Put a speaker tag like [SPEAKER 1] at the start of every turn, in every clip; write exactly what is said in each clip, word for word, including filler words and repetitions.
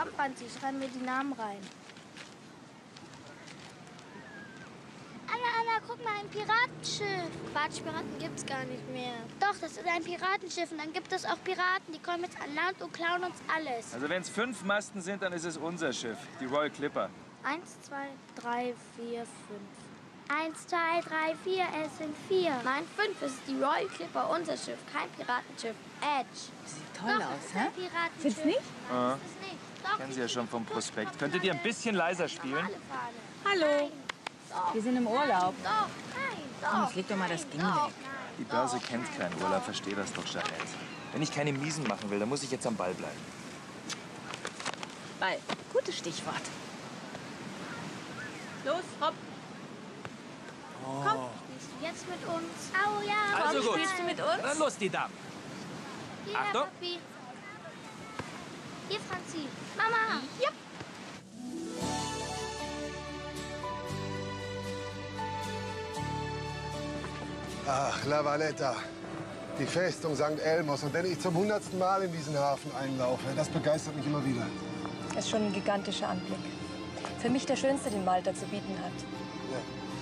[SPEAKER 1] Komm, Franzi, schreib mir die Namen rein. Anna, Anna, guck mal, ein Piratenschiff. Quatsch, Piraten gibt's gar nicht mehr. Doch, das ist ein Piratenschiff und dann gibt es auch Piraten, die kommen jetzt an Land und klauen uns alles.
[SPEAKER 2] Also wenn es fünf Masten sind, dann ist es unser Schiff, die Royal Clipper.
[SPEAKER 1] Eins, zwei, drei, vier, fünf. Eins, zwei, drei, vier, es sind vier. Nein, fünf, es ist die Royal Clipper, unser Schiff, kein Piratenschiff. Edge.
[SPEAKER 3] Sieht toll
[SPEAKER 1] Doch,
[SPEAKER 3] aus,
[SPEAKER 1] es ist
[SPEAKER 3] hä?
[SPEAKER 1] ein Piratenschiff.
[SPEAKER 3] Findest du nicht?
[SPEAKER 1] Nein,
[SPEAKER 2] Ah.
[SPEAKER 1] das ist nicht. Doch,
[SPEAKER 2] Kennen Sie ja schon vom Prospekt. Könntet ihr ein bisschen leiser spielen?
[SPEAKER 3] Hallo.
[SPEAKER 1] Doch.
[SPEAKER 3] Wir sind im Urlaub.
[SPEAKER 1] Doch, nein, doch.
[SPEAKER 3] Komm, jetzt leg doch mal das Ding
[SPEAKER 1] Doch,
[SPEAKER 3] weg.
[SPEAKER 2] Die Börse kennt keinen Urlaub, verstehe das doch, Charlotte. Wenn ich keine Miesen machen will, dann muss ich jetzt am Ball bleiben.
[SPEAKER 3] Ball. Gutes Stichwort. Los, hopp.
[SPEAKER 1] Komm, spielst du jetzt mit uns? Au, ja.
[SPEAKER 2] Also
[SPEAKER 1] Komm,
[SPEAKER 2] gut.
[SPEAKER 3] Spielst du mit uns?
[SPEAKER 2] Dann los, die Damen.
[SPEAKER 1] Hier,
[SPEAKER 2] Achtung.
[SPEAKER 1] Papi. Hier, Franzi. Mama.
[SPEAKER 3] Ja.
[SPEAKER 4] Ach, La Valletta. Die Festung Sankt Elmos. Und wenn ich zum hundertsten Mal in diesen Hafen einlaufe, das begeistert mich immer wieder.
[SPEAKER 5] Das ist schon ein gigantischer Anblick. Für mich der schönste, den Malta zu bieten hat.
[SPEAKER 4] Ja.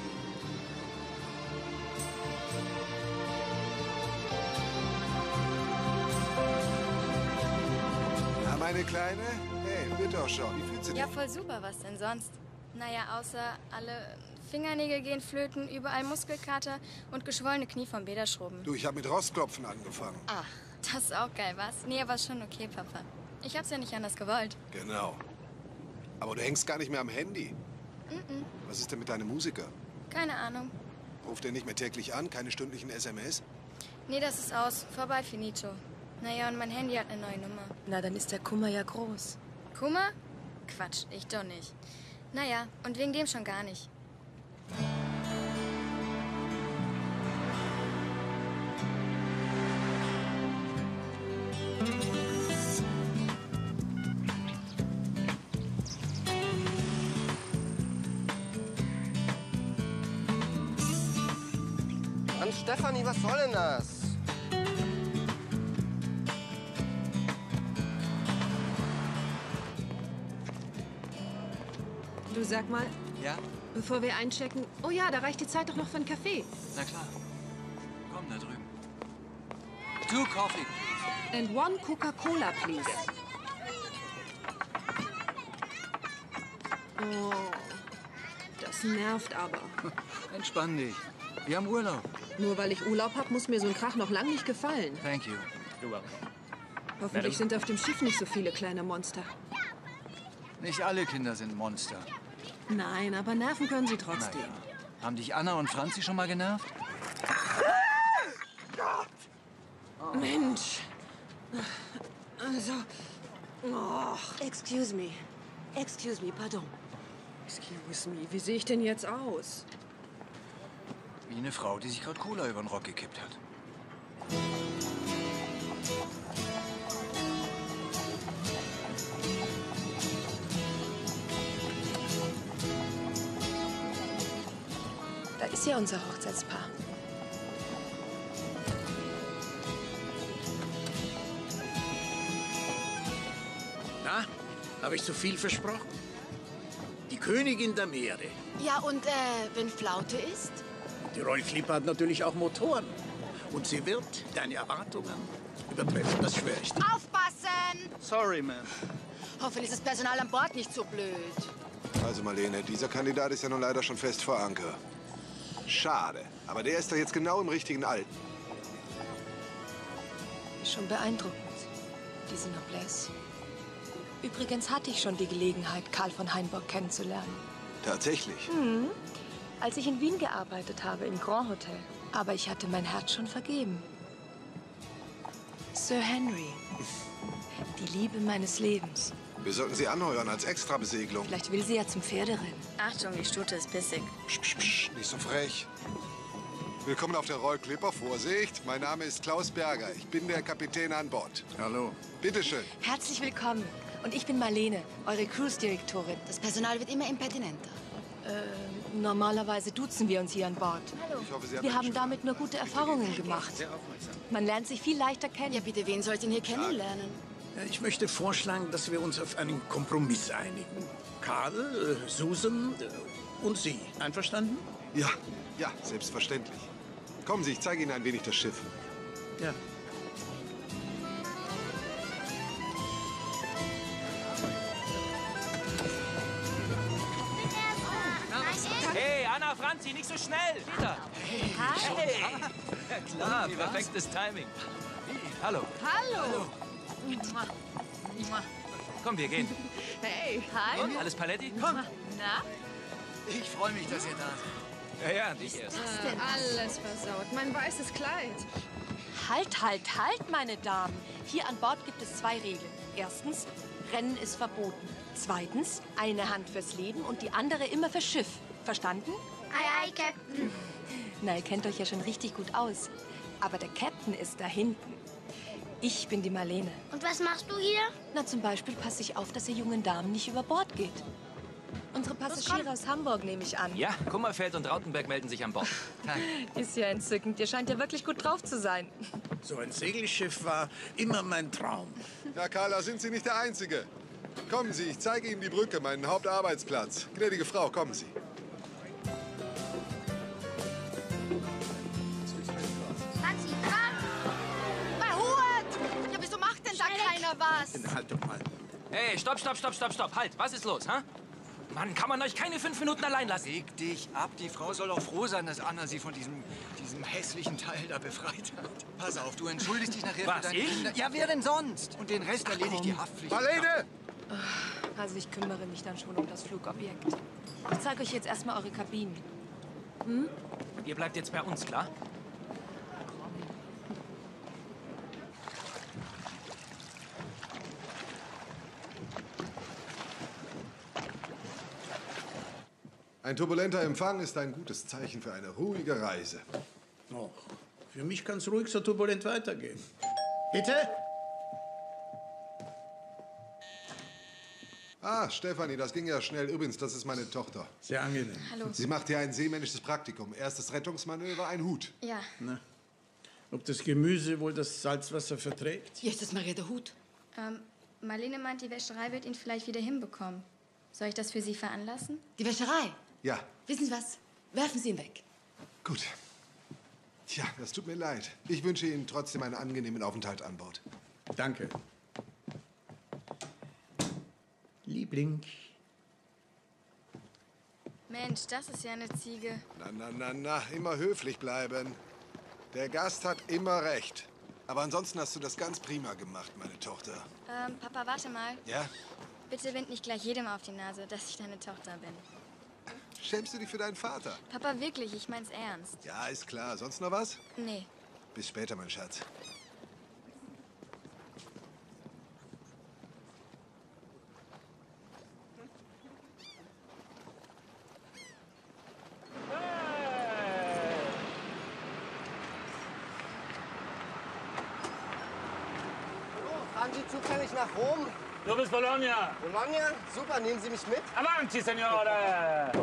[SPEAKER 4] Na, meine Kleine? Hey, wird doch schon. Wie fühlst du dich?
[SPEAKER 6] Ja, voll super. Was denn sonst? Naja, außer alle Fingernägel gehen flöten, überall Muskelkater und geschwollene Knie vom Bäderschrubben.
[SPEAKER 4] Du, ich habe mit Rostklopfen angefangen.
[SPEAKER 6] Ach, das ist auch geil, was? Nee, aber ist schon okay, Papa. Ich hab's ja nicht anders gewollt.
[SPEAKER 4] Genau. Aber du hängst gar nicht mehr am Handy.
[SPEAKER 6] Mm-mm.
[SPEAKER 4] Was ist denn mit deinem Musiker?
[SPEAKER 6] Keine Ahnung.
[SPEAKER 4] Ruft er nicht mehr täglich an? Keine stündlichen S M S?
[SPEAKER 6] Nee, das ist aus. Vorbei, finito. Naja, und mein Handy hat eine neue Nummer.
[SPEAKER 5] Na, dann ist der Kummer ja groß.
[SPEAKER 6] Kummer? Quatsch, ich doch nicht. Naja, und wegen dem schon gar nicht.
[SPEAKER 7] Mann, Stefanie, was soll denn das?
[SPEAKER 8] Du, sag mal,
[SPEAKER 9] Ja?
[SPEAKER 8] bevor wir einchecken... Oh ja, da reicht die Zeit doch noch für einen Kaffee.
[SPEAKER 9] Na klar. Komm, da drüben. Two coffee, please.
[SPEAKER 8] And one Coca-Cola, please. Oh, das nervt aber.
[SPEAKER 9] Entspann dich. Wir haben Urlaub.
[SPEAKER 8] Nur weil ich Urlaub habe, muss mir so ein Krach noch lang nicht gefallen.
[SPEAKER 9] Thank you.
[SPEAKER 2] You're welcome.
[SPEAKER 8] Hoffentlich sind auf dem Schiff nicht so viele kleine Monster.
[SPEAKER 9] Nicht alle Kinder sind Monster.
[SPEAKER 8] Nein, aber nerven können sie trotzdem.
[SPEAKER 9] Naja. Haben dich Anna und Franzi schon mal genervt?
[SPEAKER 8] Mensch. Also... Oh.
[SPEAKER 5] Excuse me. Excuse me, pardon.
[SPEAKER 8] Excuse me, wie sehe ich denn jetzt aus?
[SPEAKER 9] Wie eine Frau, die sich gerade Cola über den Rock gekippt hat.
[SPEAKER 5] Da ist ja unser Hochzeitspaar.
[SPEAKER 10] Na, habe ich zu viel versprochen? Die Königin der Meere.
[SPEAKER 11] Ja, und äh, wenn Flaute ist?
[SPEAKER 10] Die Royal Clipper hat natürlich auch Motoren. Und sie wird deine Erwartungen übertreffen, das schwöre ich dir.
[SPEAKER 11] Aufpassen!
[SPEAKER 10] Sorry, man.
[SPEAKER 11] Hoffentlich ist das Personal an Bord nicht so blöd.
[SPEAKER 4] Also Marlene, dieser Kandidat ist ja nun leider schon fest vor Anker. Schade, aber der ist doch jetzt genau im richtigen Alter.
[SPEAKER 5] Ist schon beeindruckend, diese Noblesse. Übrigens hatte ich schon die Gelegenheit, Karl von Hainburg kennenzulernen.
[SPEAKER 4] Tatsächlich?
[SPEAKER 5] Mhm. Als ich in Wien gearbeitet habe, im Grand Hotel. Aber ich hatte mein Herz schon vergeben. Sir Henry. Die Liebe meines Lebens.
[SPEAKER 4] Wir sollten sie anheuern als Extrabesegelung.
[SPEAKER 5] Vielleicht will sie ja zum Pferderennen.
[SPEAKER 6] Achtung, die Stute ist pissig.
[SPEAKER 4] Psch, psch, psch, nicht so frech. Willkommen auf der Royal Clipper. Vorsicht, mein Name ist Klaus Berger. Ich bin der Kapitän an Bord.
[SPEAKER 10] Hallo.
[SPEAKER 4] Bitteschön.
[SPEAKER 5] Herzlich willkommen. Und ich bin Marlene, eure Cruise-Direktorin.
[SPEAKER 11] Das Personal wird immer impertinenter.
[SPEAKER 5] Äh, normalerweise duzen wir uns hier an Bord.
[SPEAKER 4] Ich hoffe, Sie haben
[SPEAKER 5] Wir
[SPEAKER 4] einen
[SPEAKER 5] haben
[SPEAKER 4] schönen
[SPEAKER 5] damit nur gute Erfahrungen gemacht.
[SPEAKER 2] Sehr aufmerksam.
[SPEAKER 5] Man lernt sich viel leichter kennen.
[SPEAKER 11] Ja, bitte, wen soll ich denn hier kennenlernen?
[SPEAKER 10] Ja, ich möchte vorschlagen, dass wir uns auf einen Kompromiss einigen. Karl, äh, Susan äh, und Sie. Einverstanden?
[SPEAKER 4] Ja, ja, selbstverständlich. Kommen Sie, ich zeige Ihnen ein wenig das Schiff.
[SPEAKER 10] Ja.
[SPEAKER 2] Hey, Anna, Franzi, nicht so schnell! Peter!
[SPEAKER 9] Hey,
[SPEAKER 2] Hey!
[SPEAKER 9] Ja klar,
[SPEAKER 2] Perfektes Timing. Hallo.
[SPEAKER 3] Hallo.
[SPEAKER 2] Komm, wir gehen.
[SPEAKER 3] Hey. Hi.
[SPEAKER 2] Und, alles Paletti?
[SPEAKER 9] Komm.
[SPEAKER 3] Na?
[SPEAKER 9] Ich freue mich, dass ihr da seid.
[SPEAKER 2] Ja, ja, nicht erst.
[SPEAKER 8] Äh, alles versaut. Mein weißes Kleid.
[SPEAKER 5] Halt, halt, halt, meine Damen. Hier an Bord gibt es zwei Regeln. Erstens, Rennen ist verboten. Zweitens, eine Hand fürs Leben und die andere immer fürs Schiff. Verstanden?
[SPEAKER 1] Ei, ei, Captain.
[SPEAKER 5] Na, ihr kennt euch ja schon richtig gut aus. Aber der Captain ist da hinten. Ich bin die Marlene.
[SPEAKER 1] Und was machst du hier?
[SPEAKER 5] Na, zum Beispiel passe ich auf, dass ihr jungen Damen nicht über Bord geht. Unsere Passagiere aus Hamburg nehme ich an.
[SPEAKER 2] Ja, Kummerfeld und Rautenberg melden sich an Bord.
[SPEAKER 5] Ist ja entzückend. Ihr scheint ja wirklich gut drauf zu sein.
[SPEAKER 10] So ein Segelschiff war immer mein Traum.
[SPEAKER 4] Ja, Carla, sind Sie nicht der Einzige. Kommen Sie, ich zeige Ihnen die Brücke, meinen Hauptarbeitsplatz. Gnädige Frau, kommen Sie.
[SPEAKER 1] Franzi, komm!
[SPEAKER 11] Bei Hut! Ja, wieso macht denn da keiner was?
[SPEAKER 10] Halt doch mal.
[SPEAKER 2] Hey, stopp, stopp, stopp, stopp, stopp. Halt, was ist los, ha? Mann, kann man euch keine fünf Minuten allein lassen?
[SPEAKER 9] Leg dich ab. Die Frau soll doch froh sein, dass Anna sie von diesem, diesem hässlichen Teil da befreit hat. Pass auf, du entschuldigst dich nachher
[SPEAKER 2] Was,
[SPEAKER 9] für deine
[SPEAKER 2] ich?
[SPEAKER 9] Kinder. Ja, wer denn sonst? Und den Rest erledigt die Haftpflicht.
[SPEAKER 4] Marlene!
[SPEAKER 5] Also ich kümmere mich dann schon um das Flugobjekt. Ich zeige euch jetzt erstmal eure Kabinen. Hm?
[SPEAKER 2] Ihr bleibt jetzt bei uns, klar?
[SPEAKER 4] Ein turbulenter Empfang ist ein gutes Zeichen für eine ruhige Reise.
[SPEAKER 10] Och, für mich kann es ruhig so turbulent weitergehen. Bitte?
[SPEAKER 4] Ah, Stefanie, das ging ja schnell. Übrigens, das ist meine Tochter.
[SPEAKER 10] Sehr angenehm.
[SPEAKER 6] Hallo.
[SPEAKER 4] Sie macht hier ein seemännisches Praktikum. Erstes Rettungsmanöver, ein Hut.
[SPEAKER 6] Ja.
[SPEAKER 10] Na, ob das Gemüse wohl das Salzwasser verträgt?
[SPEAKER 11] Hier ist das Maria der Hut.
[SPEAKER 6] Ähm, Marlene meint, die Wäscherei wird ihn vielleicht wieder hinbekommen. Soll ich das für Sie veranlassen?
[SPEAKER 11] Die Wäscherei?
[SPEAKER 4] Ja,
[SPEAKER 11] Wissen Sie was? Werfen Sie ihn weg.
[SPEAKER 4] gut. Tja, das tut mir leid. Ich wünsche Ihnen trotzdem einen angenehmen Aufenthalt an Bord.
[SPEAKER 10] Danke. Liebling.
[SPEAKER 6] Mensch, das ist ja eine Ziege.
[SPEAKER 4] Na, na, na, na, immer höflich bleiben. Der Gast hat immer recht. Aber ansonsten hast du das ganz prima gemacht, meine Tochter.
[SPEAKER 6] Ähm, Papa, warte mal.
[SPEAKER 4] Ja?
[SPEAKER 6] Bitte wind nicht gleich jedem auf die Nase, dass ich deine Tochter bin.
[SPEAKER 4] Schämst du dich für deinen Vater?
[SPEAKER 6] Papa, wirklich, ich mein's ernst.
[SPEAKER 4] Ja, ist klar. Sonst noch was?
[SPEAKER 6] Nee.
[SPEAKER 4] Bis später, mein Schatz.
[SPEAKER 7] Fahren Sie zufällig nach Rom?
[SPEAKER 12] Du bist Bologna.
[SPEAKER 7] Bologna? Super, nehmen Sie mich mit.
[SPEAKER 12] Avanti, Signore.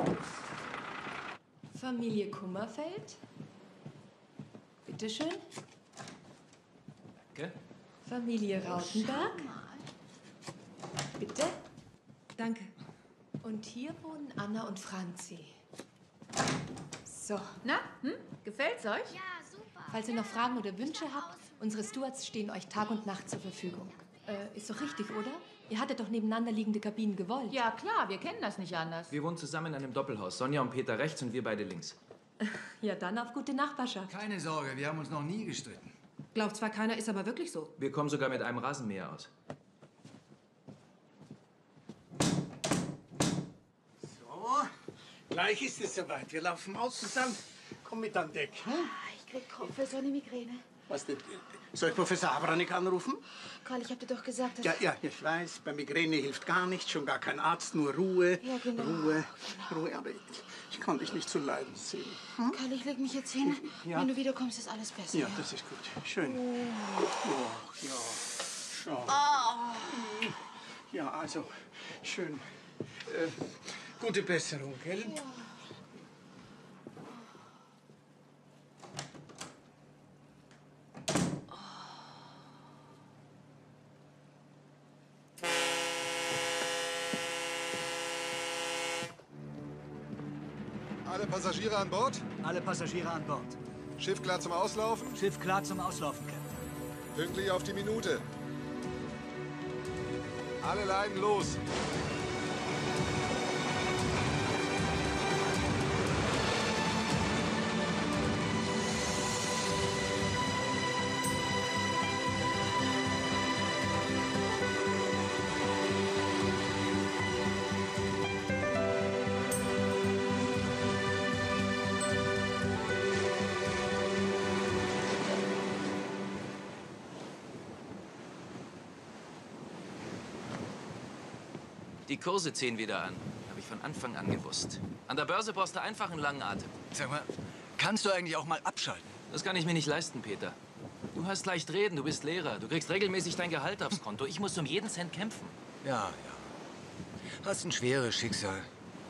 [SPEAKER 5] Familie Kummerfeld. Bitte schön.
[SPEAKER 2] Danke.
[SPEAKER 5] Familie Rautenberg. Bitte.
[SPEAKER 8] Danke.
[SPEAKER 5] Und hier wohnen Anna und Franzi. So.
[SPEAKER 3] Na, hm? Gefällt's euch?
[SPEAKER 1] Ja, super.
[SPEAKER 5] Falls ihr noch Fragen oder Wünsche habt, unsere Stewards stehen euch Tag und Nacht zur Verfügung. Äh, ist doch richtig, oder? Ihr hattet doch nebeneinander liegende Kabinen gewollt.
[SPEAKER 3] Ja, klar, wir kennen das nicht anders.
[SPEAKER 2] Wir wohnen zusammen in einem Doppelhaus. Sonja und Peter rechts und wir beide links.
[SPEAKER 5] Ja, dann auf gute Nachbarschaft.
[SPEAKER 9] Keine Sorge, wir haben uns noch nie gestritten.
[SPEAKER 8] Glaubt zwar keiner, ist aber wirklich so.
[SPEAKER 2] Wir kommen sogar mit einem Rasenmäher aus.
[SPEAKER 10] So, gleich ist es soweit. Wir laufen aus und dann komm mit an Deck. Hm?
[SPEAKER 11] Ich krieg Kopf, so eine Migräne.
[SPEAKER 10] Was denn? Soll ich Professor Abranik anrufen?
[SPEAKER 11] Karl, ich hab dir doch gesagt, dass...
[SPEAKER 10] Ja, ja, ich weiß, bei Migräne hilft gar nichts, schon gar kein Arzt, nur Ruhe.
[SPEAKER 11] Ja, genau.
[SPEAKER 10] Ruhe, Ruhe, aber ich, ich kann dich nicht zu leiden sehen. Hm?
[SPEAKER 11] Karl, ich leg mich jetzt hin.
[SPEAKER 10] Ja.
[SPEAKER 11] Wenn du wiederkommst, ist alles besser.
[SPEAKER 10] Ja, das ist gut. Schön. Oh, ja. Schau.
[SPEAKER 11] Ah.
[SPEAKER 10] Ja, also, schön. Äh, gute Besserung, gell?
[SPEAKER 11] Ja.
[SPEAKER 4] Alle Passagiere an Bord?
[SPEAKER 9] Alle Passagiere an Bord.
[SPEAKER 4] Schiff klar zum Auslaufen?
[SPEAKER 9] Schiff klar zum Auslaufen, Captain.
[SPEAKER 4] Pünktlich auf die Minute. Alle Leinen los.
[SPEAKER 13] Die Kurse ziehen wieder an. Habe ich von Anfang an gewusst. An der Börse brauchst du einfach einen langen Atem.
[SPEAKER 9] Sag mal, kannst du eigentlich auch mal abschalten?
[SPEAKER 13] Das kann ich mir nicht leisten, Peter. Du hast leicht reden, du bist Lehrer. Du kriegst regelmäßig dein Gehalt aufs Konto. Ich muss um jeden Cent kämpfen.
[SPEAKER 9] Ja, ja. Hast ein schweres Schicksal.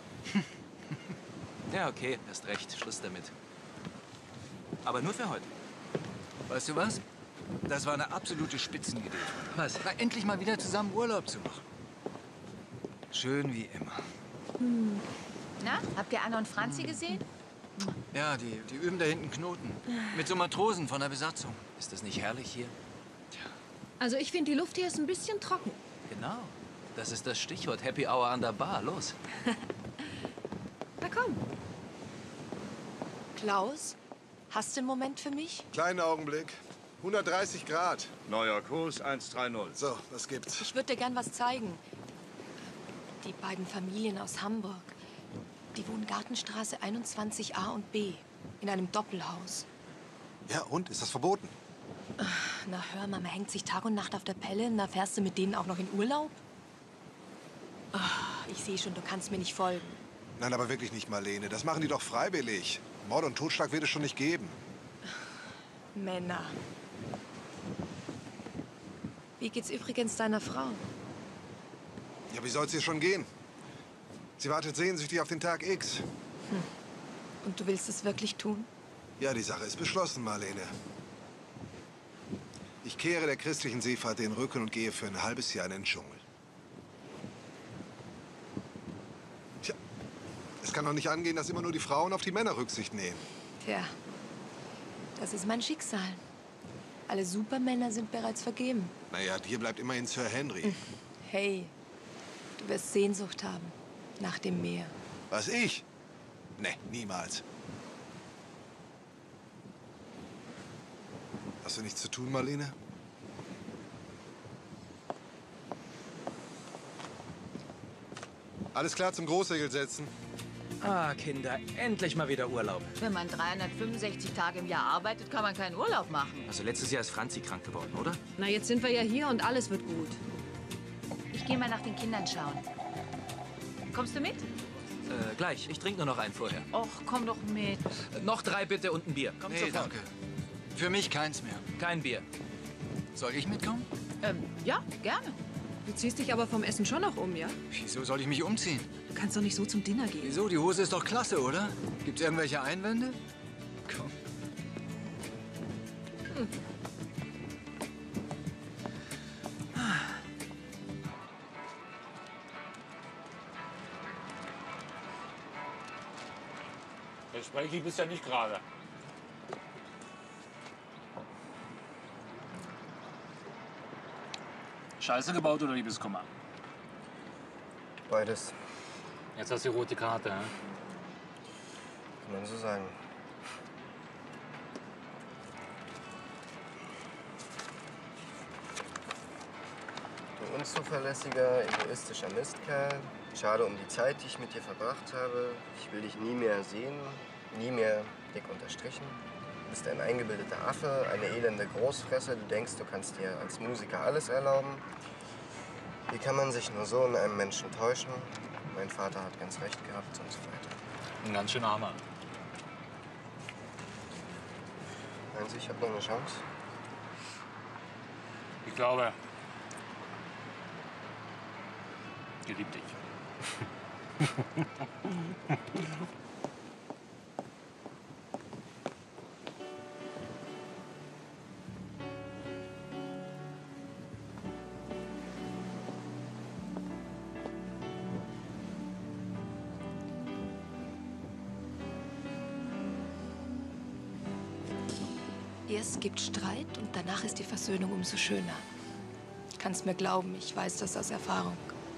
[SPEAKER 13] Ja, okay, hast recht. Schluss damit. Aber nur für heute.
[SPEAKER 9] Weißt du was? Das war eine absolute Spitzenidee.
[SPEAKER 13] Was?
[SPEAKER 9] Na, endlich mal wieder zusammen Urlaub zu machen. Schön wie immer.
[SPEAKER 3] Hm. Na, habt ihr Anna und Franzi gesehen?
[SPEAKER 9] Ja, die, die üben da hinten Knoten. Mit so Matrosen von der Besatzung.
[SPEAKER 13] Ist das nicht herrlich hier?
[SPEAKER 8] Also ich finde, die Luft hier ist ein bisschen trocken.
[SPEAKER 13] Genau. Das ist das Stichwort. Happy Hour an der Bar. Los.
[SPEAKER 8] Na komm.
[SPEAKER 5] Klaus, hast du einen Moment für mich?
[SPEAKER 4] Kleinen Augenblick. hundertdreißig Grad.
[SPEAKER 14] Neuer Kurs eins drei null.
[SPEAKER 4] So, was gibt's?
[SPEAKER 5] Ich würde dir gern was zeigen. Die beiden Familien aus Hamburg. Die wohnen Gartenstraße einundzwanzig a und b. In einem Doppelhaus.
[SPEAKER 4] Ja, und? Ist das verboten?
[SPEAKER 5] Na hör mal, man hängt sich Tag und Nacht auf der Pelle. Na, fährst du mit denen auch noch in Urlaub? Oh, ich sehe schon, du kannst mir nicht folgen.
[SPEAKER 4] Nein, aber wirklich nicht, Marlene. Das machen die doch freiwillig. Mord und Totschlag wird es schon nicht geben.
[SPEAKER 5] Männer. Wie geht's übrigens deiner Frau?
[SPEAKER 4] Ja, wie soll's ihr schon gehen? Sie wartet sehnsüchtig auf den Tag X.
[SPEAKER 5] Hm. Und du willst es wirklich tun?
[SPEAKER 4] Ja, die Sache ist beschlossen, Marlene. Ich kehre der christlichen Seefahrt den Rücken und gehe für ein halbes Jahr in den Dschungel. Tja, es kann doch nicht angehen, dass immer nur die Frauen auf die Männer Rücksicht nehmen.
[SPEAKER 5] Tja, das ist mein Schicksal. Alle Supermänner sind bereits vergeben.
[SPEAKER 4] Naja, dir bleibt immerhin Sir Henry.
[SPEAKER 5] Hey, du wirst Sehnsucht haben nach dem Meer.
[SPEAKER 4] Was, ich? Nee, niemals. Hast du nichts zu tun, Marlene? Alles klar zum Großsegel setzen.
[SPEAKER 13] Ah, Kinder, endlich mal wieder Urlaub.
[SPEAKER 3] Wenn man dreihundertfünfundsechzig Tage im Jahr arbeitet, kann man keinen Urlaub machen.
[SPEAKER 13] Also letztes Jahr ist Franzi krank geworden, oder?
[SPEAKER 8] Na, jetzt sind wir ja hier und alles wird gut.
[SPEAKER 3] Ich gehe mal nach den Kindern schauen. Kommst du mit?
[SPEAKER 13] Äh, gleich. Ich trinke nur noch einen vorher.
[SPEAKER 3] Och, komm doch mit.
[SPEAKER 13] Äh, noch drei bitte und ein Bier. Komm
[SPEAKER 9] Nee,
[SPEAKER 13] sofort.
[SPEAKER 9] danke. Für mich keins mehr.
[SPEAKER 13] Kein Bier.
[SPEAKER 9] Soll ich mitkommen?
[SPEAKER 3] Ähm, ja, gerne.
[SPEAKER 8] Du ziehst dich aber vom Essen schon noch um, ja?
[SPEAKER 9] Wieso soll ich mich umziehen?
[SPEAKER 8] Du kannst doch nicht so zum Dinner gehen.
[SPEAKER 9] Wieso? Die Hose ist doch klasse, oder? Gibt's irgendwelche Einwände? Komm.
[SPEAKER 8] Hm.
[SPEAKER 12] Gesprächig bist ja nicht gerade. Scheiße gebaut oder Liebeskummer?
[SPEAKER 7] Beides.
[SPEAKER 12] Jetzt hast du die rote Karte, ne?
[SPEAKER 7] Kann man so sagen. Du unzuverlässiger, egoistischer Mistkerl. Schade um die Zeit, die ich mit dir verbracht habe. Ich will dich nie mehr sehen, nie mehr dick unterstrichen. Du bist ein eingebildeter Affe, eine elende Großfresse. Du denkst, du kannst dir als Musiker alles erlauben. Wie kann man sich nur so in einem Menschen täuschen? Mein Vater hat ganz recht gehabt und so weiter.
[SPEAKER 12] Ein ganz schöner Hammer.
[SPEAKER 7] Meinen Sie, ich habe noch eine Chance?
[SPEAKER 12] Ich glaube, die liebt dich.
[SPEAKER 5] Erst gibt Streit und danach ist die Versöhnung umso schöner. Kannst mir glauben, ich weiß das aus Erfahrung.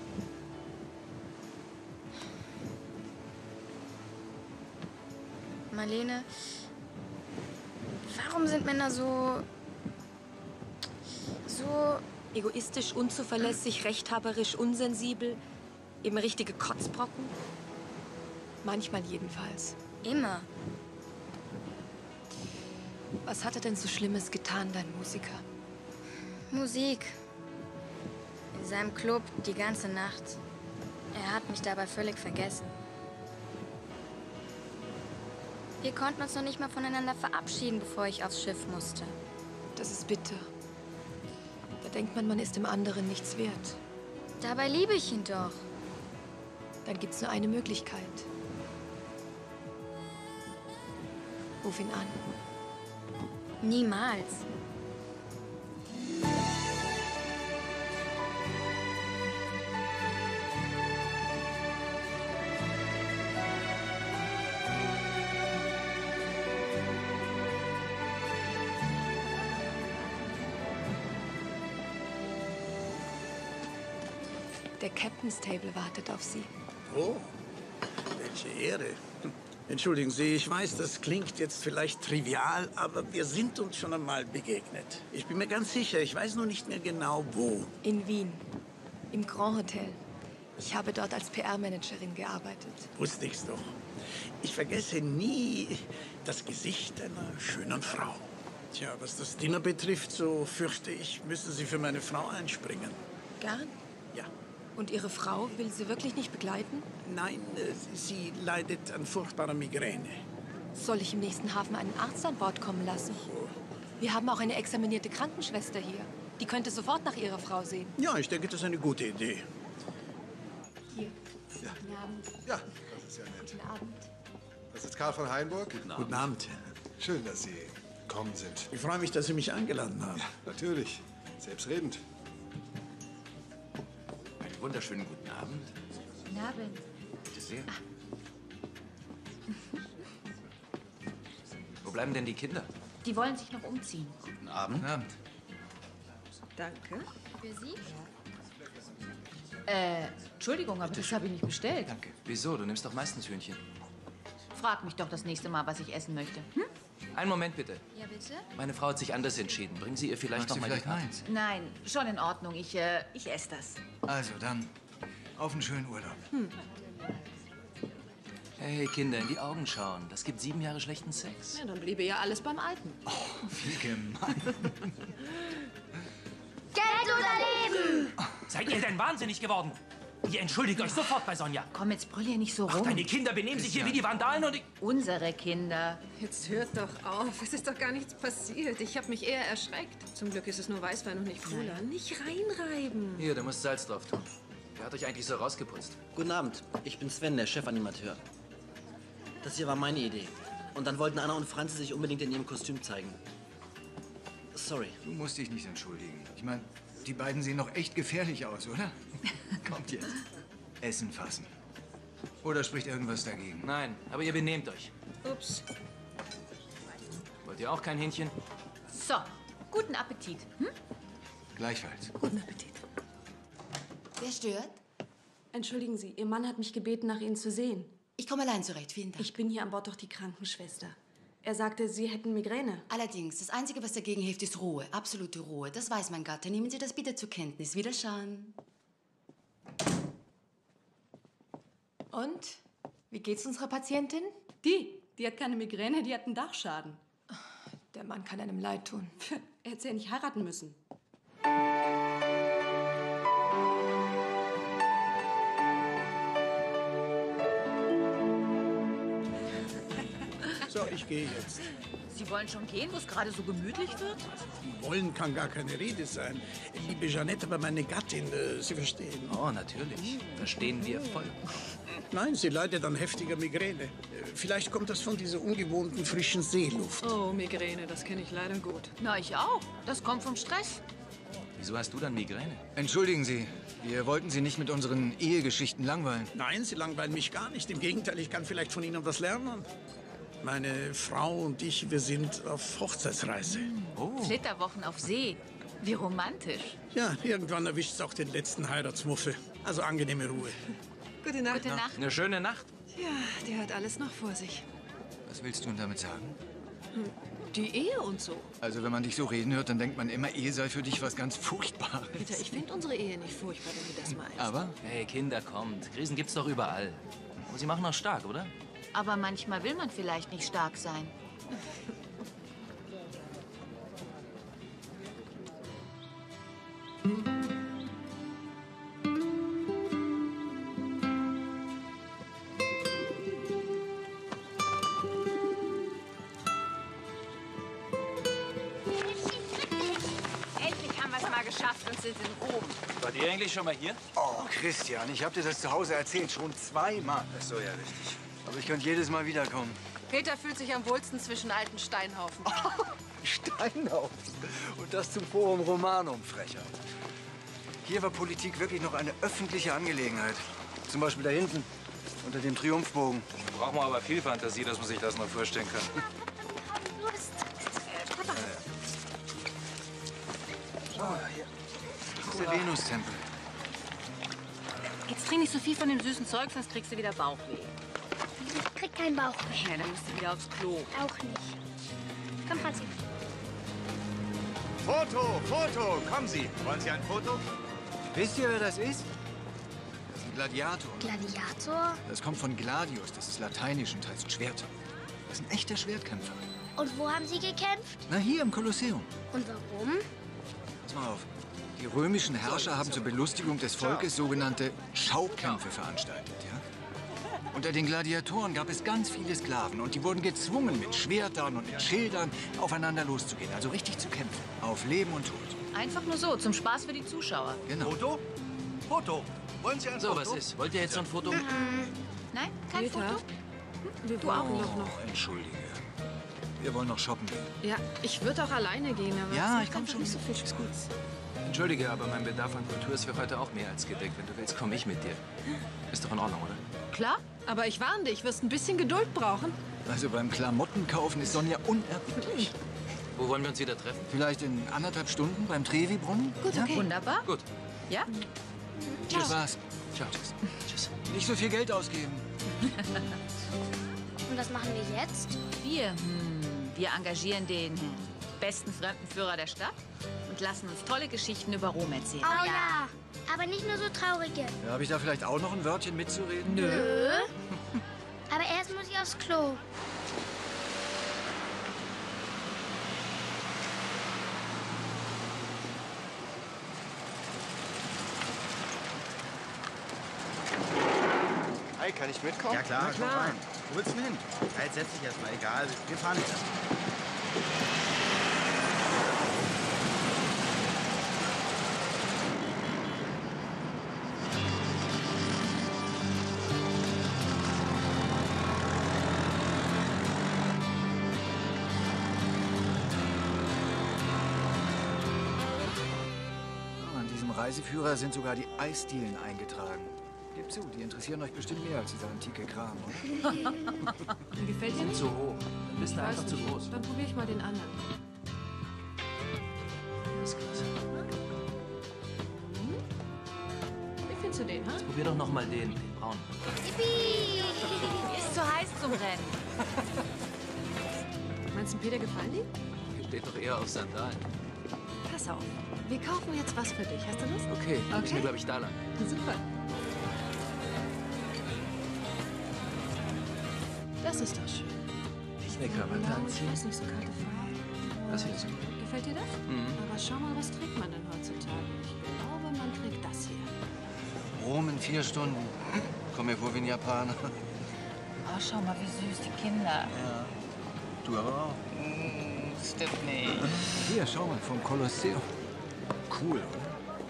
[SPEAKER 6] Marlene, warum sind Männer so... so...
[SPEAKER 5] egoistisch, unzuverlässig, rechthaberisch, unsensibel? Eben richtige Kotzbrocken? Manchmal jedenfalls.
[SPEAKER 6] Immer.
[SPEAKER 5] Was hat er denn so Schlimmes getan, dein Musiker?
[SPEAKER 6] Musik. In seinem Club die ganze Nacht. Er hat mich dabei völlig vergessen. Wir konnten uns noch nicht mal voneinander verabschieden, bevor ich aufs Schiff musste.
[SPEAKER 5] Das ist bitter. Da denkt man, man ist dem anderen nichts wert.
[SPEAKER 6] Dabei liebe ich ihn doch.
[SPEAKER 5] Dann gibt's nur eine Möglichkeit. Ruf ihn an.
[SPEAKER 6] Niemals.
[SPEAKER 5] Der Captain's Table wartet auf Sie.
[SPEAKER 10] Oh, welche Ehre. Entschuldigen Sie, ich weiß, das klingt jetzt vielleicht trivial, aber wir sind uns schon einmal begegnet. Ich bin mir ganz sicher, ich weiß nur nicht mehr genau, wo.
[SPEAKER 5] In Wien, im Grand Hotel. Ich habe dort als P R-Managerin gearbeitet.
[SPEAKER 10] Wusste ich's doch. Ich vergesse nie das Gesicht einer schönen Frau. Tja, was das Dinner betrifft, so fürchte ich, müssen Sie für meine Frau einspringen.
[SPEAKER 5] Gern?
[SPEAKER 10] Ja.
[SPEAKER 5] Und Ihre Frau will Sie wirklich nicht begleiten?
[SPEAKER 10] Nein, äh, sie leidet an furchtbarer Migräne.
[SPEAKER 5] Soll ich im nächsten Hafen einen Arzt an Bord kommen lassen? Wir haben auch eine examinierte Krankenschwester hier. Die könnte sofort nach Ihrer Frau sehen.
[SPEAKER 10] Ja, ich denke, das ist eine gute Idee.
[SPEAKER 5] Hier.
[SPEAKER 4] Ja.
[SPEAKER 5] Guten Abend.
[SPEAKER 4] Ja, das ist ja nett.
[SPEAKER 5] Guten Abend.
[SPEAKER 4] Das ist Karl von Hainburg.
[SPEAKER 10] Guten Abend. Guten Abend.
[SPEAKER 4] Schön, dass Sie gekommen sind.
[SPEAKER 10] Ich freue mich, dass Sie mich eingeladen haben.
[SPEAKER 4] Ja, natürlich. Selbstredend.
[SPEAKER 13] Einen wunderschönen guten Abend.
[SPEAKER 3] Guten Abend.
[SPEAKER 13] Bitte sehr. Wo bleiben denn die Kinder?
[SPEAKER 3] Die wollen sich noch umziehen.
[SPEAKER 13] Guten Abend. Guten Abend.
[SPEAKER 8] Danke.
[SPEAKER 6] Für Sie?
[SPEAKER 3] Äh, Entschuldigung, aber das habe ich nicht bestellt.
[SPEAKER 13] Danke. Wieso? Du nimmst doch meistens Hühnchen.
[SPEAKER 3] Frag mich doch das nächste Mal, was ich essen möchte. Hm?
[SPEAKER 13] Einen Moment, bitte.
[SPEAKER 6] Ja, bitte?
[SPEAKER 13] Meine Frau hat sich anders entschieden. Bringen Sie ihr vielleicht
[SPEAKER 9] Magst
[SPEAKER 13] noch
[SPEAKER 9] du
[SPEAKER 13] mal die
[SPEAKER 9] vielleicht
[SPEAKER 13] Karte?
[SPEAKER 9] meins?
[SPEAKER 3] Nein, schon in Ordnung. Ich, äh, ich esse das.
[SPEAKER 9] Also dann, auf einen schönen Urlaub.
[SPEAKER 3] Hm.
[SPEAKER 13] Hey, Kinder, in die Augen schauen. Das gibt sieben Jahre schlechten Sex.
[SPEAKER 8] Ja, dann bliebe ja alles beim Alten.
[SPEAKER 9] Oh, wie gemein.
[SPEAKER 1] Geld oder Leben!
[SPEAKER 13] Seid ihr denn wahnsinnig geworden? Ihr entschuldigt euch sofort bei Sonja.
[SPEAKER 3] Komm, jetzt brüll hier nicht so rum.
[SPEAKER 13] Ach, deine Kinder benehmen sich hier wie die Vandalen und ich...
[SPEAKER 3] Unsere Kinder.
[SPEAKER 8] Jetzt hört doch auf. Es ist doch gar nichts passiert. Ich habe mich eher erschreckt. Zum Glück ist es nur Weißwein und nicht Cola. Nicht reinreiben.
[SPEAKER 13] Hier, du musst Salz drauf tun. Wer hat euch eigentlich so rausgeputzt?
[SPEAKER 15] Guten Abend, ich bin Sven, der Chefanimateur. Das hier war meine Idee. Und dann wollten Anna und Franzi sich unbedingt in ihrem Kostüm zeigen. Sorry.
[SPEAKER 9] Du musst dich nicht entschuldigen. Ich meine, die beiden sehen doch echt gefährlich aus, oder? Kommt jetzt. Essen fassen. Oder spricht irgendwas dagegen?
[SPEAKER 13] Nein, aber ihr benehmt euch.
[SPEAKER 8] Ups.
[SPEAKER 13] Wollt ihr auch kein Hähnchen?
[SPEAKER 3] So, guten Appetit. Hm?
[SPEAKER 9] Gleichfalls.
[SPEAKER 8] Guten Appetit.
[SPEAKER 16] Wer stört?
[SPEAKER 17] Entschuldigen Sie, Ihr Mann hat mich gebeten, nach Ihnen zu sehen.
[SPEAKER 16] Ich komme allein zurecht, vielen Dank.
[SPEAKER 17] Ich bin hier an Bord doch die Krankenschwester. Er sagte, Sie hätten Migräne.
[SPEAKER 16] Allerdings, das Einzige, was dagegen hilft, ist Ruhe. Absolute Ruhe. Das weiß mein Gatte. Nehmen Sie das bitte zur Kenntnis. Wiederschauen.
[SPEAKER 5] Und? Wie geht's unserer Patientin?
[SPEAKER 17] Die? Die hat keine Migräne, die hat einen Dachschaden.
[SPEAKER 5] Der Mann kann einem leid tun.
[SPEAKER 17] Er hätte sie ja nicht heiraten müssen.
[SPEAKER 10] So, ich gehe jetzt.
[SPEAKER 3] Sie wollen schon gehen, wo es gerade so gemütlich wird?
[SPEAKER 10] Wollen kann gar keine Rede sein. Liebe Jeanette, aber meine Gattin, äh, Sie verstehen.
[SPEAKER 13] Oh, natürlich. Verstehen wir voll.
[SPEAKER 10] Nein, sie leidet an heftiger Migräne. Äh, Vielleicht kommt das von dieser ungewohnten frischen Seeluft.
[SPEAKER 8] Oh, Migräne, das kenne ich leider gut.
[SPEAKER 3] Na, ich auch. Das kommt vom Stress.
[SPEAKER 13] Wieso hast du dann Migräne?
[SPEAKER 9] Entschuldigen Sie, wir wollten Sie nicht mit unseren Ehegeschichten langweilen.
[SPEAKER 10] Nein, Sie langweilen mich gar nicht. Im Gegenteil, ich kann vielleicht von Ihnen was lernen. Meine Frau und ich, wir sind auf Hochzeitsreise.
[SPEAKER 3] Oh. Flitterwochen auf See. Wie romantisch.
[SPEAKER 10] Ja, irgendwann erwischt es auch den letzten Heiratsmuffel. Also angenehme Ruhe.
[SPEAKER 8] Gute Nacht.
[SPEAKER 3] Gute Nacht.
[SPEAKER 13] Eine schöne Nacht.
[SPEAKER 8] Ja, die hat alles noch vor sich.
[SPEAKER 9] Was willst du denn damit sagen?
[SPEAKER 8] Hm, Die Ehe und so.
[SPEAKER 9] Also, wenn man dich so reden hört, dann denkt man immer, Ehe sei für dich was ganz Furchtbares.
[SPEAKER 8] Peter, ich finde unsere Ehe nicht furchtbar, wenn du das meinst.
[SPEAKER 9] Aber?
[SPEAKER 13] Hey, Kinder, kommt. Krisen gibt's doch überall. Aber sie machen auch stark, oder?
[SPEAKER 3] Aber manchmal will man vielleicht nicht stark sein.
[SPEAKER 11] Endlich haben wir es mal geschafft und sind in Rom.
[SPEAKER 13] Wart ihr eigentlich schon mal hier?
[SPEAKER 9] Oh, Christian, ich habe dir das zu Hause erzählt, schon zweimal.
[SPEAKER 13] Ach so, ja, richtig.
[SPEAKER 9] Aber ich könnte jedes Mal wiederkommen.
[SPEAKER 5] Peter fühlt sich am wohlsten zwischen alten Steinhaufen.
[SPEAKER 9] Steinhaufen. Und das zum Forum Romanum, Frechheit. Hier war Politik wirklich noch eine öffentliche Angelegenheit. Zum Beispiel da hinten, unter dem Triumphbogen.
[SPEAKER 13] Braucht man aber viel Fantasie, dass man sich das noch vorstellen kann.
[SPEAKER 9] Oh, hier. Das ist der Venustempel.
[SPEAKER 3] Jetzt trink nicht so viel von dem süßen Zeug, sonst kriegst du wieder Bauchweh.
[SPEAKER 1] Ich krieg keinen Bauchweh.
[SPEAKER 3] Ja, dann musst du wieder aufs Klo.
[SPEAKER 1] Auch nicht. Komm, Franzi.
[SPEAKER 14] Foto, Foto, kommen Sie. Wollen Sie ein Foto?
[SPEAKER 9] Wisst ihr, wer das ist? Das ist ein Gladiator.
[SPEAKER 1] Gladiator?
[SPEAKER 9] Das kommt von Gladius, das ist lateinisch und heißt Schwert. Das ist ein echter Schwertkämpfer.
[SPEAKER 1] Und wo haben Sie gekämpft?
[SPEAKER 9] Na, hier im Kolosseum.
[SPEAKER 1] Und warum?
[SPEAKER 9] Pass mal auf. Die römischen Herrscher haben zur Belustigung des Volkes sogenannte Schaukämpfe veranstaltet, ja? Unter den Gladiatoren gab es ganz viele Sklaven und die wurden gezwungen, mit Schwertern und mit Schildern aufeinander loszugehen, also richtig zu kämpfen. Auf Leben und Tod.
[SPEAKER 3] Einfach nur so, zum Spaß für die Zuschauer.
[SPEAKER 9] Genau.
[SPEAKER 14] Foto? Foto. Wollen Sie ein
[SPEAKER 13] So,
[SPEAKER 14] Foto?
[SPEAKER 13] was ist? Wollt ihr jetzt so ein Foto?
[SPEAKER 3] Nein, kein
[SPEAKER 8] Peter?
[SPEAKER 3] Foto?
[SPEAKER 8] Wir
[SPEAKER 3] Du
[SPEAKER 8] wollen
[SPEAKER 3] auch
[SPEAKER 8] doch noch.
[SPEAKER 9] Oh, entschuldige. Wir wollen noch shoppen gehen.
[SPEAKER 8] Ja, ich würde auch alleine gehen, aber
[SPEAKER 9] Ja,
[SPEAKER 8] es macht
[SPEAKER 9] ich komm
[SPEAKER 8] einfach
[SPEAKER 9] schon.
[SPEAKER 8] nicht so viel Spaß.
[SPEAKER 13] Entschuldige, aber mein Bedarf an Kultur ist für heute auch mehr als gedeckt. Wenn du willst, komme ich mit dir. Ist doch in Ordnung, oder?
[SPEAKER 8] Klar, aber ich warne dich, wirst ein bisschen Geduld brauchen.
[SPEAKER 9] Also beim Klamottenkaufen ist Sonja unerbittlich.
[SPEAKER 13] Wo wollen wir uns wieder treffen?
[SPEAKER 9] Vielleicht in anderthalb Stunden beim Trevi-Brunnen?
[SPEAKER 8] Gut, okay.
[SPEAKER 3] Wunderbar.
[SPEAKER 13] Gut.
[SPEAKER 3] Ja?
[SPEAKER 9] Tschüss. Spaß.
[SPEAKER 13] Ciao. Tschüss. Tschüss.
[SPEAKER 9] Nicht so viel Geld ausgeben.
[SPEAKER 1] Und was machen wir jetzt?
[SPEAKER 3] Wir, hm, wir engagieren den besten Fremdenführer der Stadt und lassen uns tolle Geschichten über Rom erzählen.
[SPEAKER 1] Oh ja, aber nicht nur so traurige.
[SPEAKER 9] Ja, habe ich da vielleicht auch noch ein Wörtchen mitzureden?
[SPEAKER 1] Nö. Aber erst muss ich aufs Klo.
[SPEAKER 7] Hi, kann ich mitkommen?
[SPEAKER 18] Ja klar,
[SPEAKER 7] Na
[SPEAKER 18] komm rein. Wo willst du denn hin? Ja, jetzt setz dich erstmal, egal. Wir fahren jetzt erstmal.
[SPEAKER 9] An diesem Reiseführer sind sogar die Eisdielen eingetragen. Gebt zu, die interessieren euch bestimmt mehr als dieser antike Kram, oder?
[SPEAKER 8] Mir gefällt dir
[SPEAKER 13] Sind
[SPEAKER 8] nicht?
[SPEAKER 13] zu hoch. Dann bist du
[SPEAKER 8] Ich
[SPEAKER 13] einfach
[SPEAKER 8] weiß
[SPEAKER 13] zu
[SPEAKER 8] nicht.
[SPEAKER 13] groß.
[SPEAKER 8] Dann probiere ich mal den anderen.
[SPEAKER 13] Das ist klasse.
[SPEAKER 8] Wie findest du den, ha?
[SPEAKER 13] Probier doch noch mal den, den braunen.
[SPEAKER 1] Yippie!
[SPEAKER 3] Ist zu heiß zum Rennen.
[SPEAKER 8] Meinst du, Peter gefallen die?
[SPEAKER 13] Hier steht doch eher auf Sandalen.
[SPEAKER 8] Pass auf. Wir kaufen jetzt was für dich. Hast du Lust?
[SPEAKER 13] Okay,
[SPEAKER 8] Okay.
[SPEAKER 13] müssen wir, glaube ich, da lang.
[SPEAKER 8] Super. Das ist doch schön.
[SPEAKER 13] Ich lecker,
[SPEAKER 8] Ja,
[SPEAKER 13] aber
[SPEAKER 8] ich weiß nicht, so kalte Farben.
[SPEAKER 13] Das hier ist gut.
[SPEAKER 8] Gefällt dir das?
[SPEAKER 13] Mhm.
[SPEAKER 8] Aber schau mal, was trägt man denn heutzutage? Ich glaube, man trägt das hier.
[SPEAKER 9] Rom in vier Stunden. Komm mir vor wie ein Japaner.
[SPEAKER 3] Oh, schau mal, wie süß die Kinder.
[SPEAKER 9] Ja. Du aber auch.
[SPEAKER 3] Mm, stimmt nicht.
[SPEAKER 9] Hier, schau mal, vom Kolosseum. Cool, oder?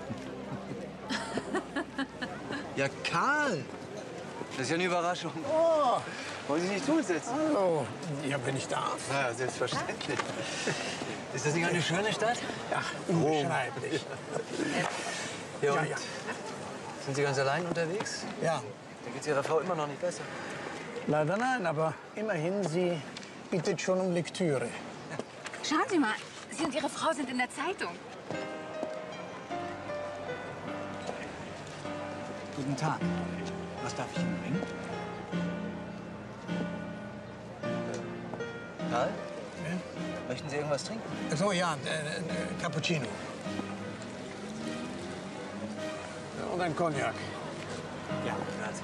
[SPEAKER 9] Ja, Karl! Das ist ja eine Überraschung.
[SPEAKER 10] Oh,
[SPEAKER 9] Wollen Sie sich zusetzen?
[SPEAKER 10] hallo. Ja, wenn ich darf.
[SPEAKER 9] Ja, selbstverständlich. Ist das nicht eine schöne Stadt?
[SPEAKER 10] Ja, unbeschreiblich.
[SPEAKER 9] Ja,
[SPEAKER 10] Ja,
[SPEAKER 9] und
[SPEAKER 10] ja.
[SPEAKER 9] sind Sie ganz allein unterwegs?
[SPEAKER 10] Ja,
[SPEAKER 9] Da geht's Ihrer Frau immer noch nicht besser.
[SPEAKER 10] leider nein, aber immerhin, sie bittet schon um Lektüre.
[SPEAKER 3] Schauen Sie mal, Sie und Ihre Frau sind in der Zeitung.
[SPEAKER 9] Guten Tag. Was darf ich Ihnen bringen?
[SPEAKER 7] Karl? Hm? Möchten Sie irgendwas trinken?
[SPEAKER 10] So, ja, äh, äh, Cappuccino. Und ein Cognac.
[SPEAKER 13] Ja, grazie.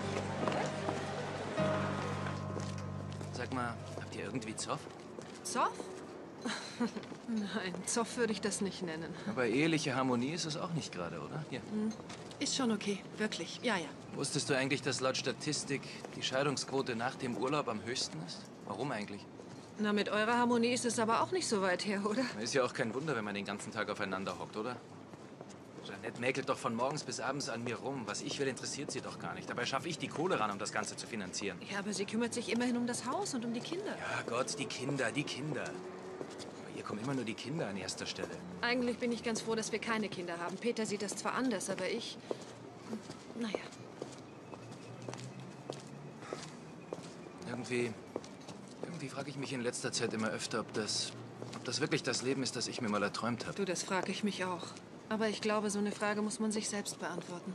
[SPEAKER 13] Sag mal, habt ihr irgendwie Zoff?
[SPEAKER 8] Zoff? Nein, Zoff würde ich das nicht nennen.
[SPEAKER 13] Aber eheliche Harmonie ist es auch nicht gerade, oder? Hier.
[SPEAKER 8] Hm. Ist schon okay, wirklich. Ja, ja.
[SPEAKER 13] Wusstest du eigentlich, dass laut Statistik die Scheidungsquote nach dem Urlaub am höchsten ist? Warum eigentlich?
[SPEAKER 8] Na, mit eurer Harmonie ist es aber auch nicht so weit her, oder?
[SPEAKER 13] Ist ja auch kein Wunder, wenn man den ganzen Tag aufeinander hockt, oder? Jeanette mäkelt doch von morgens bis abends an mir rum. Was ich will, interessiert sie doch gar nicht. Dabei schaffe ich die Kohle ran, um das Ganze zu finanzieren.
[SPEAKER 8] Ja, aber sie kümmert sich immerhin um das Haus und um die Kinder.
[SPEAKER 13] Ja, Gott, die Kinder, die Kinder. Aber hier kommen immer nur die Kinder an erster Stelle.
[SPEAKER 8] Eigentlich bin ich ganz froh, dass wir keine Kinder haben. Peter sieht das zwar anders, aber ich... Naja.
[SPEAKER 13] Irgendwie... Irgendwie frage ich mich in letzter Zeit immer öfter, ob das... ob das wirklich das Leben ist, das ich mir mal erträumt habe.
[SPEAKER 8] Du, das frage ich mich auch. Aber ich glaube, so eine Frage muss man sich selbst beantworten.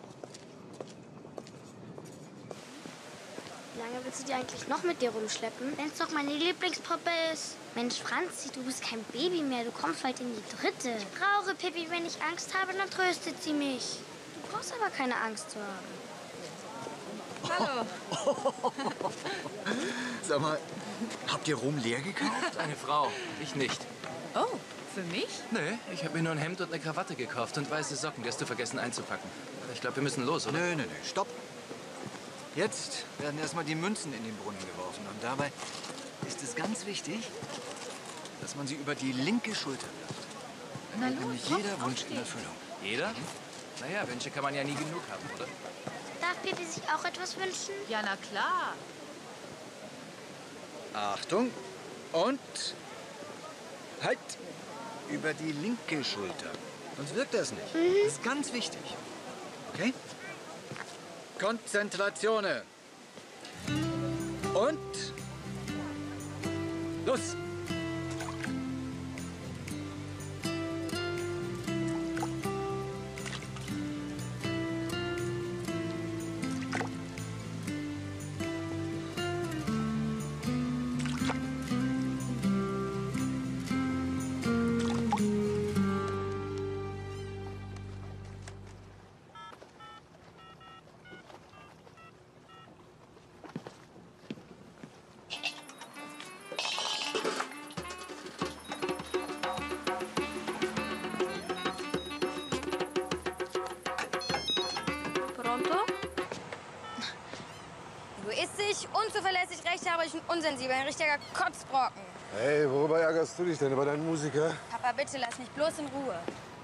[SPEAKER 1] Wie lange willst du die eigentlich noch mit dir rumschleppen? Wenn es doch meine Lieblingspuppe ist. Mensch, Franzi, du bist kein Baby mehr. Du kommst bald in die dritte. Ich brauche Pippi, wenn ich Angst habe, dann tröstet sie mich. Du brauchst aber keine Angst zu haben.
[SPEAKER 8] Hallo.
[SPEAKER 9] Sag mal, habt ihr Rum leer gekauft?
[SPEAKER 13] Eine Frau, ich nicht.
[SPEAKER 3] Oh, für mich?
[SPEAKER 13] Nee, ich habe mir nur ein Hemd und eine Krawatte gekauft und weiße Socken. Die hast du vergessen einzupacken. Ich glaube, wir müssen los, oder?
[SPEAKER 9] Nö, nö, nö, stopp. Jetzt werden erstmal die Münzen in den Brunnen geworfen. Und dabei ist es ganz wichtig, dass man sie über die linke Schulter wirft.
[SPEAKER 3] Na
[SPEAKER 9] Dann geht nämlich
[SPEAKER 3] los,
[SPEAKER 9] jeder
[SPEAKER 3] komm,
[SPEAKER 9] Wunsch in
[SPEAKER 3] aufstehen.
[SPEAKER 9] Erfüllung.
[SPEAKER 13] Jeder? Naja, Wünsche kann man ja nie genug haben, oder?
[SPEAKER 1] Darf Pippi sich auch etwas wünschen?
[SPEAKER 3] Ja, na klar.
[SPEAKER 9] Achtung. Und halt über die linke Schulter. Sonst wirkt das nicht. Das ist ganz wichtig. Okay? Konzentration. Und los.
[SPEAKER 6] Egoistisch, unzuverlässig, rechthaberisch und unsensibel. Ein richtiger Kotzbrocken.
[SPEAKER 4] Hey, worüber ärgerst du dich denn? Über deinen Musiker?
[SPEAKER 6] Papa, bitte lass mich bloß in Ruhe.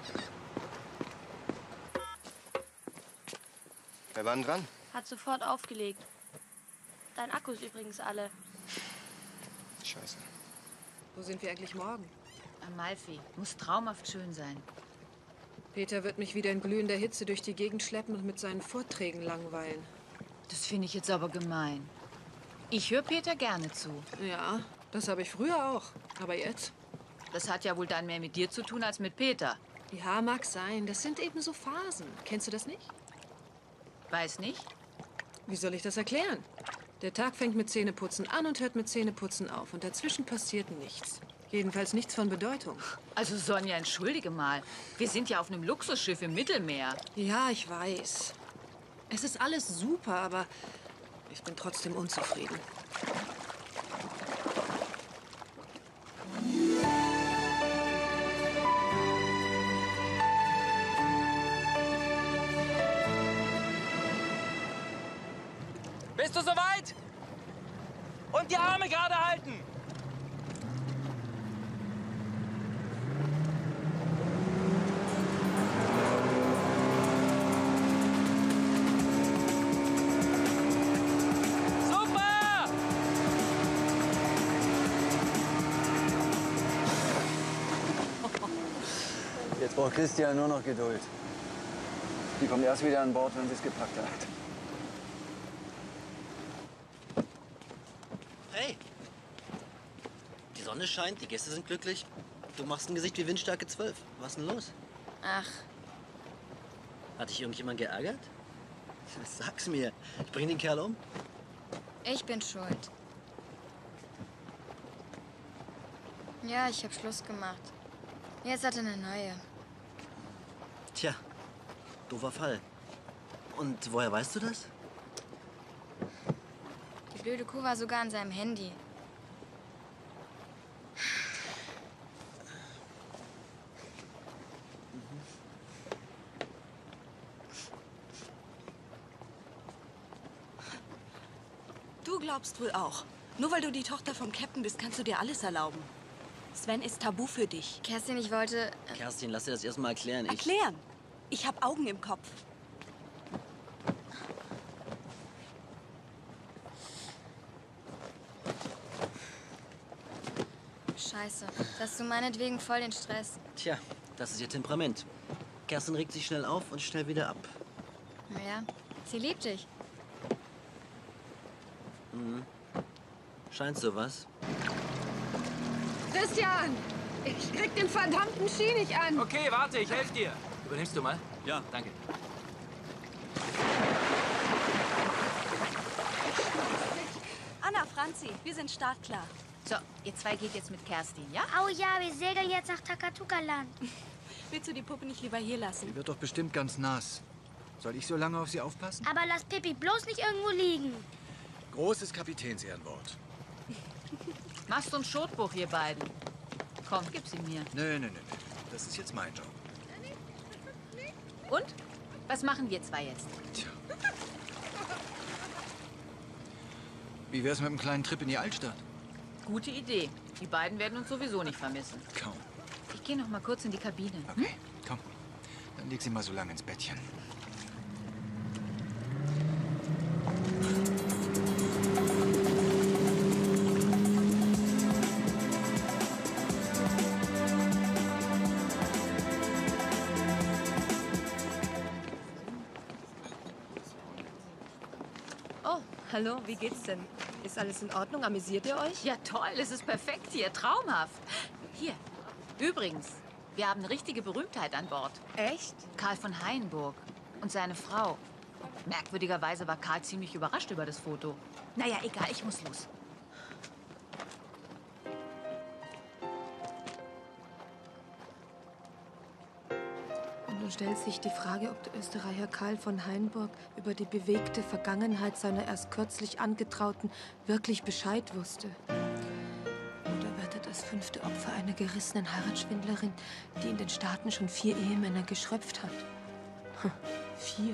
[SPEAKER 7] Wer war denn dran?
[SPEAKER 1] Hat sofort aufgelegt. Dein Akku ist übrigens alle.
[SPEAKER 7] Scheiße.
[SPEAKER 8] Wo sind wir eigentlich morgen?
[SPEAKER 3] Amalfi. Muss traumhaft schön sein.
[SPEAKER 8] Peter wird mich wieder in glühender Hitze durch die Gegend schleppen und mit seinen Vorträgen langweilen.
[SPEAKER 3] Das finde ich jetzt aber gemein. Ich höre Peter gerne zu.
[SPEAKER 8] Ja, das habe ich früher auch. Aber jetzt?
[SPEAKER 3] Das hat ja wohl dann mehr mit dir zu tun als mit Peter.
[SPEAKER 8] Ja, mag sein. Das sind eben so Phasen. Kennst du das nicht?
[SPEAKER 3] Weiß nicht.
[SPEAKER 8] Wie soll ich das erklären? Der Tag fängt mit Zähneputzen an und hört mit Zähneputzen auf. Und dazwischen passiert nichts. Jedenfalls nichts von Bedeutung.
[SPEAKER 3] Also Sonja, entschuldige mal. Wir sind ja auf einem Luxusschiff im Mittelmeer.
[SPEAKER 8] Ja, ich weiß. Es ist alles super, aber ich bin trotzdem unzufrieden.
[SPEAKER 13] Bist du soweit? Und die Arme gerade halten! Super!
[SPEAKER 15] Jetzt braucht Christian nur noch Geduld. Die kommt erst wieder an Bord, wenn sie es gepackt hat.
[SPEAKER 18] Hey!
[SPEAKER 15] Sonne scheint, die Gäste sind glücklich. Du machst ein Gesicht wie Windstärke zwölf. Was ist denn los?
[SPEAKER 6] Ach.
[SPEAKER 15] Hat dich irgendjemand geärgert? Sag's mir. Ich bring den Kerl um.
[SPEAKER 6] Ich bin schuld. Ja, ich hab Schluss gemacht. Jetzt hat er eine neue.
[SPEAKER 15] Tja, doofer Fall. Und woher weißt du das?
[SPEAKER 6] Die blöde Kuh war sogar an seinem Handy.
[SPEAKER 17] Du glaubst wohl auch. Nur weil du die Tochter vom Captain bist, kannst du dir alles erlauben. Sven ist tabu für dich.
[SPEAKER 6] Kerstin, ich wollte...
[SPEAKER 15] Kerstin, lass dir das erst mal erklären. Ich
[SPEAKER 17] Erklären? Ich habe Augen im Kopf.
[SPEAKER 6] Scheiße, das hast du meinetwegen voll den Stress.
[SPEAKER 15] Tja, das ist ihr Temperament. Kerstin regt sich schnell auf und schnell wieder ab.
[SPEAKER 6] Naja, sie liebt dich.
[SPEAKER 15] Mhm. Scheint so was.
[SPEAKER 8] Christian! Ich krieg den verdammten Ski nicht an!
[SPEAKER 13] Okay, warte, ich helfe dir. Übernimmst du mal? Ja. Danke.
[SPEAKER 17] Anna, Franzi, wir sind startklar.
[SPEAKER 3] So, ihr zwei geht jetzt mit Kerstin, ja?
[SPEAKER 1] Oh ja, wir segeln jetzt nach Takatuka-Land.
[SPEAKER 17] Willst du die Puppe nicht lieber hier lassen?
[SPEAKER 9] Sie wird doch bestimmt ganz nass. Soll ich so lange auf sie aufpassen?
[SPEAKER 1] Aber lass Pippi bloß nicht irgendwo liegen.
[SPEAKER 9] Großes Kapitänsehrenwort.
[SPEAKER 3] Mast und Schotbuch, ihr beiden. Komm, gib sie mir.
[SPEAKER 9] Nö, nö, nö, nö. Das ist jetzt mein Job.
[SPEAKER 3] Und? Was machen wir zwei jetzt?
[SPEAKER 9] Tja. Wie wär's mit einem kleinen Trip in die Altstadt?
[SPEAKER 3] Gute Idee. Die beiden werden uns sowieso nicht vermissen.
[SPEAKER 9] Kaum.
[SPEAKER 3] Ich gehe noch mal kurz in die Kabine.
[SPEAKER 9] Okay, hm? Komm. Dann leg sie mal so lange ins Bettchen.
[SPEAKER 5] Oh, hallo, wie geht's denn? Ist alles in Ordnung? Amüsiert ihr euch?
[SPEAKER 3] Ja, toll. Es ist perfekt hier. Traumhaft. Hier. Übrigens, wir haben eine richtige Berühmtheit an Bord.
[SPEAKER 5] Echt?
[SPEAKER 3] Karl von Hainburg und seine Frau. Merkwürdigerweise war Karl ziemlich überrascht über das Foto. Naja, egal, ich muss los.
[SPEAKER 5] Und nun stellt sich die Frage, ob der Österreicher Karl von Hainburg über die bewegte Vergangenheit seiner erst kürzlich Angetrauten wirklich Bescheid wusste. Oder wird er das fünfte Opfer einer gerissenen Heiratsschwindlerin, die in den Staaten schon vier Ehemänner geschröpft hat? Hm, vier.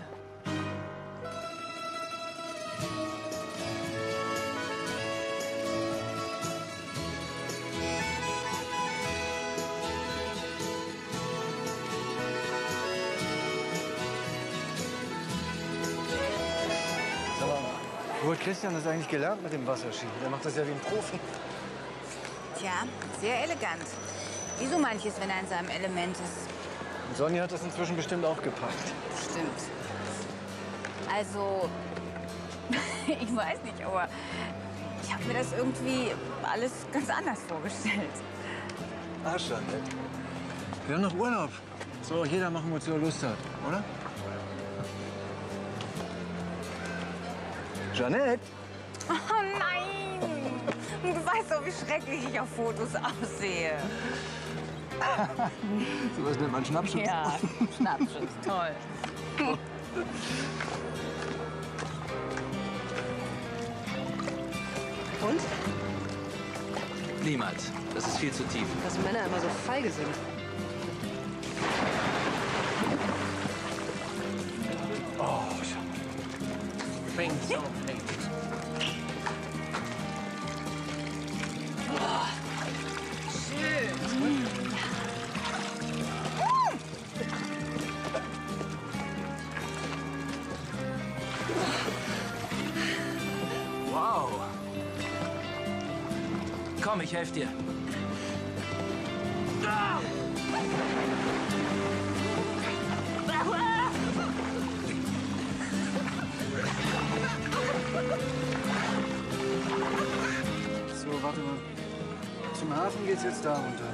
[SPEAKER 19] Wo hat Christian das eigentlich gelernt mit dem Wasserski? Der macht das ja wie ein Profi.
[SPEAKER 20] Tja, sehr elegant. Wie so manches, wenn er in seinem Element ist.
[SPEAKER 19] Und Sonja hat das inzwischen bestimmt auch gepackt.
[SPEAKER 20] Stimmt. Also, ich weiß nicht, aber ich habe mir das irgendwie alles ganz anders vorgestellt.
[SPEAKER 19] Ah, schon, ne? Wir haben noch Urlaub. So, jeder machen, wozu er Lust hat, oder? Jeanette?
[SPEAKER 20] Oh nein! Du weißt doch, wie schrecklich ich auf Fotos aussehe.
[SPEAKER 19] So was nennt man Schnappschuss.
[SPEAKER 20] Ja, Schnappschuss, toll.
[SPEAKER 5] Und?
[SPEAKER 13] Niemals. Das ist viel zu tief.
[SPEAKER 5] Dass Männer immer so feige sind.
[SPEAKER 19] Oh, schau mal.
[SPEAKER 13] Fängt so.
[SPEAKER 20] Boah. Schön.
[SPEAKER 13] Wow. Komm, ich helfe dir. Ah!
[SPEAKER 19] So, warte mal. Zum Hafen ist jetzt da runter.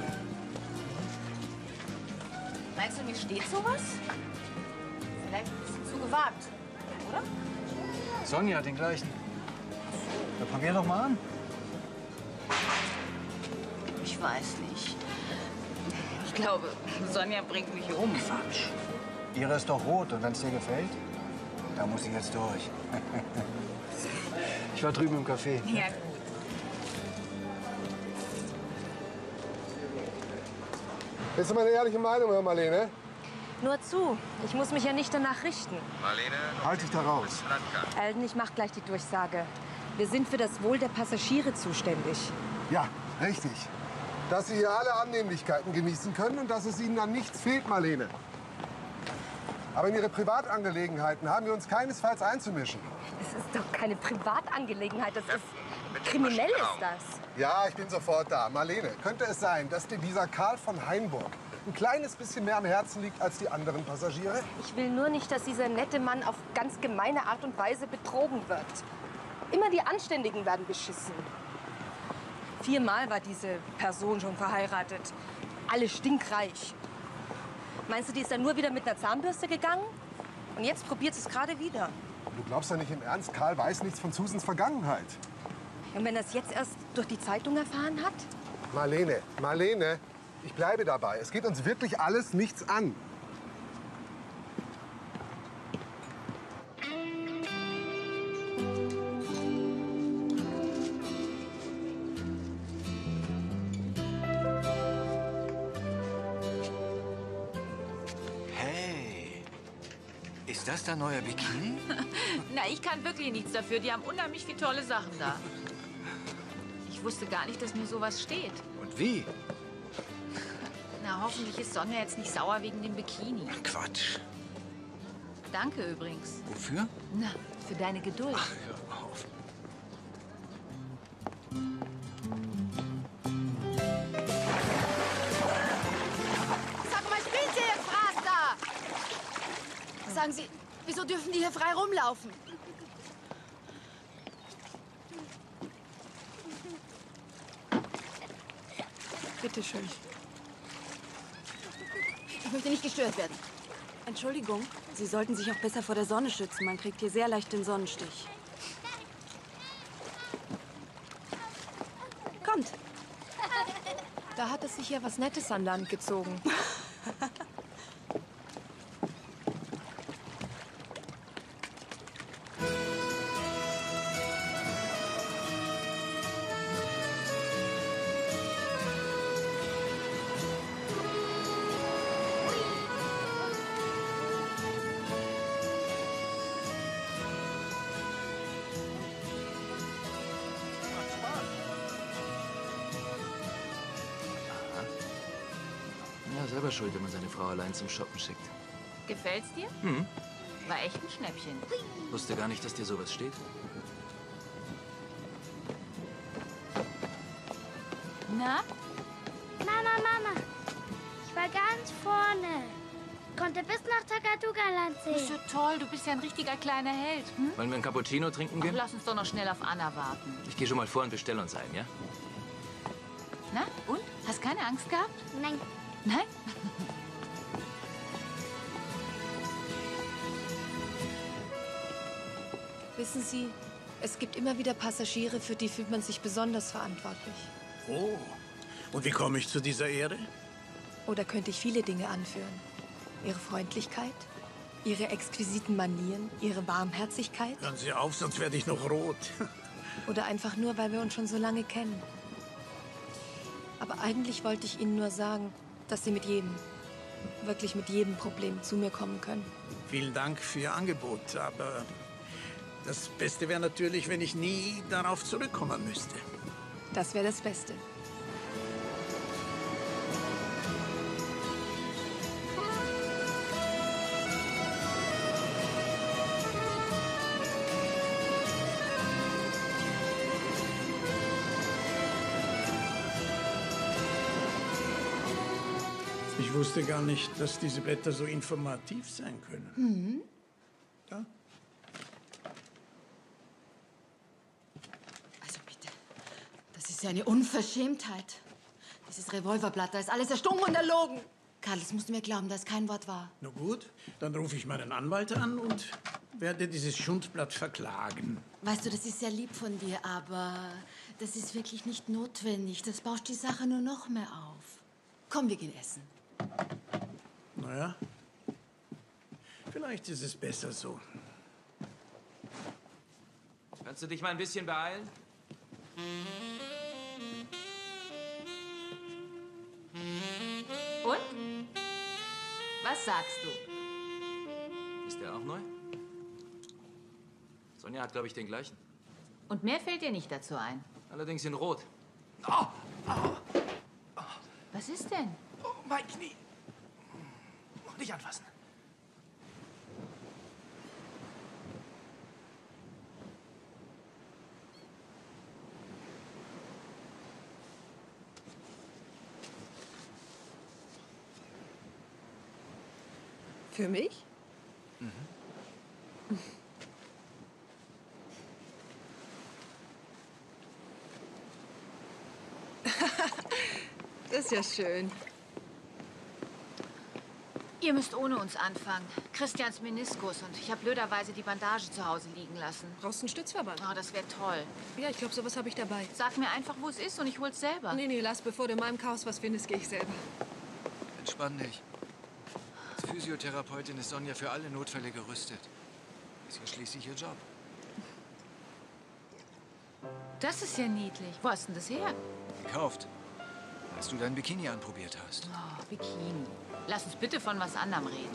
[SPEAKER 3] Meinst du, mir steht sowas? Vielleicht ein bisschen zu gewagt, oder?
[SPEAKER 19] Sonja hat den gleichen. Na, probier doch mal an.
[SPEAKER 3] Ich weiß nicht. Ich glaube, Sonja bringt mich um.
[SPEAKER 19] Quatsch. Ihre ist doch rot und wenn es dir gefällt, da muss ich jetzt durch. Ich war drüben im Café.
[SPEAKER 3] Ja, gut.
[SPEAKER 4] Willst du meine ehrliche Meinung hören, Marlene?
[SPEAKER 5] Nur zu. Ich muss mich ja nicht danach richten.
[SPEAKER 14] Marlene,
[SPEAKER 4] halt dich da raus.
[SPEAKER 5] Alden, ich mach gleich die Durchsage. Wir sind für das Wohl der Passagiere zuständig.
[SPEAKER 4] Ja, richtig. Dass Sie hier alle Annehmlichkeiten genießen können und dass es Ihnen an nichts fehlt, Marlene. Aber in Ihre Privatangelegenheiten haben wir uns keinesfalls einzumischen.
[SPEAKER 5] Das ist doch keine Privatangelegenheit, das ist kriminell ist das.
[SPEAKER 4] Ja, ich bin sofort da. Marlene, könnte es sein, dass dir dieser Karl von Hainburg ein kleines bisschen mehr am Herzen liegt als die anderen Passagiere?
[SPEAKER 5] Ich will nur nicht, dass dieser nette Mann auf ganz gemeine Art und Weise betrogen wird. Immer die Anständigen werden beschissen. Viermal war diese Person schon verheiratet. Alle stinkreich. Meinst du, die ist dann nur wieder mit einer Zahnbürste gegangen? Und jetzt probiert sie es gerade wieder.
[SPEAKER 4] Du glaubst ja nicht im Ernst, Karl weiß nichts von Susans Vergangenheit.
[SPEAKER 5] Und wenn er es jetzt erst durch die Zeitung erfahren hat?
[SPEAKER 4] Marlene, Marlene, ich bleibe dabei. Es geht uns wirklich alles nichts an.
[SPEAKER 9] Hey, ist das dein neuer Bikini?
[SPEAKER 3] Na, ich kann wirklich nichts dafür. Die haben unheimlich viele tolle Sachen da. Ich wusste gar nicht, dass mir sowas steht.
[SPEAKER 9] Und wie?
[SPEAKER 3] Na, hoffentlich ist Sonja jetzt nicht sauer wegen dem Bikini.
[SPEAKER 9] Quatsch.
[SPEAKER 3] Danke übrigens.
[SPEAKER 9] Wofür?
[SPEAKER 3] Na, für deine Geduld.
[SPEAKER 9] Ach, hör auf.
[SPEAKER 11] Sag mal, spielen Sie jetzt Fraß da? Sagen Sie, wieso dürfen die hier frei rumlaufen?
[SPEAKER 5] Bitte schön.
[SPEAKER 11] Ich möchte nicht gestört werden.
[SPEAKER 17] Entschuldigung, Sie sollten sich auch besser vor der Sonne schützen. Man kriegt hier sehr leicht den Sonnenstich.
[SPEAKER 5] Kommt. Da hat es sich ja was Nettes an Land gezogen.
[SPEAKER 13] Ja, selber schuld, wenn man seine Frau allein zum Shoppen schickt.
[SPEAKER 3] Gefällt's dir?
[SPEAKER 13] Hm.
[SPEAKER 3] War echt ein Schnäppchen.
[SPEAKER 13] Wusste gar nicht, dass dir sowas steht.
[SPEAKER 3] Na?
[SPEAKER 1] Mama, Mama, ich war ganz vorne. Konnte bis nach Tagadugaland
[SPEAKER 3] Du bist
[SPEAKER 1] sehen.
[SPEAKER 3] so toll, du bist ja ein richtiger kleiner Held. Hm?
[SPEAKER 13] Wollen wir einen Cappuccino trinken
[SPEAKER 3] Ach,
[SPEAKER 13] gehen?
[SPEAKER 3] lass uns doch noch schnell auf Anna warten.
[SPEAKER 13] Ich gehe schon mal vor und bestelle uns einen, ja?
[SPEAKER 3] Na, und? Hast keine Angst gehabt?
[SPEAKER 1] Nein.
[SPEAKER 3] Nein?
[SPEAKER 5] Wissen Sie, es gibt immer wieder Passagiere, für die fühlt man sich besonders verantwortlich.
[SPEAKER 10] Oh, und wie komme ich zu dieser Ehre?
[SPEAKER 5] Oder könnte ich viele Dinge anführen? Ihre Freundlichkeit, Ihre exquisiten Manieren, Ihre Warmherzigkeit?
[SPEAKER 10] Hören Sie auf, sonst werde ich noch rot.
[SPEAKER 5] Oder einfach nur, weil wir uns schon so lange kennen. Aber eigentlich wollte ich Ihnen nur sagen, dass Sie mit jedem, wirklich mit jedem Problem zu mir kommen können.
[SPEAKER 10] Vielen Dank für Ihr Angebot, aber das Beste wäre natürlich, wenn ich nie darauf zurückkommen müsste.
[SPEAKER 5] Das wäre das Beste.
[SPEAKER 10] Ich wusste gar nicht, dass diese Blätter so informativ sein können.
[SPEAKER 11] Mhm.
[SPEAKER 10] Da.
[SPEAKER 11] Also bitte, das ist ja eine Unverschämtheit.
[SPEAKER 16] Dieses Revolverblatt, da ist alles erstunken und erlogen. Karl, das musst du mir glauben, da ist kein Wort wahr.
[SPEAKER 10] Na gut, dann rufe ich meinen Anwalt an und werde dieses Schundblatt verklagen.
[SPEAKER 16] Weißt du, das ist sehr lieb von dir, aber das ist wirklich nicht notwendig. Das bauscht die Sache nur noch mehr auf. Komm, wir gehen essen.
[SPEAKER 10] Naja, vielleicht ist es besser so.
[SPEAKER 13] Kannst du dich mal ein bisschen beeilen?
[SPEAKER 3] Und? Was sagst du?
[SPEAKER 13] Ist der auch neu? Sonja hat, glaube ich, den gleichen.
[SPEAKER 3] Und mehr fällt dir nicht dazu ein?
[SPEAKER 13] Allerdings in Rot.
[SPEAKER 3] Was ist denn?
[SPEAKER 13] Oh, mein Knie. Nicht anfassen.
[SPEAKER 8] Für mich?
[SPEAKER 13] Mhm.
[SPEAKER 8] Das ist ja schön.
[SPEAKER 3] Ihr müsst ohne uns anfangen. Christians Meniskus und ich habe blöderweise die Bandage zu Hause liegen lassen.
[SPEAKER 8] Brauchst du einen Stützverband?
[SPEAKER 3] Oh, das wäre toll.
[SPEAKER 8] Ja, ich glaube, sowas habe ich dabei.
[SPEAKER 3] Sag mir einfach, wo es ist und ich hol's selber.
[SPEAKER 8] Nee, nee, lass, bevor du in meinem Chaos was findest, gehe ich selber.
[SPEAKER 9] Entspann dich. Als Physiotherapeutin ist Sonja für alle Notfälle gerüstet. Ist ja schließlich ihr Job.
[SPEAKER 3] Das ist ja niedlich. Wo hast denn das her?
[SPEAKER 9] Gekauft. Als du dein Bikini anprobiert hast.
[SPEAKER 3] Oh, Bikini. Lass uns bitte von was anderem reden.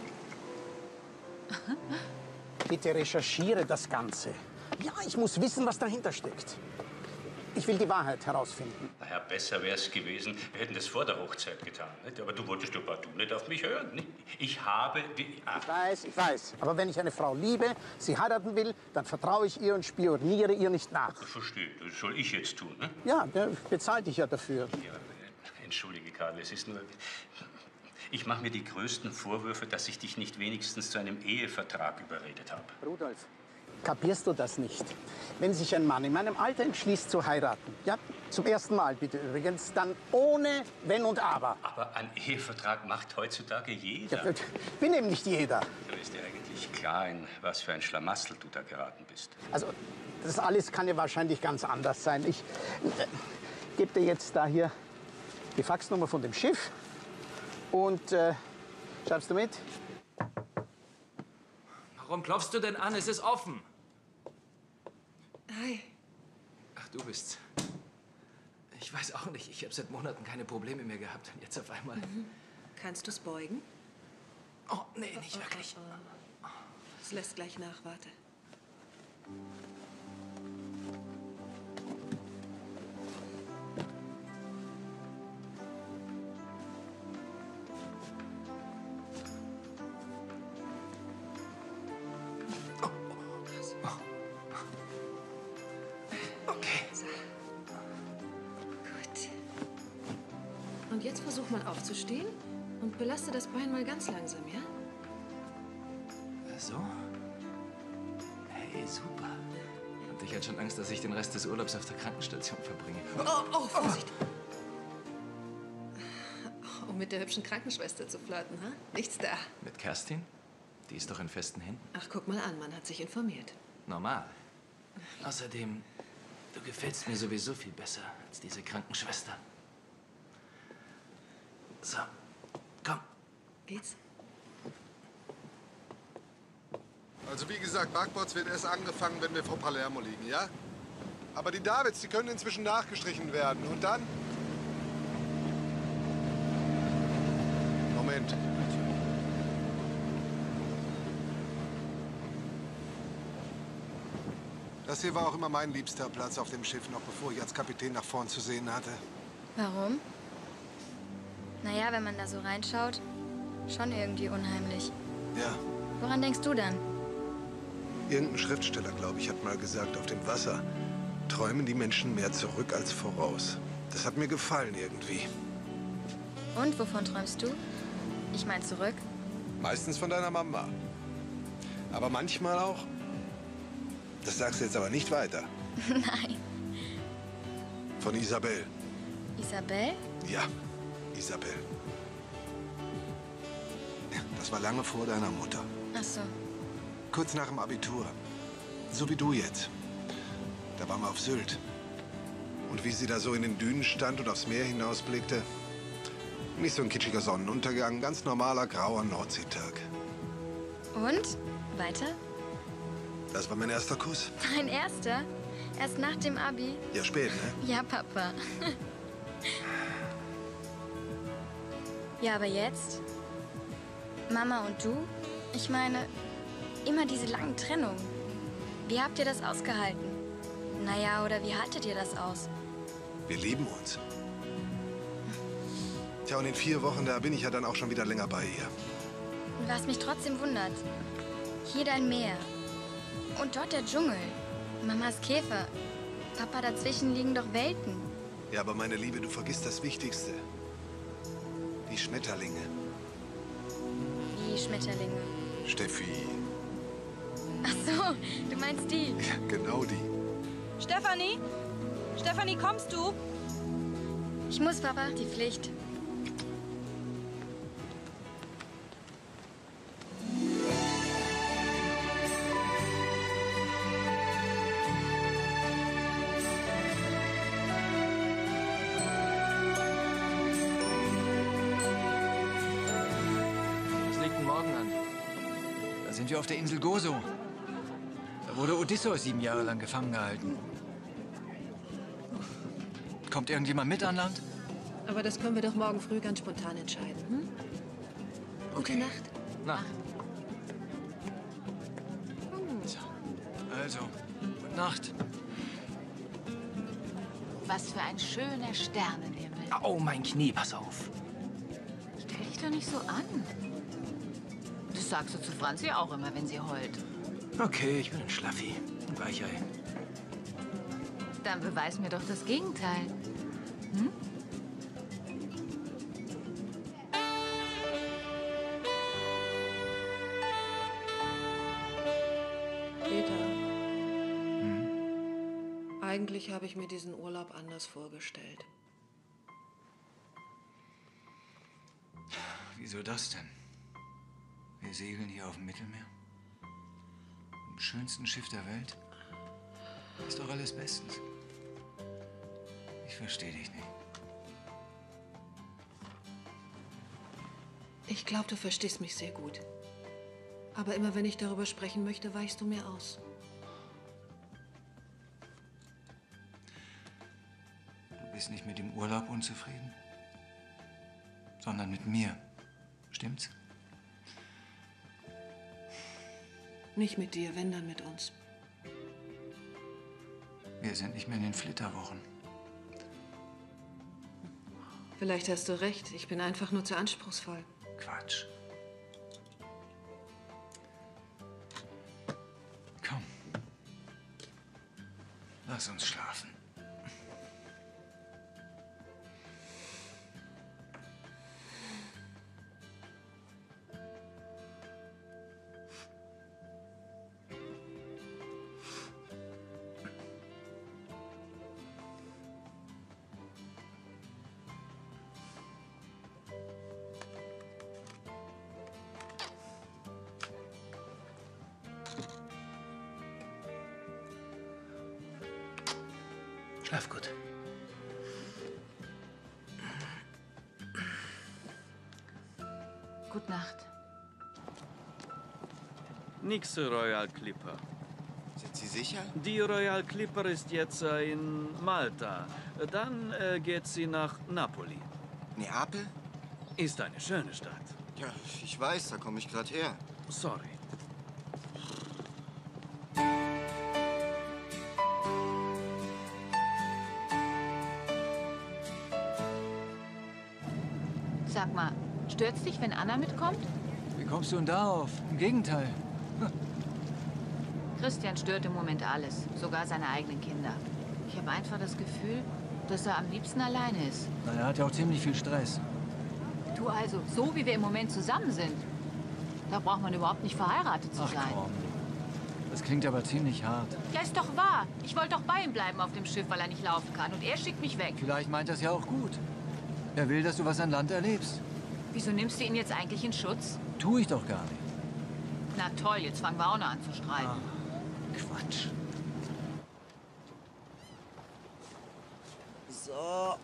[SPEAKER 10] Bitte recherchiere das Ganze. Ja, ich muss wissen, was dahinter steckt. Ich will die Wahrheit herausfinden.
[SPEAKER 12] Na ja, besser wäre es gewesen, wir hätten das vor der Hochzeit getan. Nicht? Aber du wolltest doch partout nicht auf mich hören. Nicht? Ich habe... Die, ah.
[SPEAKER 10] Ich weiß, ich weiß. Aber wenn ich eine Frau liebe, sie heiraten will, dann vertraue ich ihr und spioniere ihr nicht nach.
[SPEAKER 12] Ich verstehe, das soll ich jetzt tun. Ne?
[SPEAKER 10] Ja, der bezahlt dich ja dafür.
[SPEAKER 12] Ja, entschuldige, Karl, es ist nur... Ich mache mir die größten Vorwürfe, dass ich dich nicht wenigstens zu einem Ehevertrag überredet habe.
[SPEAKER 10] Rudolf, kapierst du das nicht? Wenn sich ein Mann in meinem Alter entschließt zu heiraten, ja, zum ersten Mal bitte übrigens, dann ohne Wenn und Aber.
[SPEAKER 12] Aber einen Ehevertrag macht heutzutage jeder.
[SPEAKER 10] Ja, bin eben nicht jeder.
[SPEAKER 12] Du ist dir eigentlich klar, in was für ein Schlamassel du da geraten bist.
[SPEAKER 10] Also, das alles kann ja wahrscheinlich ganz anders sein. Ich äh, gebe dir jetzt da hier die Faxnummer von dem Schiff. Und, äh, schreibst du mit?
[SPEAKER 13] Warum klopfst du denn an? Es ist offen.
[SPEAKER 8] Hi.
[SPEAKER 13] Ach, du bist's. Ich weiß auch nicht. Ich habe seit Monaten keine Probleme mehr gehabt. Und jetzt auf einmal...
[SPEAKER 8] Mhm. Kannst du's beugen?
[SPEAKER 13] Oh, nee, nicht wirklich.
[SPEAKER 8] Es lässt gleich nach, warte. Und jetzt versuch mal aufzustehen und belaste das Bein mal ganz langsam, ja?
[SPEAKER 13] So? Hey, super. Und ich hatte schon Angst, dass ich den Rest des Urlaubs auf der Krankenstation verbringe.
[SPEAKER 8] Oh, oh, Vorsicht! Um mit der hübschen Krankenschwester zu flirten, ha? Nichts da.
[SPEAKER 13] Mit Kerstin? Die ist doch in festen Händen.
[SPEAKER 8] Ach, guck mal an, man hat sich informiert.
[SPEAKER 13] Normal. Außerdem, du gefällst mir sowieso viel besser als diese Krankenschwester. So, komm.
[SPEAKER 8] Geht's?
[SPEAKER 4] Also wie gesagt, Backbots wird erst angefangen, wenn wir vor Palermo liegen, ja? Aber die Davids, die können inzwischen nachgestrichen werden. Und dann... Moment. Das hier war auch immer mein liebster Platz auf dem Schiff, noch bevor ich als Kapitän nach vorn zu sehen hatte.
[SPEAKER 6] Warum? Naja, wenn man da so reinschaut, schon irgendwie unheimlich.
[SPEAKER 4] Ja.
[SPEAKER 6] Woran denkst du dann?
[SPEAKER 4] Irgendein Schriftsteller, glaube ich, hat mal gesagt, auf dem Wasser träumen die Menschen mehr zurück als voraus. Das hat mir gefallen irgendwie.
[SPEAKER 6] Und wovon träumst du? Ich meine zurück.
[SPEAKER 4] Meistens von deiner Mama. Aber manchmal auch... Das sagst du jetzt aber nicht weiter.
[SPEAKER 6] Nein.
[SPEAKER 4] Von Isabel.
[SPEAKER 6] Isabel?
[SPEAKER 4] Ja. Isabel. Das war lange vor deiner Mutter.
[SPEAKER 6] Ach so.
[SPEAKER 4] Kurz nach dem Abitur. So wie du jetzt. Da waren wir auf Sylt. Und wie sie da so in den Dünen stand und aufs Meer hinausblickte. Nicht so ein kitschiger Sonnenuntergang, ganz normaler grauer Nordseetag.
[SPEAKER 6] Und? Weiter?
[SPEAKER 4] Das war mein erster Kuss.
[SPEAKER 6] Dein erster? Erst nach dem Abi?
[SPEAKER 4] Ja, spät, ne?
[SPEAKER 6] Ja, Papa. Ja, aber jetzt? Mama und du? Ich meine, immer diese langen Trennungen. Wie habt ihr das ausgehalten? Naja, oder wie haltet ihr das aus?
[SPEAKER 4] Wir lieben uns. Tja, und in vier Wochen, da bin ich ja dann auch schon wieder länger bei ihr.
[SPEAKER 6] Was mich trotzdem wundert. Hier dein Meer. Und dort der Dschungel. Mamas Käfer. Papa, dazwischen liegen doch Welten.
[SPEAKER 4] Ja, aber meine Liebe, du vergisst das Wichtigste. Die Schmetterlinge.
[SPEAKER 6] Wie Schmetterlinge?
[SPEAKER 4] Steffi.
[SPEAKER 6] Ach so, du meinst die?
[SPEAKER 4] Ja, genau die.
[SPEAKER 17] Stefanie? Stefanie, kommst du?
[SPEAKER 6] Ich muss, Papa. Die Pflicht.
[SPEAKER 9] Was liegt denn morgen an? Da sind wir auf der Insel Gozo. Da wurde Odysseus sieben Jahre lang gefangen gehalten. Kommt irgendjemand mit an Land?
[SPEAKER 8] Aber das können wir doch morgen früh ganz spontan entscheiden. Hm? Gute
[SPEAKER 9] Okay.
[SPEAKER 8] Nacht.
[SPEAKER 9] Nacht. So. Also, gute Nacht.
[SPEAKER 3] Was für ein schöner Sternenhimmel.
[SPEAKER 13] Oh, mein Knie, pass auf.
[SPEAKER 3] Stell dich doch nicht so an. Das sagst du zu Franzi auch immer, wenn sie heult.
[SPEAKER 13] Okay, ich bin ein Schlaffi. Ein Weichei.
[SPEAKER 3] Dann beweis mir doch das Gegenteil. Hm?
[SPEAKER 8] Peter. Eigentlich habe ich mir diesen Urlaub anders vorgestellt.
[SPEAKER 9] Wieso das denn? Wir segeln hier auf dem Mittelmeer. Im schönsten Schiff der Welt. Ist doch alles bestens. Ich verstehe dich nicht.
[SPEAKER 8] Ich glaube, du verstehst mich sehr gut. Aber immer wenn ich darüber sprechen möchte, weichst du mir aus.
[SPEAKER 9] Du bist nicht mit dem Urlaub unzufrieden, sondern mit mir. Stimmt's?
[SPEAKER 8] Nicht mit dir, wenn dann mit uns.
[SPEAKER 9] Wir sind nicht mehr in den Flitterwochen.
[SPEAKER 8] Vielleicht hast du recht. Ich bin einfach nur zu anspruchsvoll.
[SPEAKER 9] Quatsch. Komm. Lass uns schlafen.
[SPEAKER 13] Schlaf gut.
[SPEAKER 3] Gute Nacht.
[SPEAKER 21] Nix Royal Clipper.
[SPEAKER 18] Sind Sie sicher?
[SPEAKER 21] Die Royal Clipper ist jetzt äh, in Malta. Dann äh, geht sie nach Napoli.
[SPEAKER 18] Neapel?
[SPEAKER 21] Ist eine schöne Stadt.
[SPEAKER 18] Ja, ich weiß, da komme ich gerade her.
[SPEAKER 21] Sorry.
[SPEAKER 3] Sag mal, stört's dich, wenn Anna mitkommt?
[SPEAKER 9] Wie kommst du denn darauf? Im Gegenteil.
[SPEAKER 3] Christian stört im Moment alles, sogar seine eigenen Kinder. Ich habe einfach das Gefühl, dass er am liebsten alleine ist.
[SPEAKER 9] Na, er hat ja auch ziemlich viel Stress.
[SPEAKER 3] Du also, so wie wir im Moment zusammen sind, da braucht man überhaupt nicht verheiratet zu
[SPEAKER 9] Ach
[SPEAKER 3] sein.
[SPEAKER 9] komm. Das klingt aber ziemlich hart.
[SPEAKER 3] Ja, ist doch wahr. Ich wollte doch bei ihm bleiben auf dem Schiff, weil er nicht laufen kann. Und er schickt mich weg.
[SPEAKER 9] Vielleicht meint er es ja auch gut. Er will, dass du was an Land erlebst.
[SPEAKER 3] Wieso nimmst du ihn jetzt eigentlich in Schutz?
[SPEAKER 9] Tu ich doch gar nicht.
[SPEAKER 3] Na toll, jetzt fangen wir auch noch an zu streiten.
[SPEAKER 9] Ah, Quatsch.
[SPEAKER 15] So.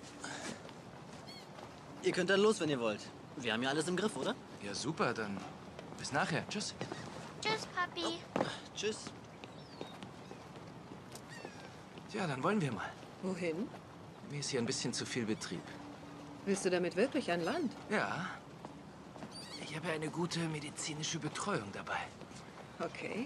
[SPEAKER 15] Ihr könnt dann los, wenn ihr wollt. Wir haben ja alles im Griff, oder?
[SPEAKER 13] Ja, super, dann bis nachher. Tschüss.
[SPEAKER 1] Tschüss, Papi.
[SPEAKER 15] Oh, tschüss.
[SPEAKER 13] Tja, dann wollen wir mal.
[SPEAKER 8] Wohin?
[SPEAKER 13] Mir ist hier ein bisschen zu viel Betrieb.
[SPEAKER 8] Willst du damit wirklich an Land?
[SPEAKER 13] Ja. Ich habe eine gute medizinische Betreuung dabei.
[SPEAKER 8] Okay.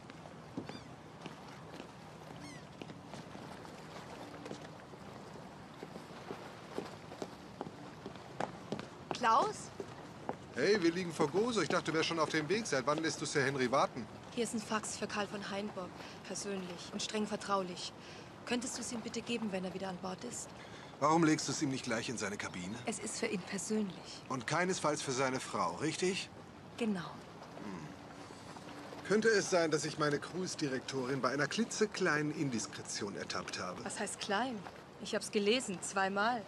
[SPEAKER 5] Klaus?
[SPEAKER 4] Hey, wir liegen vor Gozo. Ich dachte, du wärst schon auf dem Weg. Seit wann lässt du Sir Henry warten?
[SPEAKER 5] Hier ist ein Fax für Karl von Hainburg. Persönlich und streng vertraulich. Könntest du es ihm bitte geben, wenn er wieder an Bord ist?
[SPEAKER 4] Warum legst du es ihm nicht gleich in seine Kabine?
[SPEAKER 5] Es ist für ihn persönlich.
[SPEAKER 4] Und keinesfalls für seine Frau, richtig?
[SPEAKER 5] Genau.
[SPEAKER 4] Könnte es sein, dass ich meine Cruise-Direktorin bei einer klitzekleinen Indiskretion ertappt habe?
[SPEAKER 5] Was heißt klein? Ich hab's gelesen, zweimal.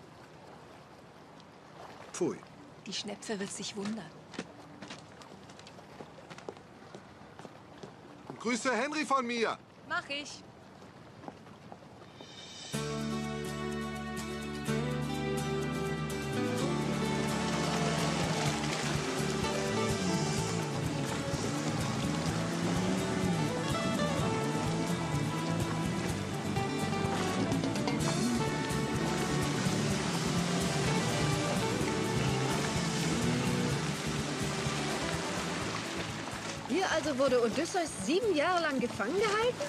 [SPEAKER 4] Pfui.
[SPEAKER 5] Die Schnepfe wird sich wundern.
[SPEAKER 4] Und grüße Henry von mir.
[SPEAKER 5] Mach ich.
[SPEAKER 8] Hier also wurde Odysseus sieben Jahre lang gefangen gehalten?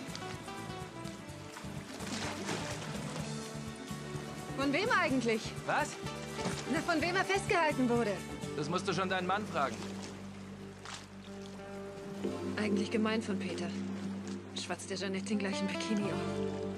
[SPEAKER 8] Von wem eigentlich?
[SPEAKER 13] Was?
[SPEAKER 8] Na, von wem er festgehalten wurde.
[SPEAKER 13] Das musst du schon deinen Mann fragen.
[SPEAKER 8] Eigentlich gemein von Peter. Schwatzt der Jeanette den gleichen Bikini auf.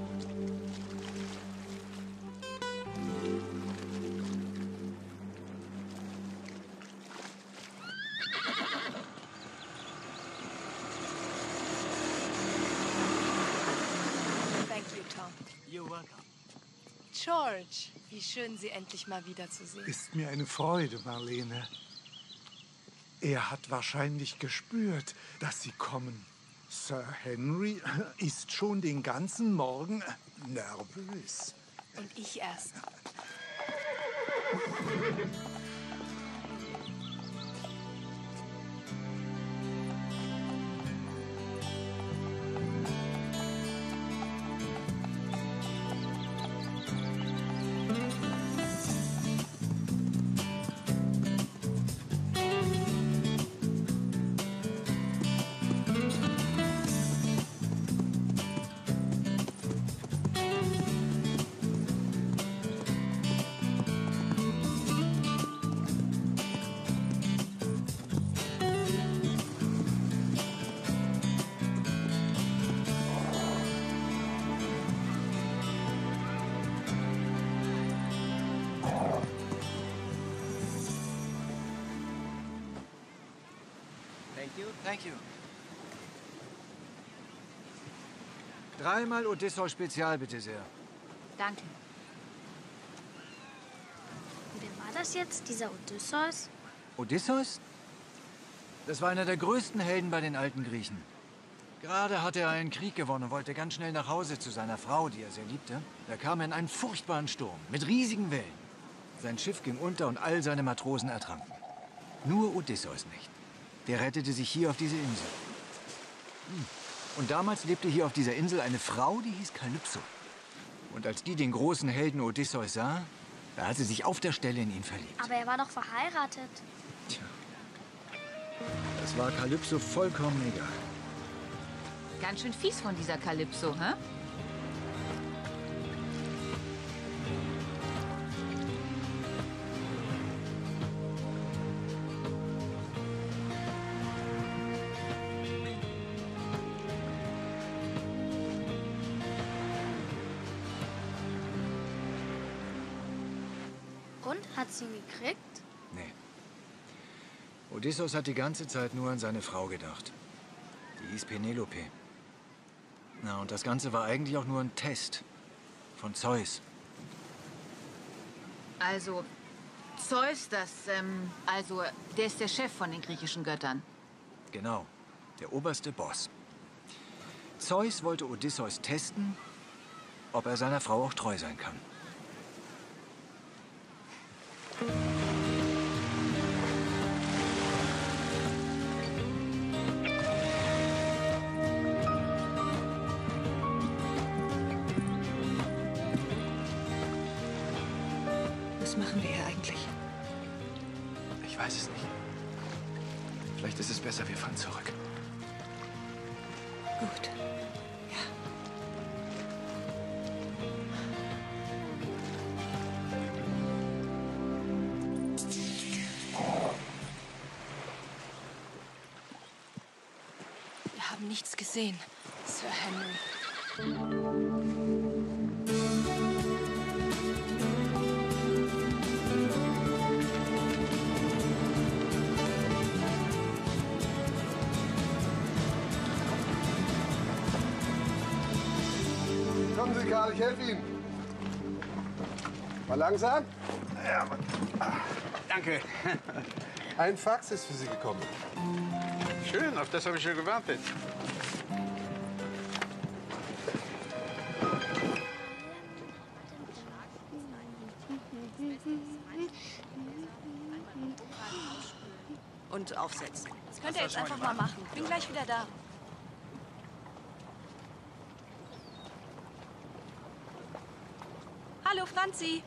[SPEAKER 5] You're welcome. George, wie schön, Sie endlich mal wiederzusehen.
[SPEAKER 2] Ist mir eine Freude, Marlene. Er hat wahrscheinlich gespürt, dass Sie kommen. Sir Henry ist schon den ganzen Morgen nervös.
[SPEAKER 5] Und ich erst.
[SPEAKER 9] Thank you. Dreimal Odysseus Spezial, bitte sehr.
[SPEAKER 3] Danke.
[SPEAKER 1] Wer war das jetzt, dieser Odysseus?
[SPEAKER 9] Odysseus? Das war einer der größten Helden bei den alten Griechen. Gerade hatte er einen Krieg gewonnen und wollte ganz schnell nach Hause zu seiner Frau, die er sehr liebte. Da kam er in einen furchtbaren Sturm mit riesigen Wellen. Sein Schiff ging unter und all seine Matrosen ertranken. Nur Odysseus nicht. Der rettete sich hier auf diese Insel. Hm. Und damals lebte hier auf dieser Insel eine Frau, die hieß Kalypso. Und als die den großen Helden Odysseus sah, da hat sie sich auf der Stelle in ihn verliebt.
[SPEAKER 1] Aber er war doch verheiratet.
[SPEAKER 9] Tja, das war Kalypso vollkommen egal.
[SPEAKER 3] Ganz schön fies von dieser Kalypso, hä?
[SPEAKER 1] Und? Hat sie ihn gekriegt?
[SPEAKER 9] Nee. Odysseus hat die ganze Zeit nur an seine Frau gedacht. Die hieß Penelope. Na, und das Ganze war eigentlich auch nur ein Test von Zeus.
[SPEAKER 3] Also, Zeus, das, ähm, also, der ist der Chef von den griechischen Göttern.
[SPEAKER 9] Genau, der oberste Boss. Zeus wollte Odysseus testen, ob er seiner Frau auch treu sein kann.
[SPEAKER 17] Was machen wir hier eigentlich?
[SPEAKER 9] Ich weiß es nicht. Vielleicht ist es besser, wir fahren zurück.
[SPEAKER 17] Gut. Wir haben nichts gesehen, Sir Henry.
[SPEAKER 7] Kommen Sie, Karl, ich helfe Ihnen. Mal langsam. Ja, Mann.
[SPEAKER 10] Danke.
[SPEAKER 7] Ein Fax ist für Sie gekommen.
[SPEAKER 10] Schön, auf das habe ich schon gewartet.
[SPEAKER 17] Und aufsetzen. Das könnt ihr jetzt einfach mal machen. Bin gleich wieder da. Hallo, Franzi.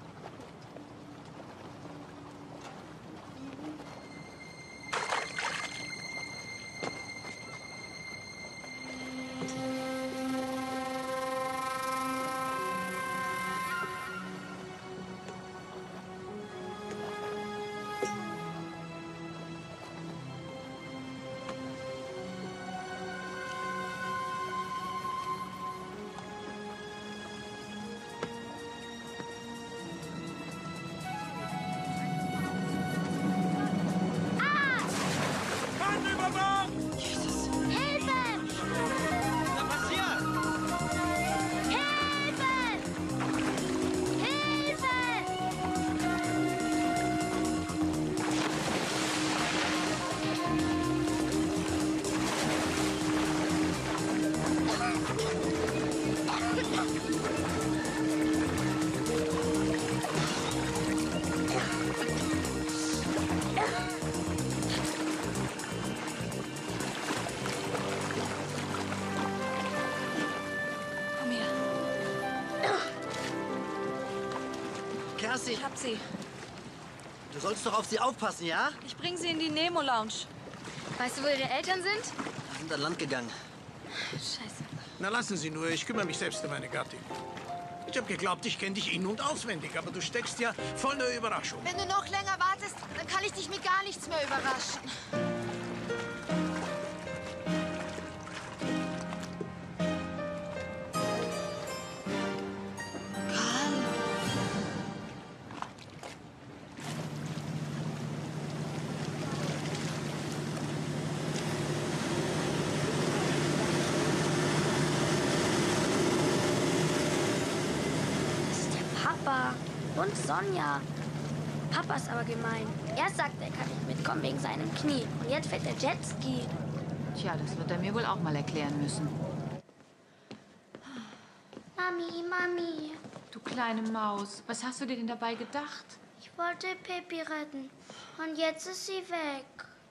[SPEAKER 15] Kerstin!
[SPEAKER 11] Ich hab sie.
[SPEAKER 15] Du sollst doch auf sie aufpassen, ja?
[SPEAKER 11] Ich bring sie in die Nemo-Lounge.
[SPEAKER 6] Weißt du, wo ihre Eltern sind?
[SPEAKER 15] Wir sind an Land gegangen.
[SPEAKER 6] Scheiße.
[SPEAKER 10] Na, lassen Sie nur. Ich kümmere mich selbst um meine Gattin. Ich habe geglaubt, ich kenne dich in- und auswendig, aber du steckst ja voll der Überraschung.
[SPEAKER 11] Wenn du noch länger wartest, dann kann ich dich mit gar nichts mehr überraschen.
[SPEAKER 1] Papa und Sonja. Papa ist aber gemein. Er sagt, er kann nicht mitkommen wegen seinem Knie. Und jetzt fährt der Jetski.
[SPEAKER 3] Tja, das wird er mir wohl auch mal erklären müssen.
[SPEAKER 1] Mami, Mami.
[SPEAKER 3] Du kleine Maus, was hast du dir denn dabei gedacht?
[SPEAKER 1] Ich wollte Pippi retten. Und jetzt ist sie weg.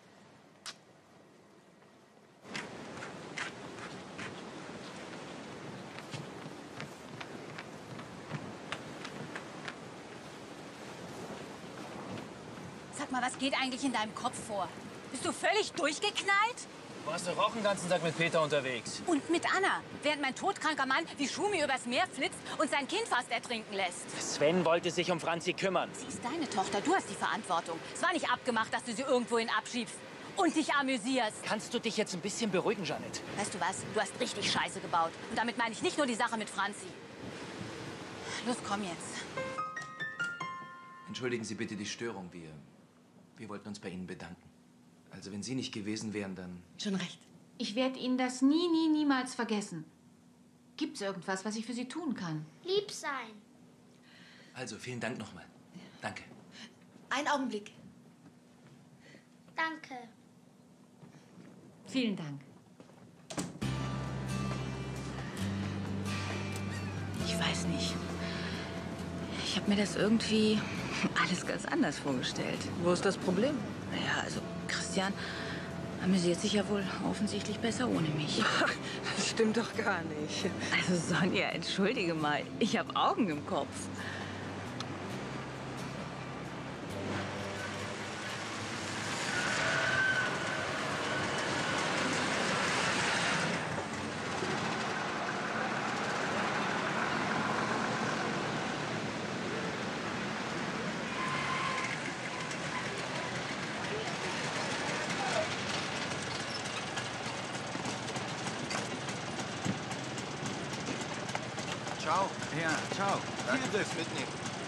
[SPEAKER 20] Sag mal, was geht eigentlich in deinem Kopf vor? Bist du völlig durchgeknallt?
[SPEAKER 13] Du warst doch auch den ganzen Tag mit Peter unterwegs.
[SPEAKER 20] Und mit Anna, während mein todkranker Mann wie Schumi übers Meer flitzt und sein Kind fast ertrinken lässt.
[SPEAKER 13] Sven wollte sich um Franzi kümmern.
[SPEAKER 20] Sie ist deine Tochter, du hast die Verantwortung. Es war nicht abgemacht, dass du sie irgendwohin abschiebst und dich amüsierst.
[SPEAKER 13] Kannst du dich jetzt ein bisschen beruhigen, Janet?
[SPEAKER 20] Weißt du was? Du hast richtig Scheiße gebaut. Und damit meine ich nicht nur die Sache mit Franzi. Los, komm jetzt.
[SPEAKER 13] Entschuldigen Sie bitte die Störung. Wir, wir wollten uns bei Ihnen bedanken. Also wenn Sie nicht gewesen wären, dann...
[SPEAKER 3] Schon recht. Ich werde Ihnen das nie, nie, niemals vergessen. Gibt's irgendwas, was ich für Sie tun kann?
[SPEAKER 1] Lieb sein.
[SPEAKER 13] Also, vielen Dank nochmal. Danke.
[SPEAKER 11] Einen Augenblick.
[SPEAKER 1] Danke.
[SPEAKER 20] Vielen Dank. Ich weiß nicht. Ich habe mir das irgendwie alles ganz anders vorgestellt.
[SPEAKER 8] Wo ist das Problem?
[SPEAKER 20] Naja, also Christian amüsiert sich ja wohl offensichtlich besser ohne mich.
[SPEAKER 8] Das stimmt doch gar nicht.
[SPEAKER 20] Also Sonja, entschuldige mal, ich habe Augen im Kopf.
[SPEAKER 14] Ciao. Ja, ciao. Danke fürs Mitnehmen.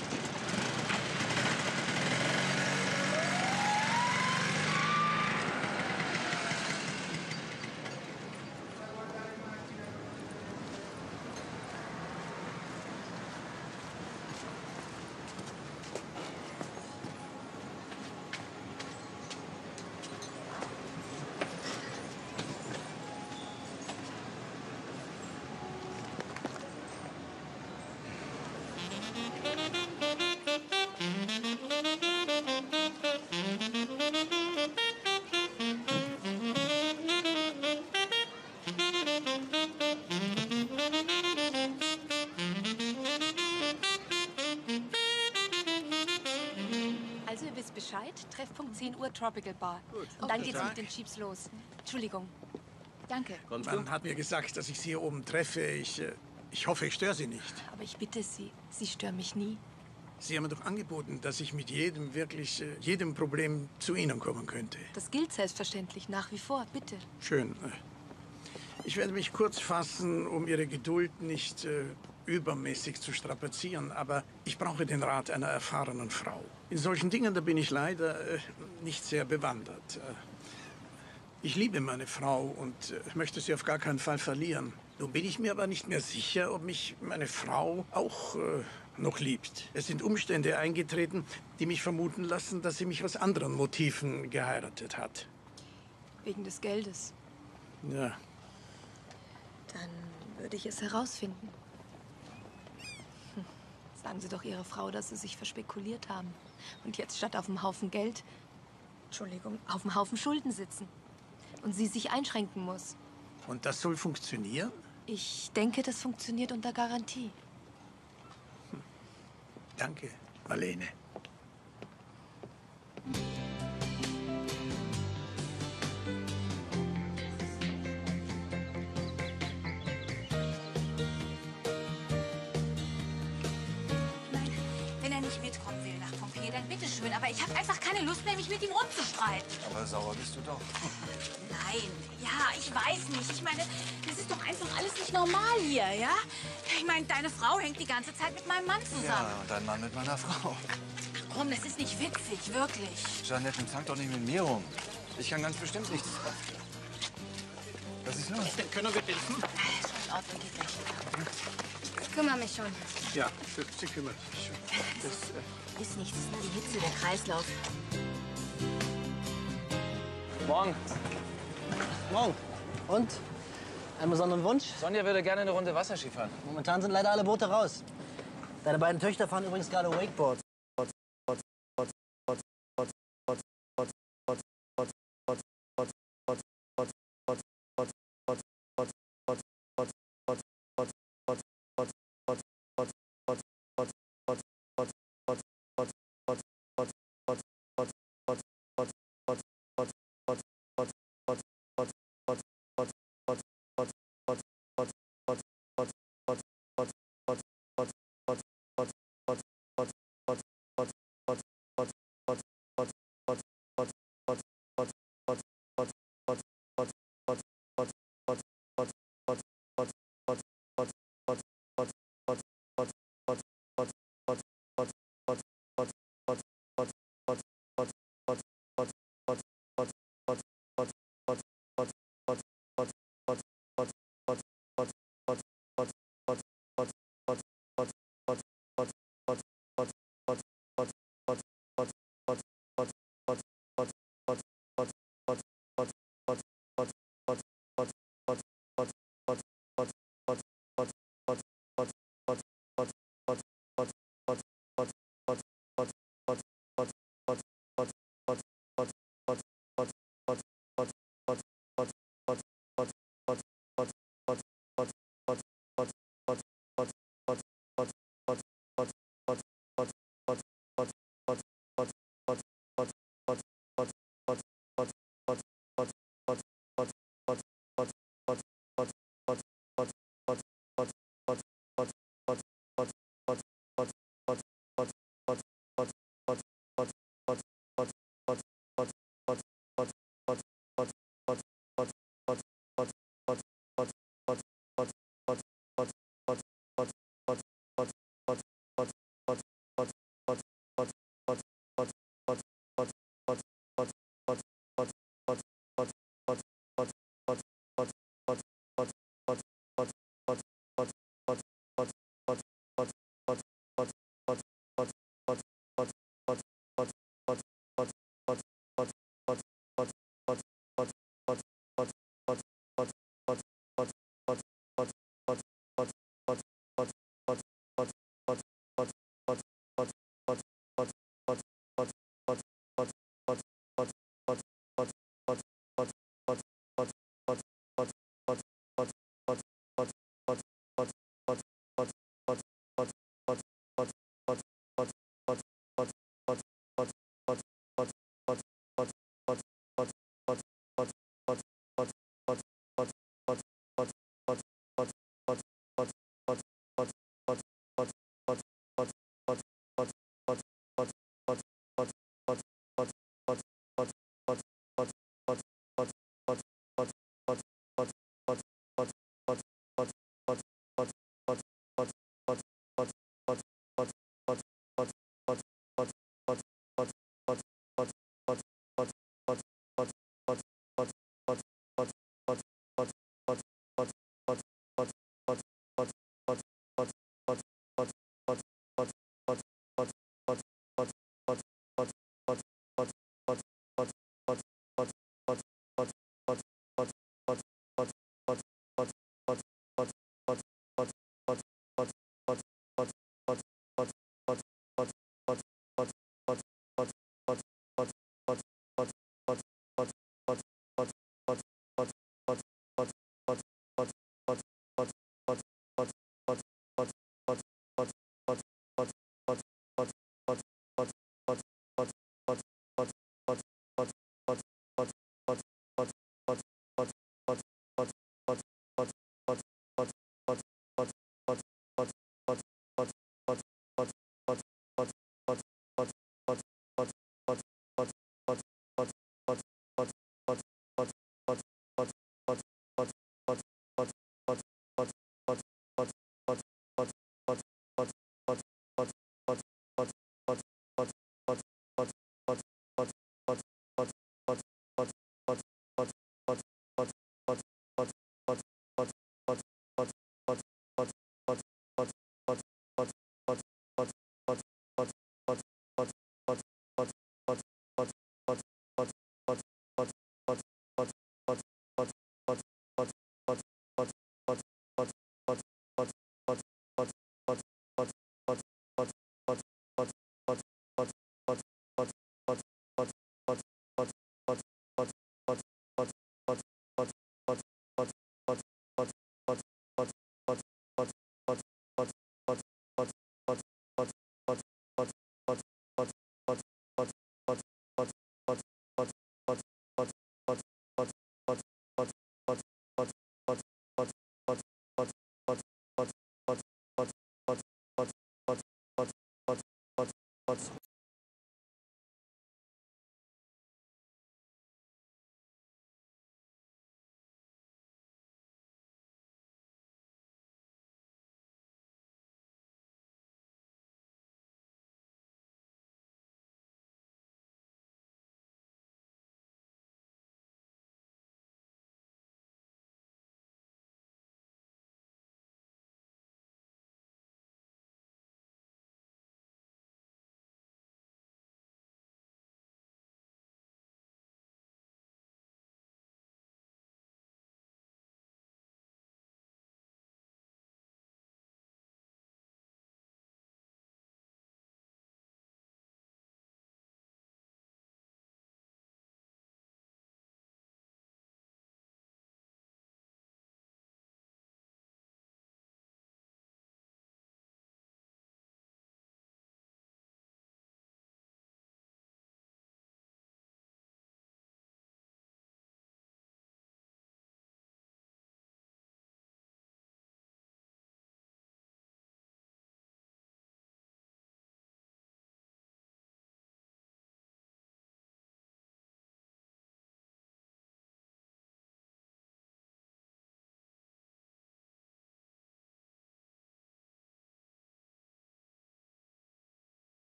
[SPEAKER 11] Also, ihr wisst Bescheid. Treffpunkt zehn Uhr, Tropical Bar.
[SPEAKER 10] Gut.
[SPEAKER 11] Und dann
[SPEAKER 10] Guten
[SPEAKER 11] geht's
[SPEAKER 10] Tag.
[SPEAKER 11] mit den Jeeps los. Entschuldigung. Danke.
[SPEAKER 10] Man hat mir gesagt, dass ich Sie hier oben treffe. Ich, äh, ich hoffe, ich störe Sie nicht.
[SPEAKER 11] Aber ich bitte Sie, Sie stören mich nie.
[SPEAKER 10] Sie haben mir doch angeboten, dass ich mit jedem, wirklich äh, jedem Problem zu Ihnen kommen könnte.
[SPEAKER 11] Das gilt selbstverständlich nach wie vor. Bitte.
[SPEAKER 10] Schön. Ich werde mich kurz fassen, um Ihre Geduld nicht äh, übermäßig zu strapazieren. Aber ich brauche den Rat einer erfahrenen Frau. In solchen Dingen, da bin ich leider äh, nicht sehr bewandert. Äh, ich liebe meine Frau und äh, möchte sie auf gar keinen Fall verlieren. Nun bin ich mir aber nicht mehr sicher, ob mich meine Frau auch äh, noch liebt. Es sind Umstände eingetreten, die mich vermuten lassen, dass sie mich aus anderen Motiven geheiratet hat.
[SPEAKER 11] Wegen des Geldes.
[SPEAKER 10] Ja.
[SPEAKER 11] Dann würde ich es herausfinden. Hm. Sagen Sie doch Ihrer Frau, dass Sie sich verspekuliert haben. Und jetzt statt auf einem Haufen Geld, Entschuldigung, auf einem Haufen Schulden sitzen. Und sie sich einschränken muss.
[SPEAKER 10] Und das soll funktionieren?
[SPEAKER 11] Ich denke, das funktioniert unter Garantie.
[SPEAKER 10] Danke, Marlene.
[SPEAKER 3] Wenn er nicht mitkommen will nach Pompeji, dann bitteschön. Aber ich habe einfach keine Lust mehr, mich mit ihm rumzustreiten.
[SPEAKER 9] Aber sauer bist du doch.
[SPEAKER 3] Nein, ja, ich weiß nicht. Ich meine, das ist doch einfach alles nicht normal hier, ja? Ich meine, deine Frau hängt die ganze Zeit mit meinem Mann zusammen.
[SPEAKER 9] Ja, und dein Mann mit meiner Frau.
[SPEAKER 3] Ach komm, das ist nicht witzig, wirklich.
[SPEAKER 9] Jeanette, zank doch nicht mit mir rum. Ich kann ganz bestimmt nichts. Was ist los?
[SPEAKER 10] Können wir helfen?
[SPEAKER 3] Schon in Ordnung, geht gleich.
[SPEAKER 1] Ich kümmere mich schon.
[SPEAKER 10] Ja, sie kümmert sich schon. Das, äh
[SPEAKER 3] Ist nichts, das ist nur die Hitze, der Kreislauf.
[SPEAKER 15] Morgen. Morgen. Und? Einen besonderen Wunsch?
[SPEAKER 13] Sonja würde gerne eine Runde Wasserski fahren.
[SPEAKER 15] Momentan sind leider alle Boote raus. Deine beiden Töchter fahren übrigens gerade Wakeboards.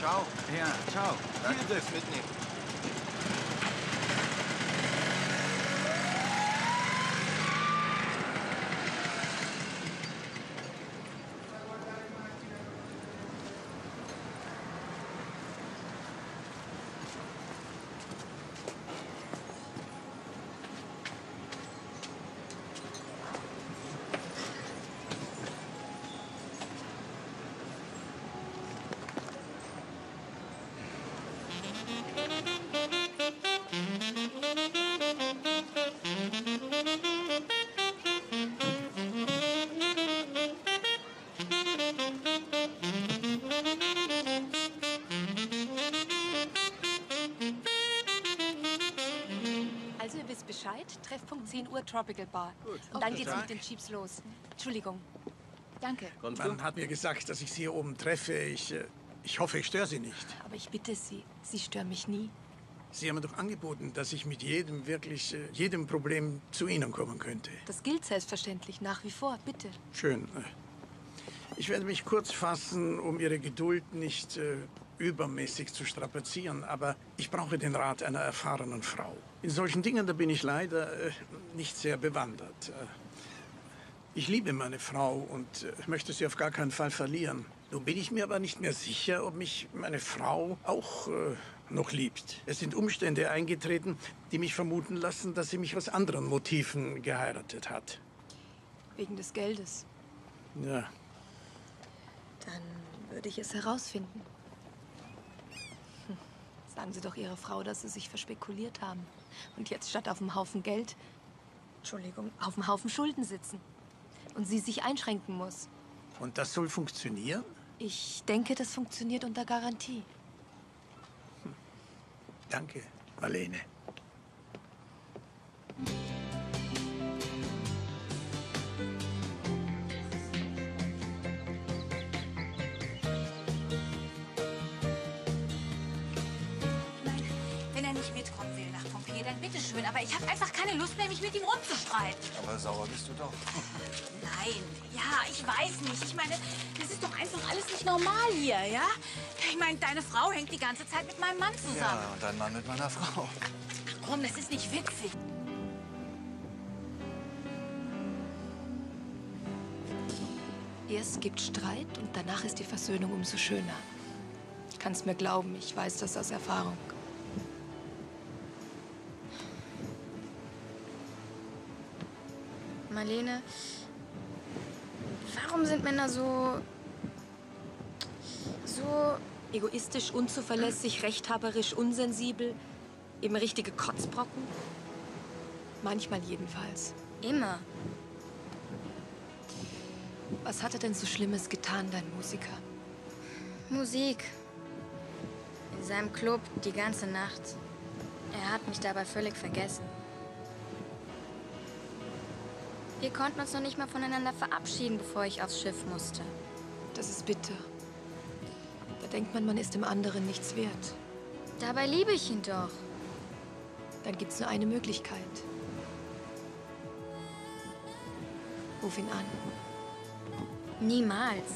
[SPEAKER 14] ciao. Ja, ciao. Danke fürs Mitnehmen.
[SPEAKER 11] Also, ihr wisst Bescheid. Treffpunkt zehn Uhr, Tropical Bar.
[SPEAKER 10] Gut.
[SPEAKER 11] Und dann
[SPEAKER 10] Okay.
[SPEAKER 11] geht's mit den Jeeps los. Entschuldigung. Danke.
[SPEAKER 10] Man hat mir gesagt, dass ich Sie hier oben treffe. Ich, äh, ich hoffe, ich störe Sie nicht.
[SPEAKER 11] Aber ich bitte Sie, Sie stören mich nie.
[SPEAKER 10] Sie haben mir doch angeboten, dass ich mit jedem, wirklich, äh, jedem Problem zu Ihnen kommen könnte.
[SPEAKER 11] Das gilt selbstverständlich nach wie vor. Bitte.
[SPEAKER 10] Schön. Ich werde mich kurz fassen, um Ihre Geduld nicht äh, übermäßig zu strapazieren. Aber ich brauche den Rat einer erfahrenen Frau. In solchen Dingen, da bin ich leider äh, nicht sehr bewandert. Äh, ich liebe meine Frau und äh, möchte sie auf gar keinen Fall verlieren. Nun bin ich mir aber nicht mehr sicher, ob mich meine Frau auch äh, noch liebt. Es sind Umstände eingetreten, die mich vermuten lassen, dass sie mich aus anderen Motiven geheiratet hat.
[SPEAKER 11] Wegen des Geldes.
[SPEAKER 10] Ja.
[SPEAKER 11] Dann würde ich es herausfinden. Hm. Sagen Sie doch Ihrer Frau, dass Sie sich verspekuliert haben. Und jetzt statt auf dem Haufen Geld, Entschuldigung, auf dem Haufen Schulden sitzen. Und sie sich einschränken muss.
[SPEAKER 10] Und das soll funktionieren?
[SPEAKER 11] Ich denke, das funktioniert unter Garantie.
[SPEAKER 10] Danke, Marlene.
[SPEAKER 3] Wenn er nicht mitkommen will nach Pompeji, dann bitteschön. Aber ich habe einfach keine Lust mehr, mich mit ihm rumzustreiten.
[SPEAKER 4] Aber sauer bist du doch.
[SPEAKER 3] Nein, ja, ich weiß nicht. Ich meine, das ist doch einfach alles nicht normal hier, ja? Ich meine, deine Frau hängt die ganze Zeit mit meinem Mann zusammen.
[SPEAKER 9] Ja, und dein Mann mit meiner Frau.
[SPEAKER 3] Ach komm, das ist nicht witzig.
[SPEAKER 11] Erst gibt Streit und danach ist die Versöhnung umso schöner. Ich kann es mir glauben, ich weiß das aus Erfahrung.
[SPEAKER 6] Marlene, warum sind Männer so... so...
[SPEAKER 11] Egoistisch, unzuverlässig, rechthaberisch, unsensibel, eben richtige Kotzbrocken? Manchmal jedenfalls.
[SPEAKER 6] Immer.
[SPEAKER 11] Was hat er denn so Schlimmes getan, dein Musiker?
[SPEAKER 6] Musik. In seinem Club die ganze Nacht. Er hat mich dabei völlig vergessen. Wir konnten uns noch nicht mal voneinander verabschieden, bevor ich aufs Schiff musste.
[SPEAKER 11] Das ist bitter. Da denkt man, man ist dem anderen nichts wert.
[SPEAKER 6] Dabei liebe ich ihn doch.
[SPEAKER 11] Dann gibt's nur eine Möglichkeit. Ruf ihn an.
[SPEAKER 6] Niemals.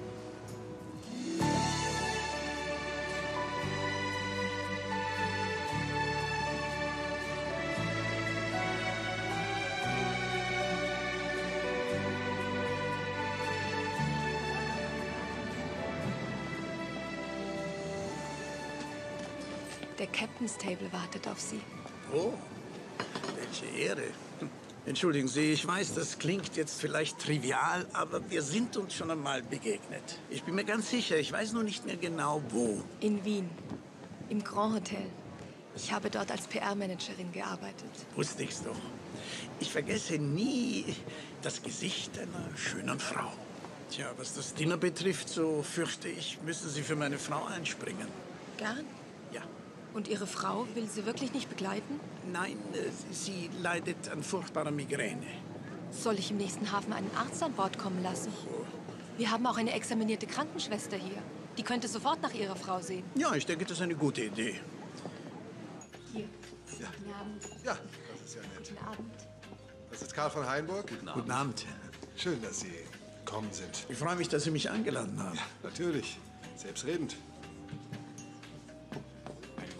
[SPEAKER 11] Der Captain's Table wartet auf Sie.
[SPEAKER 10] Oh, welche Ehre. Entschuldigen Sie, ich weiß, das klingt jetzt vielleicht trivial, aber wir sind uns schon einmal begegnet. Ich bin mir ganz sicher, ich weiß nur nicht mehr genau, wo.
[SPEAKER 11] In Wien. Im Grand Hotel. Ich habe dort als P R-Managerin gearbeitet.
[SPEAKER 10] Wusste ich's doch. Ich vergesse nie das Gesicht einer schönen Frau. Tja, was das Dinner betrifft, so fürchte ich, müssen Sie für meine Frau einspringen.
[SPEAKER 11] Gern?
[SPEAKER 10] Ja.
[SPEAKER 11] Und Ihre Frau will Sie wirklich nicht begleiten?
[SPEAKER 10] Nein, äh, sie leidet an furchtbarer Migräne.
[SPEAKER 11] Soll ich im nächsten Hafen einen Arzt an Bord kommen lassen? Wir haben auch eine examinierte Krankenschwester hier. Die könnte sofort nach Ihrer Frau sehen.
[SPEAKER 10] Ja, ich denke, das ist eine gute Idee.
[SPEAKER 11] Hier.
[SPEAKER 7] Ja.
[SPEAKER 11] Guten Abend.
[SPEAKER 7] Ja, das ist ja nett.
[SPEAKER 11] Guten Abend.
[SPEAKER 7] Das ist Karl von Hainburg.
[SPEAKER 10] Guten Abend. Guten Abend.
[SPEAKER 7] Schön, dass Sie gekommen sind.
[SPEAKER 10] Ich freue mich, dass Sie mich eingeladen haben.
[SPEAKER 7] Ja, natürlich. Selbstredend.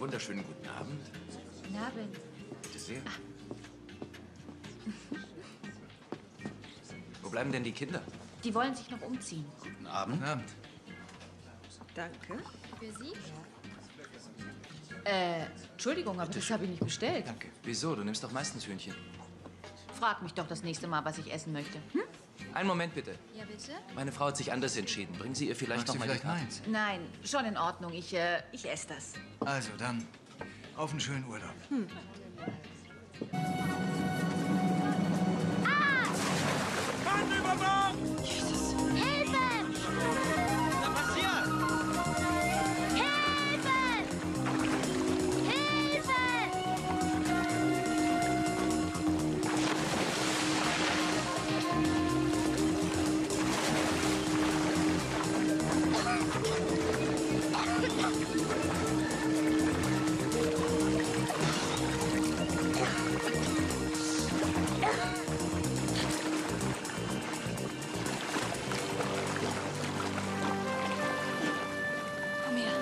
[SPEAKER 13] Wunderschönen guten Abend.
[SPEAKER 16] Guten Abend.
[SPEAKER 13] Bitte sehr. Wo bleiben denn die Kinder?
[SPEAKER 16] Die wollen sich noch umziehen.
[SPEAKER 13] Guten Abend. Guten Abend.
[SPEAKER 8] Danke.
[SPEAKER 16] Für Sie? Äh, Entschuldigung, aber das habe ich nicht bestellt.
[SPEAKER 13] Danke. Wieso? Du nimmst doch meistens Hühnchen.
[SPEAKER 16] Frag mich doch das nächste Mal, was ich essen möchte. Hm?
[SPEAKER 13] Einen Moment bitte.
[SPEAKER 16] Ja, bitte?
[SPEAKER 13] Meine Frau hat sich anders entschieden. Bringen Sie ihr vielleicht
[SPEAKER 9] Mag
[SPEAKER 13] noch
[SPEAKER 9] sie
[SPEAKER 13] mal die
[SPEAKER 9] vielleicht
[SPEAKER 13] Karte?
[SPEAKER 9] meins?
[SPEAKER 16] Nein, schon in Ordnung. Ich, äh, ich esse das.
[SPEAKER 9] Also dann, auf einen schönen Urlaub.
[SPEAKER 16] Hm.
[SPEAKER 1] Mann über Bord! Jesus! Hilfe!
[SPEAKER 18] Was passiert?
[SPEAKER 1] Hilfe! Hilfe!
[SPEAKER 17] Komm her.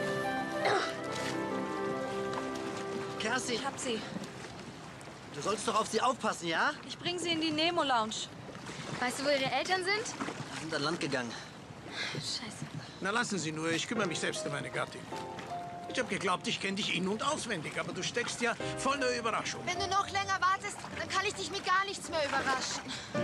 [SPEAKER 15] Kerstin.
[SPEAKER 17] Ich hab sie.
[SPEAKER 15] Du sollst doch auf sie aufpassen, ja?
[SPEAKER 17] Ich bring sie in die Nemo-Lounge.
[SPEAKER 6] Weißt du, wo ihre Eltern sind?
[SPEAKER 15] Die sind an Land gegangen.
[SPEAKER 6] Scheiße.
[SPEAKER 10] Na, lassen Sie nur. Ich kümmere mich selbst um meine Gattin. Ich habe geglaubt, ich kenne dich in- und auswendig, aber du steckst ja voll der Überraschung.
[SPEAKER 19] Wenn du noch länger wartest, dann kann ich dich mit gar nichts mehr überraschen.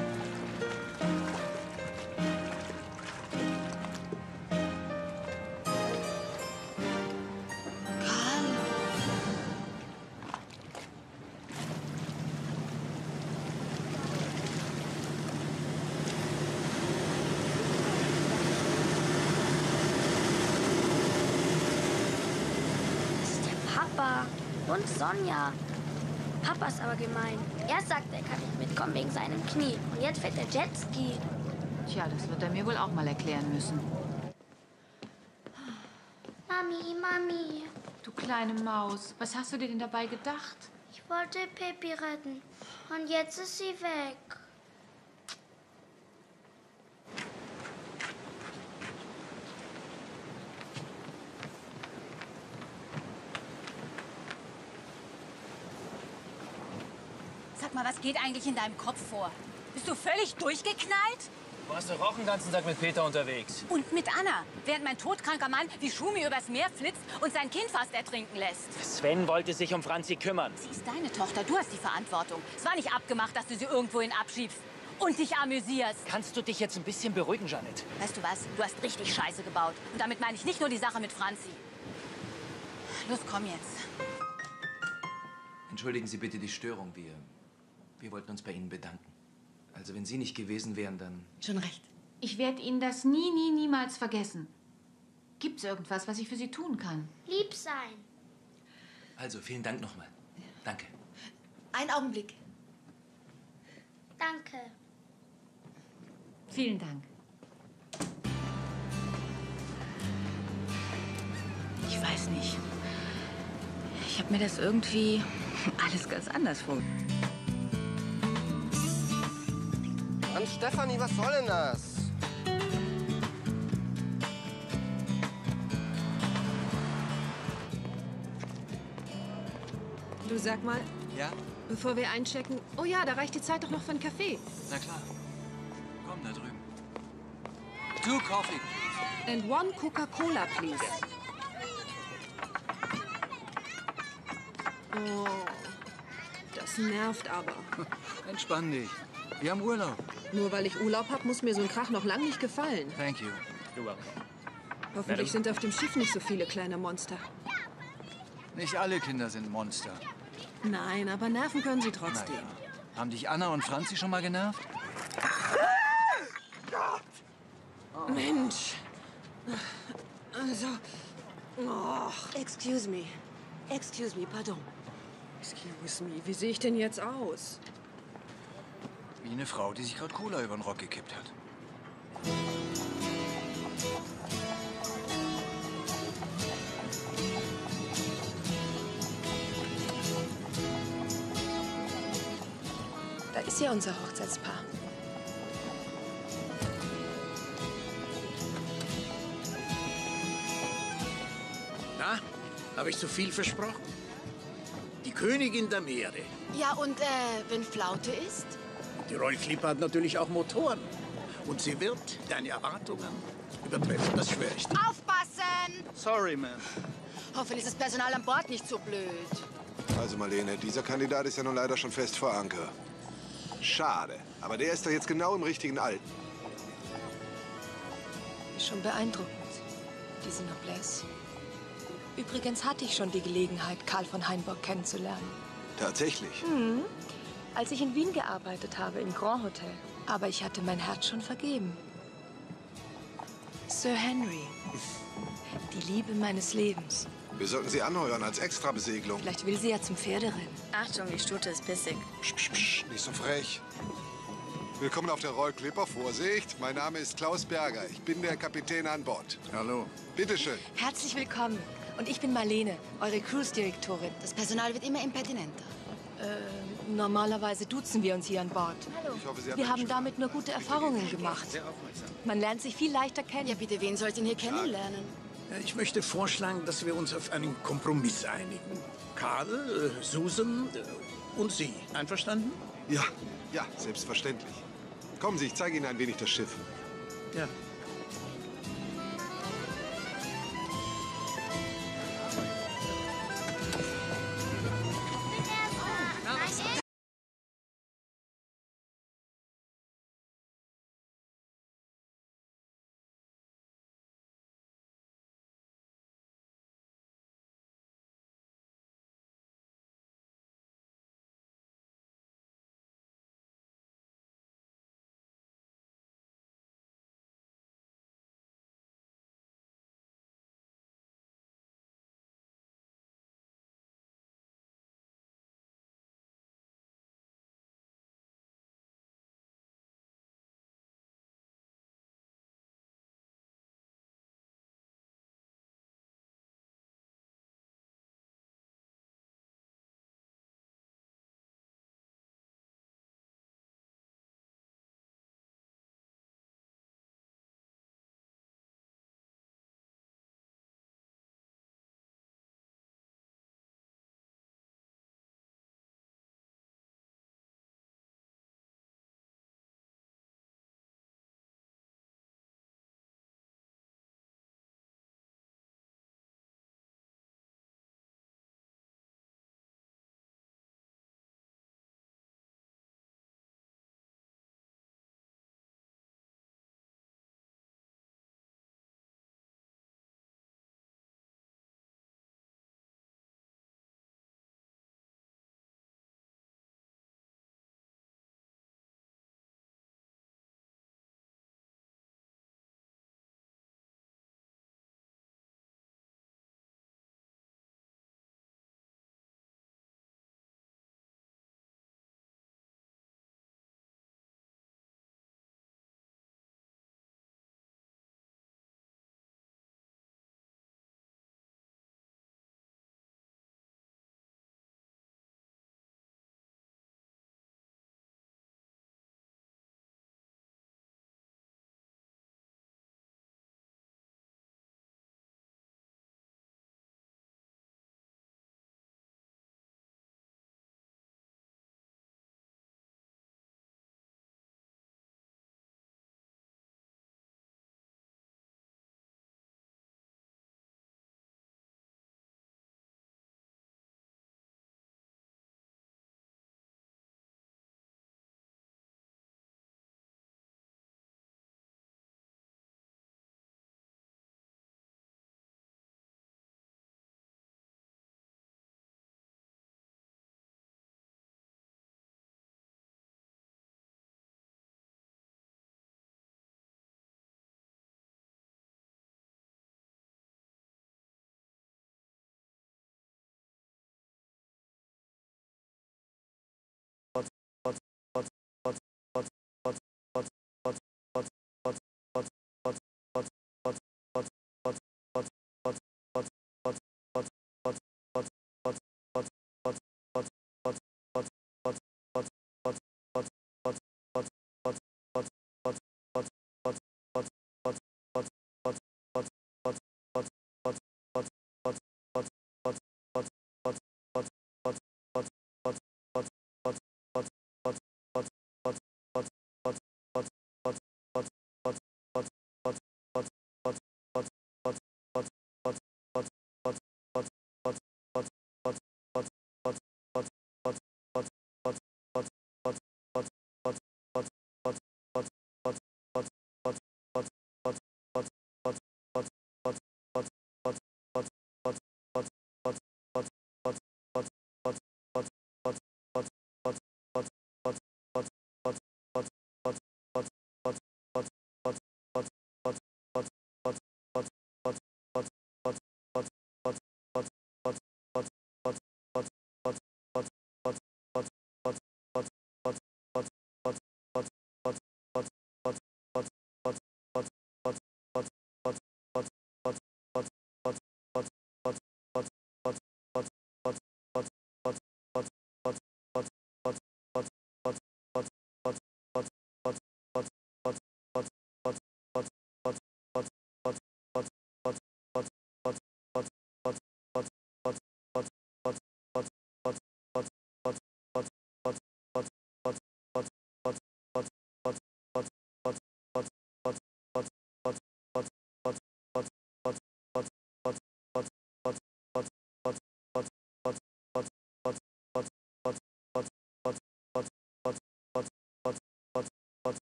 [SPEAKER 1] Papa und Sonja. Papa ist aber gemein. Er sagt, er kann nicht mitkommen wegen seinem Knie. Und jetzt fährt der Jetski.
[SPEAKER 16] Tja, das wird er mir wohl auch mal erklären müssen.
[SPEAKER 1] Mami, Mami.
[SPEAKER 16] Du kleine Maus, was hast du dir denn dabei gedacht?
[SPEAKER 1] Ich wollte Pippi retten. Und jetzt ist sie weg.
[SPEAKER 3] Sag mal, was geht eigentlich in deinem Kopf vor? Bist du völlig durchgeknallt?
[SPEAKER 13] Du warst doch auch den ganzen Tag mit Peter unterwegs.
[SPEAKER 3] Und mit Anna, während mein todkranker Mann wie Schumi übers Meer flitzt und sein Kind fast ertrinken lässt.
[SPEAKER 13] Sven wollte sich um Franzi kümmern.
[SPEAKER 3] Sie ist deine Tochter, du hast die Verantwortung. Es war nicht abgemacht, dass du sie irgendwohin abschiebst und dich amüsierst.
[SPEAKER 13] Kannst du dich jetzt ein bisschen beruhigen, Janet?
[SPEAKER 3] Weißt du was? Du hast richtig Scheiße gebaut. Und damit meine ich nicht nur die Sache mit Franzi. Los, komm jetzt.
[SPEAKER 13] Entschuldigen Sie bitte die Störung. Wir, wir wollten uns bei Ihnen bedanken. Also wenn Sie nicht gewesen wären, dann...
[SPEAKER 16] Schon recht. Ich werde Ihnen das nie, nie, niemals vergessen. Gibt's irgendwas, was ich für Sie tun kann?
[SPEAKER 1] Lieb sein.
[SPEAKER 13] Also, vielen Dank nochmal. Danke.
[SPEAKER 19] Einen Augenblick.
[SPEAKER 1] Danke.
[SPEAKER 16] Vielen Dank.
[SPEAKER 3] Ich weiß nicht. Ich habe mir das irgendwie alles ganz anders vorgestellt.
[SPEAKER 22] Mann, Stefanie, was soll denn das?
[SPEAKER 8] Du, sag mal,
[SPEAKER 9] Ja?
[SPEAKER 8] bevor wir einchecken... Oh ja, da reicht die Zeit doch noch für einen Kaffee.
[SPEAKER 9] Na klar. Komm, da drüben. Two coffee, please.
[SPEAKER 8] And one Coca-Cola, please. Oh, das nervt aber.
[SPEAKER 9] Entspann dich. Wir haben Urlaub.
[SPEAKER 8] Nur weil ich Urlaub habe, muss mir so ein Krach noch lang nicht gefallen.
[SPEAKER 9] Thank you.
[SPEAKER 13] You're welcome.
[SPEAKER 8] Hoffentlich sind auf dem Schiff nicht so viele kleine Monster.
[SPEAKER 9] Nicht alle Kinder sind Monster.
[SPEAKER 8] Nein, aber nerven können sie trotzdem.
[SPEAKER 9] Naja. Haben dich Anna und Franzi schon mal genervt?
[SPEAKER 8] Oh. Mensch. Also. Oh.
[SPEAKER 17] Excuse me. Excuse me, pardon.
[SPEAKER 8] Excuse me, wie sehe ich denn jetzt aus?
[SPEAKER 9] Wie eine Frau, die sich gerade Cola über den Rock gekippt hat.
[SPEAKER 5] Da ist ja unser Hochzeitspaar.
[SPEAKER 10] Na, Habe ich zu viel versprochen? Die Königin der Meere.
[SPEAKER 19] Ja, und äh, wenn Flaute ist?
[SPEAKER 10] Die Rollklippe hat natürlich auch Motoren. Und sie wird deine Erwartungen übertreffen, das schwöre ich dir.
[SPEAKER 19] Aufpassen!
[SPEAKER 18] Sorry, man.
[SPEAKER 19] Hoffentlich ist das Personal an Bord nicht so blöd.
[SPEAKER 4] Also Marlene, dieser Kandidat ist ja nun leider schon fest vor Anker. Schade, aber der ist doch jetzt genau im richtigen Alter.
[SPEAKER 5] Ist schon beeindruckend, diese Noblesse. Übrigens hatte ich schon die Gelegenheit, Karl von Hainburg kennenzulernen.
[SPEAKER 4] Tatsächlich?
[SPEAKER 5] Hm. Als ich in Wien gearbeitet habe, im Grand Hotel. Aber ich hatte mein Herz schon vergeben. Sir Henry. Die Liebe meines Lebens.
[SPEAKER 4] Wir sollten sie anheuern als Extrabesegelung.
[SPEAKER 5] Vielleicht will sie ja zum Pferderennen.
[SPEAKER 6] Achtung, die Stute ist pissig.
[SPEAKER 4] Psch, psch, psch, nicht so frech. Willkommen auf der Royal Clipper. Vorsicht, mein Name ist Klaus Berger. Ich bin der Kapitän an Bord.
[SPEAKER 10] Hallo.
[SPEAKER 4] Bitteschön.
[SPEAKER 5] Herzlich willkommen. Und ich bin Marlene, eure Cruise-Direktorin.
[SPEAKER 19] Das Personal wird immer impertinenter.
[SPEAKER 5] Äh, normalerweise duzen wir uns hier an Bord.
[SPEAKER 19] Hallo.
[SPEAKER 4] Ich hoffe, Sie
[SPEAKER 5] Wir haben damit nur gute Erfahrungen gemacht. Man lernt sich viel leichter kennen.
[SPEAKER 19] Ja, bitte, wen soll ich denn hier kennenlernen?
[SPEAKER 10] Ja, ich möchte vorschlagen, dass wir uns auf einen Kompromiss einigen. Karl, äh, Susan äh, und Sie. Einverstanden?
[SPEAKER 4] Ja, ja, selbstverständlich. Kommen Sie, ich zeige Ihnen ein wenig das Schiff.
[SPEAKER 10] Ja.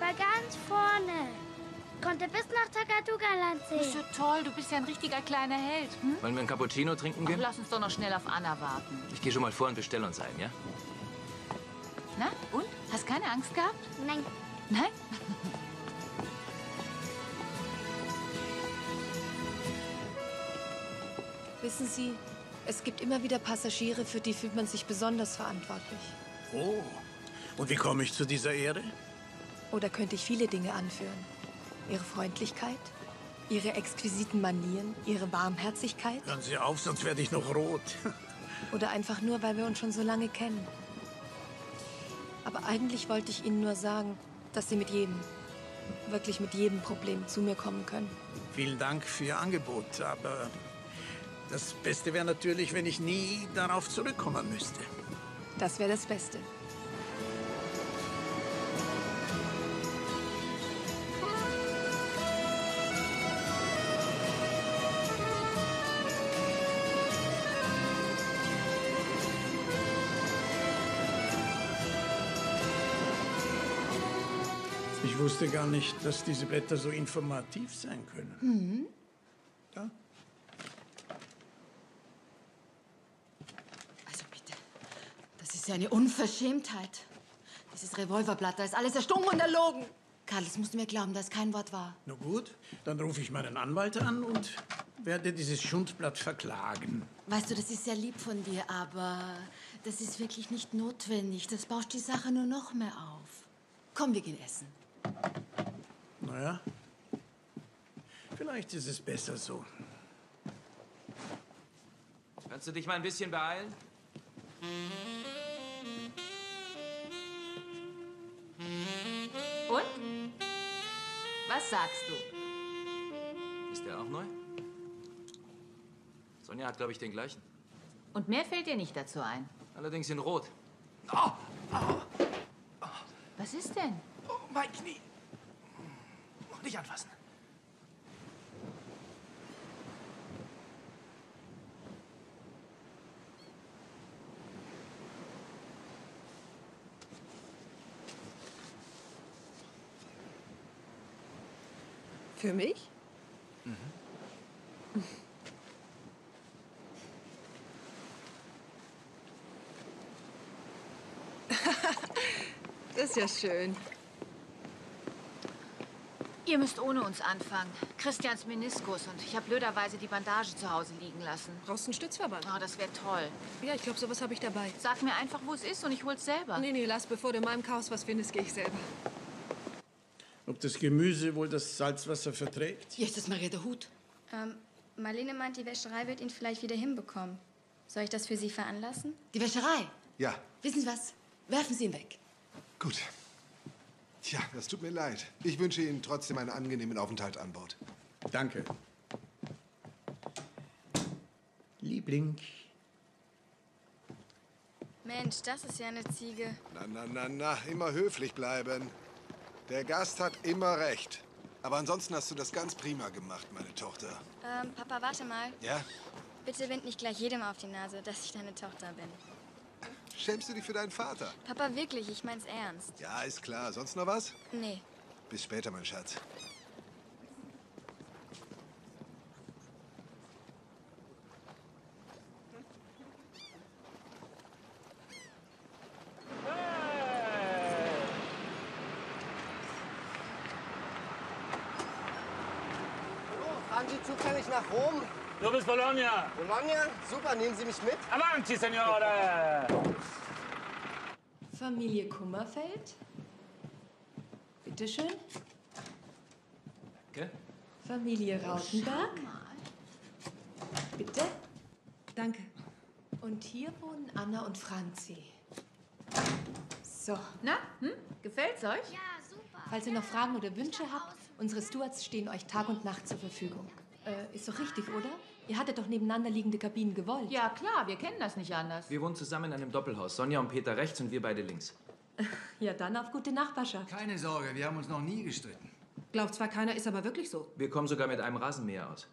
[SPEAKER 1] war ganz vorne. Konnte bis nach Tagatugaland sehen.
[SPEAKER 16] Das ist ja toll, du bist ja ein richtiger kleiner Held. Hm?
[SPEAKER 13] Wollen wir einen Cappuccino trinken
[SPEAKER 16] Ach,
[SPEAKER 13] gehen?
[SPEAKER 16] lass uns doch noch schnell auf Anna warten.
[SPEAKER 13] Ich gehe schon mal vor und bestelle uns einen, ja?
[SPEAKER 16] Na, und? Hast keine Angst gehabt?
[SPEAKER 1] Nein.
[SPEAKER 16] Nein?
[SPEAKER 5] Wissen Sie, es gibt immer wieder Passagiere, für die fühlt man sich besonders verantwortlich.
[SPEAKER 10] Oh, und wie komme ich zu dieser Ehre?
[SPEAKER 5] Oder könnte ich viele Dinge anführen? Ihre Freundlichkeit, Ihre exquisiten Manieren, Ihre Barmherzigkeit?
[SPEAKER 10] Hören Sie auf, sonst werde ich noch rot.
[SPEAKER 5] Oder einfach nur, weil wir uns schon so lange kennen. Aber eigentlich wollte ich Ihnen nur sagen, dass Sie mit jedem, wirklich mit jedem Problem zu mir kommen können.
[SPEAKER 10] Vielen Dank für Ihr Angebot, aber das Beste wäre natürlich, wenn ich nie darauf zurückkommen müsste.
[SPEAKER 5] Das wäre das Beste.
[SPEAKER 10] Ich wusste gar nicht, dass diese Blätter so informativ sein können.
[SPEAKER 16] Mhm.
[SPEAKER 10] Ja?
[SPEAKER 16] Also bitte, das ist ja eine Unverschämtheit. Dieses Revolverblatt, da ist alles erstunken und erlogen. Karl, das musst du mir glauben, da ist kein Wort wahr.
[SPEAKER 10] Na gut, dann rufe ich meinen Anwalt an und werde dieses Schundblatt verklagen.
[SPEAKER 16] Weißt du, das ist sehr lieb von dir, aber das ist wirklich nicht notwendig. Das bauscht die Sache nur noch mehr auf. Komm, wir gehen essen.
[SPEAKER 10] Naja, vielleicht ist es besser so.
[SPEAKER 13] Kannst du dich mal ein bisschen beeilen?
[SPEAKER 16] Und? Was sagst du?
[SPEAKER 13] Ist der auch neu? Sonja hat, glaube ich, den gleichen.
[SPEAKER 16] Und mehr fällt dir nicht dazu ein?
[SPEAKER 13] Allerdings in Rot.
[SPEAKER 16] Was ist denn?
[SPEAKER 13] Oh, mein Knie. Nicht anfassen.
[SPEAKER 8] Für mich?
[SPEAKER 13] Mhm.
[SPEAKER 8] Das ist ja schön.
[SPEAKER 16] Ihr müsst ohne uns anfangen. Christians Meniskus und ich habe blöderweise die Bandage zu Hause liegen lassen.
[SPEAKER 8] Brauchst du einen Stützverband?
[SPEAKER 16] Oh, das wäre toll.
[SPEAKER 8] Ja, ich glaube, sowas habe ich dabei.
[SPEAKER 16] Sag mir einfach, wo es ist und ich hol's selber.
[SPEAKER 8] Nee, nee, lass, bevor du in meinem Chaos was findest, gehe ich selber.
[SPEAKER 10] Ob das Gemüse wohl das Salzwasser verträgt?
[SPEAKER 6] Hier ist das Maria der Hut. Ähm, Marlene meint, die Wäscherei wird ihn vielleicht wieder hinbekommen. Soll ich das für Sie veranlassen?
[SPEAKER 4] Die Wäscherei? Ja.
[SPEAKER 6] Wissen Sie was? Werfen Sie ihn weg.
[SPEAKER 4] Gut. Tja, das tut mir leid. Ich wünsche Ihnen trotzdem einen angenehmen Aufenthalt an Bord.
[SPEAKER 10] Danke. Liebling.
[SPEAKER 6] Mensch, das ist ja eine Ziege.
[SPEAKER 4] Na, na, na, na, immer höflich bleiben. Der Gast hat immer recht. Aber ansonsten hast du das ganz prima gemacht, meine Tochter.
[SPEAKER 6] Ähm, Papa, warte mal.
[SPEAKER 4] Ja?
[SPEAKER 6] Bitte wind nicht gleich jedem auf die Nase, dass ich deine Tochter bin.
[SPEAKER 4] Schämst du dich für deinen Vater?
[SPEAKER 6] Papa, wirklich, ich mein's ernst.
[SPEAKER 4] Ja, ist klar. Sonst noch was?
[SPEAKER 6] Nee.
[SPEAKER 4] Bis später, mein Schatz.
[SPEAKER 22] Fahren Sie zufällig nach Rom?
[SPEAKER 12] Du bist Bologna.
[SPEAKER 22] Bologna? Super, nehmen Sie mich mit.
[SPEAKER 12] Avanti, Signore!
[SPEAKER 5] Familie Kummerfeld? Bitte schön.
[SPEAKER 13] Okay.
[SPEAKER 5] Familie Rautenberg? Bitte?
[SPEAKER 8] Danke.
[SPEAKER 5] Und hier wohnen Anna und Franzi. So.
[SPEAKER 16] Na, hm? Gefällt's euch?
[SPEAKER 1] Ja, super.
[SPEAKER 5] Falls ihr noch Fragen oder Wünsche habt, unsere Stewards stehen euch Tag und Nacht zur Verfügung. Äh, ist doch richtig, oder? Ihr hattet doch nebeneinander liegende Kabinen gewollt.
[SPEAKER 16] Ja, klar, wir kennen das nicht anders.
[SPEAKER 13] Wir wohnen zusammen in einem Doppelhaus. Sonja und Peter rechts und wir beide links.
[SPEAKER 5] Ja, dann auf gute Nachbarschaft.
[SPEAKER 9] Keine Sorge, wir haben uns noch nie gestritten.
[SPEAKER 8] Glaubt zwar keiner, ist aber wirklich so.
[SPEAKER 13] Wir kommen sogar mit einem Rasenmäher aus.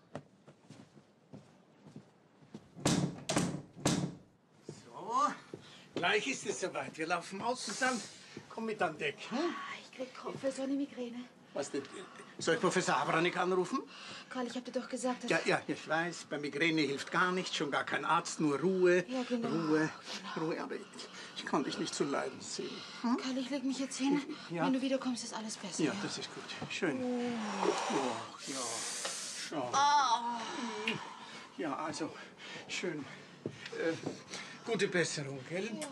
[SPEAKER 10] So, gleich ist es soweit. Wir laufen aus und dann komm mit an Deck. Hm?
[SPEAKER 16] Ich krieg Kopf für so eine Migräne.
[SPEAKER 10] Was denn? Soll ich Professor Abranik anrufen?
[SPEAKER 16] Karl, ich hab dir doch gesagt, dass...
[SPEAKER 10] Ja, ja, ich weiß, bei Migräne hilft gar nichts, schon gar kein Arzt, nur Ruhe.
[SPEAKER 16] Ja, genau.
[SPEAKER 10] Ruhe, Ruhe, aber ich, ich kann dich nicht zu leiden sehen. Hm?
[SPEAKER 16] Karl, ich leg mich jetzt hin.
[SPEAKER 10] Ja.
[SPEAKER 16] Wenn du wiederkommst, ist alles besser.
[SPEAKER 10] Ja, das ist gut. Schön. Oh, ja. Schau.
[SPEAKER 16] Oh.
[SPEAKER 10] Ja, also, schön. Äh, gute Besserung, gell?
[SPEAKER 16] Ja.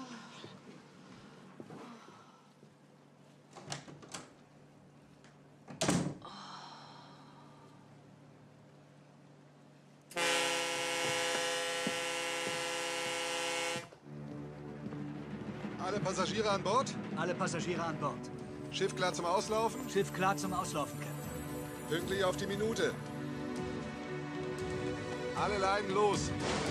[SPEAKER 4] Alle Passagiere an Bord?
[SPEAKER 2] Alle Passagiere an Bord.
[SPEAKER 4] Schiff klar zum Auslaufen?
[SPEAKER 2] Schiff klar zum Auslaufen, Captain.
[SPEAKER 4] Pünktlich auf die Minute. Alle Leinen los.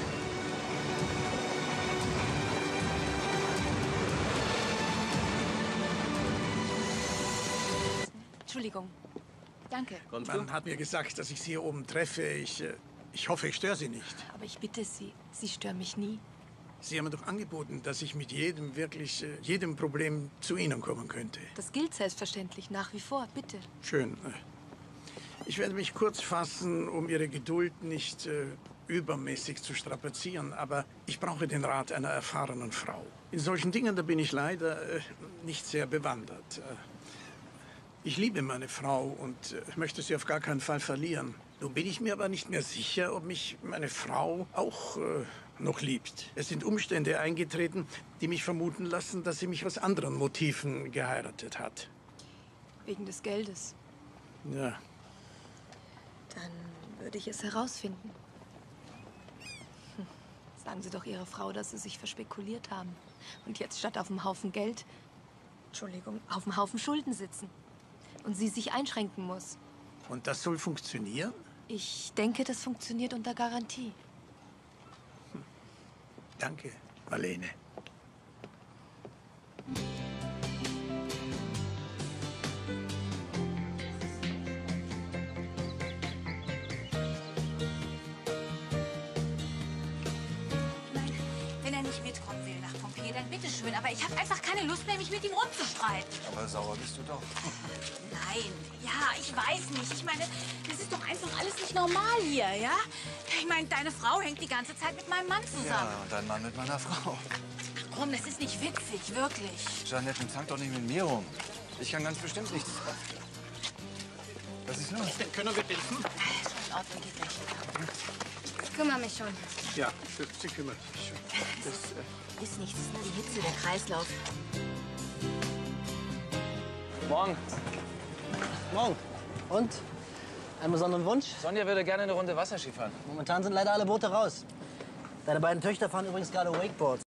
[SPEAKER 16] Entschuldigung. Danke.
[SPEAKER 10] Man hat mir gesagt, dass ich Sie hier oben treffe. Ich, äh, ich hoffe, ich störe Sie nicht.
[SPEAKER 16] Aber ich bitte Sie, Sie stören mich nie.
[SPEAKER 10] Sie haben mir doch angeboten, dass ich mit jedem, wirklich, äh, jedem Problem zu Ihnen kommen könnte.
[SPEAKER 16] Das gilt selbstverständlich nach wie vor. Bitte.
[SPEAKER 10] Schön. Ich werde mich kurz fassen, um Ihre Geduld nicht äh, übermäßig zu strapazieren. Aber ich brauche den Rat einer erfahrenen Frau. In solchen Dingen, da bin ich leider äh, nicht sehr bewandert. Äh, ich liebe meine Frau und äh, möchte sie auf gar keinen Fall verlieren. Nun bin ich mir aber nicht mehr sicher, ob mich meine Frau auch äh, noch liebt. Es sind Umstände eingetreten, die mich vermuten lassen, dass sie mich aus anderen Motiven geheiratet hat.
[SPEAKER 16] Wegen des Geldes.
[SPEAKER 10] Ja.
[SPEAKER 16] Dann würde ich es herausfinden. Hm. Sagen Sie doch Ihrer Frau, dass Sie sich verspekuliert haben. Und jetzt statt auf dem Haufen Geld, Entschuldigung, auf dem Haufen Schulden sitzen. Und sie sich einschränken muss.
[SPEAKER 10] Und das soll funktionieren?
[SPEAKER 16] Ich denke, das funktioniert unter Garantie.
[SPEAKER 10] Hm. Danke, Marlene.
[SPEAKER 3] Wenn er nicht mitkommen will nach Pompeji, dann bitteschön. Aber ich habe einfach keine Lust mehr, mich mit ihm rumzustreiten.
[SPEAKER 9] Aber sauer bist du doch.
[SPEAKER 3] Nein, ja, ich weiß nicht. Ich meine, das ist doch einfach alles nicht normal hier, ja? Ich meine, deine Frau hängt die ganze Zeit mit meinem Mann zusammen.
[SPEAKER 9] Ja, und dein Mann mit meiner Frau.
[SPEAKER 3] Ach komm, das ist nicht witzig, wirklich.
[SPEAKER 9] Jeanette, nun zank doch nicht mit mir rum. Ich kann ganz bestimmt nichts. Was ist los?
[SPEAKER 10] Können wir helfen?
[SPEAKER 3] Schon in Ordnung, geht gleich.
[SPEAKER 1] Ich kümmere mich schon.
[SPEAKER 10] Ja, sie kümmert sich schon. Das, äh
[SPEAKER 3] Ist nichts, ist nur die Hitze, der Kreislauf.
[SPEAKER 15] Morgen. Morgen. Und? Einen besonderen Wunsch?
[SPEAKER 13] Sonja würde gerne eine Runde Wasserski fahren.
[SPEAKER 15] Momentan sind leider alle Boote raus. Deine beiden Töchter fahren übrigens gerade Wakeboards.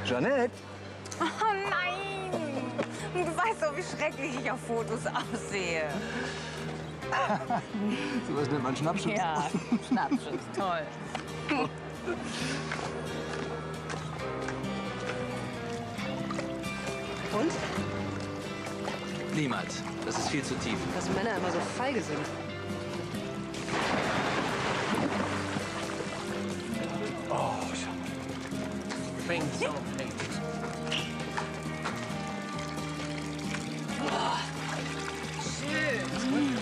[SPEAKER 9] Jeanette?
[SPEAKER 3] Oh nein! Du weißt doch, wie schrecklich ich auf Fotos aussehe.
[SPEAKER 9] So was nennt man Schnappschuss.
[SPEAKER 3] Ja, Schnappschuss, toll.
[SPEAKER 8] Und?
[SPEAKER 13] Niemals. Das ist viel zu tief.
[SPEAKER 8] Dass Männer immer so feige sind.
[SPEAKER 13] Oh, schau mal.
[SPEAKER 14] Bring so Pink.
[SPEAKER 3] Oh, schön.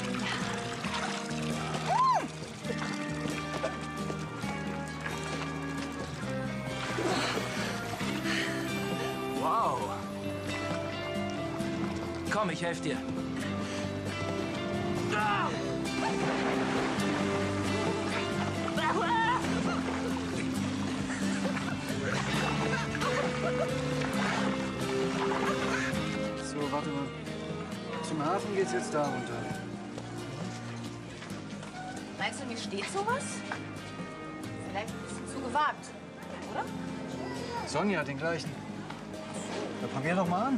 [SPEAKER 13] Wow. Komm, ich helfe dir. Ah!
[SPEAKER 9] So, warte mal. Zum Hafen geht's jetzt da runter.
[SPEAKER 3] Meinst du, mir steht sowas? Vielleicht ein bisschen zu gewagt, oder?
[SPEAKER 9] Sonja hat den gleichen. Na, probier doch mal an.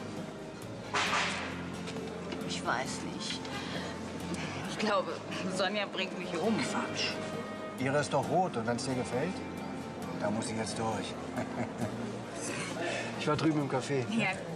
[SPEAKER 3] Ich weiß nicht. Ich glaube, Sonja bringt mich um.
[SPEAKER 9] Quatsch. Ihre ist doch rot und wenn es dir gefällt, da muss ich jetzt durch. Ich war drüben im Café.
[SPEAKER 3] Ja, gut.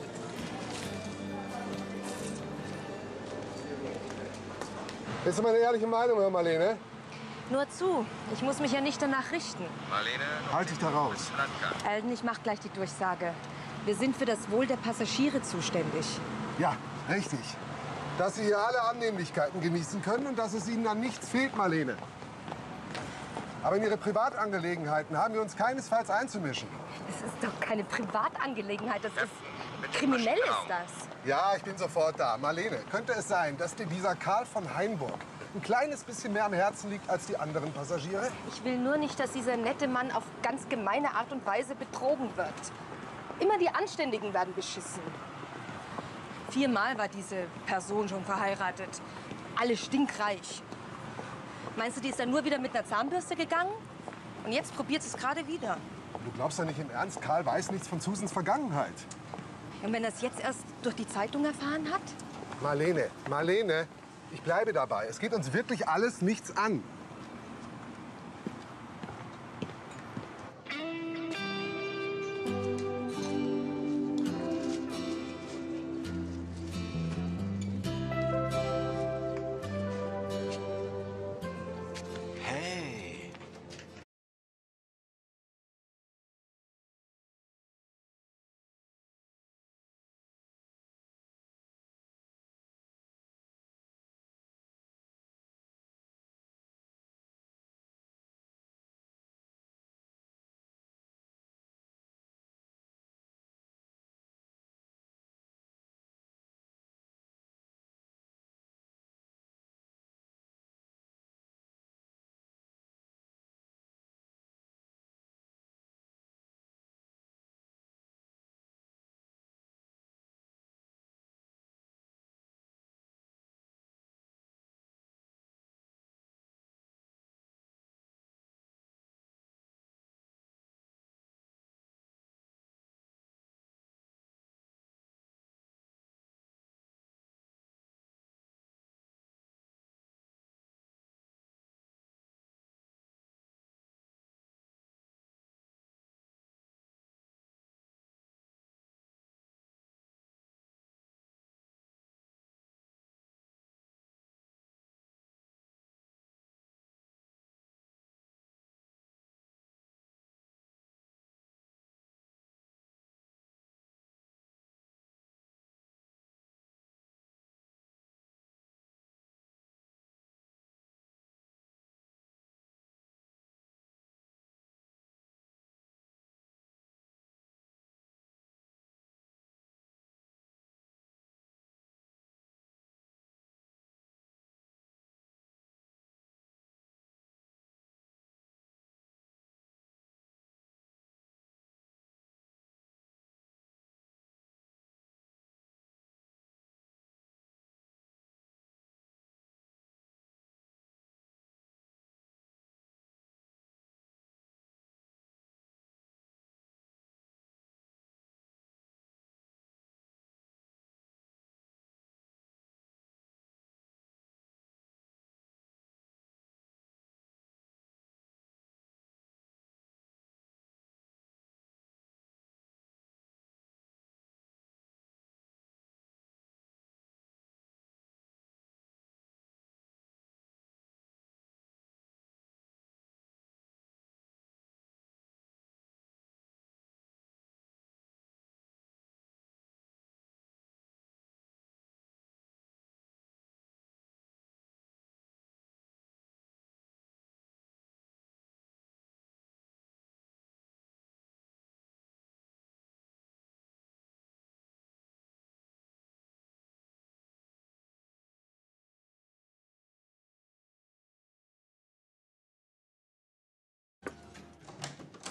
[SPEAKER 7] Willst du meine ehrliche Meinung hören, Marlene?
[SPEAKER 5] Nur zu. Ich muss mich ja nicht danach richten.
[SPEAKER 4] Marlene, halt dich da raus.
[SPEAKER 5] Alden, ich mach gleich die Durchsage. Wir sind für das Wohl der Passagiere zuständig.
[SPEAKER 7] Ja, richtig. Dass Sie hier alle Annehmlichkeiten genießen können und dass es Ihnen an nichts fehlt, Marlene. Aber in Ihre Privatangelegenheiten haben wir uns keinesfalls einzumischen.
[SPEAKER 5] Das ist doch keine Privatangelegenheit, das ist kriminell ist das.
[SPEAKER 7] Ja, ich bin sofort da. Marlene, könnte es sein, dass dir dieser Karl von Hainburg ein kleines bisschen mehr am Herzen liegt als die anderen Passagiere?
[SPEAKER 5] Ich will nur nicht, dass dieser nette Mann auf ganz gemeine Art und Weise betrogen wird. Immer die Anständigen werden beschissen. Viermal war diese Person schon verheiratet. Alle stinkreich. Meinst du, die ist dann nur wieder mit einer Zahnbürste gegangen? Und jetzt probiert sie es gerade wieder.
[SPEAKER 7] Du glaubst doch nicht im Ernst, Karl weiß nichts von Susans Vergangenheit.
[SPEAKER 5] Und wenn er es jetzt erst durch die Zeitung erfahren hat?
[SPEAKER 7] Marlene, Marlene, ich bleibe dabei. Es geht uns wirklich alles nichts an.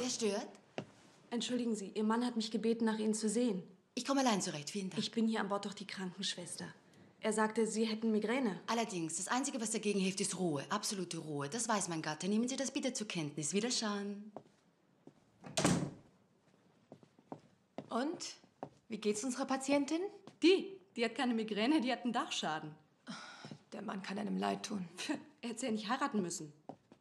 [SPEAKER 20] Wer stört?
[SPEAKER 17] Entschuldigen Sie, Ihr Mann hat mich gebeten, nach Ihnen zu sehen.
[SPEAKER 20] Ich komme allein zurecht, vielen Dank.
[SPEAKER 17] Ich bin hier an Bord doch die Krankenschwester. Er sagte, Sie hätten Migräne.
[SPEAKER 20] Allerdings, das Einzige, was dagegen hilft, ist Ruhe. Absolute Ruhe. Das weiß mein Gatte. Nehmen Sie das bitte zur Kenntnis. Wiederschauen.
[SPEAKER 5] Und? Wie geht's unserer Patientin?
[SPEAKER 17] Die? Die hat keine Migräne, die hat einen Dachschaden.
[SPEAKER 5] Der Mann kann einem leid tun.
[SPEAKER 17] Er hätte sie ja nicht heiraten müssen.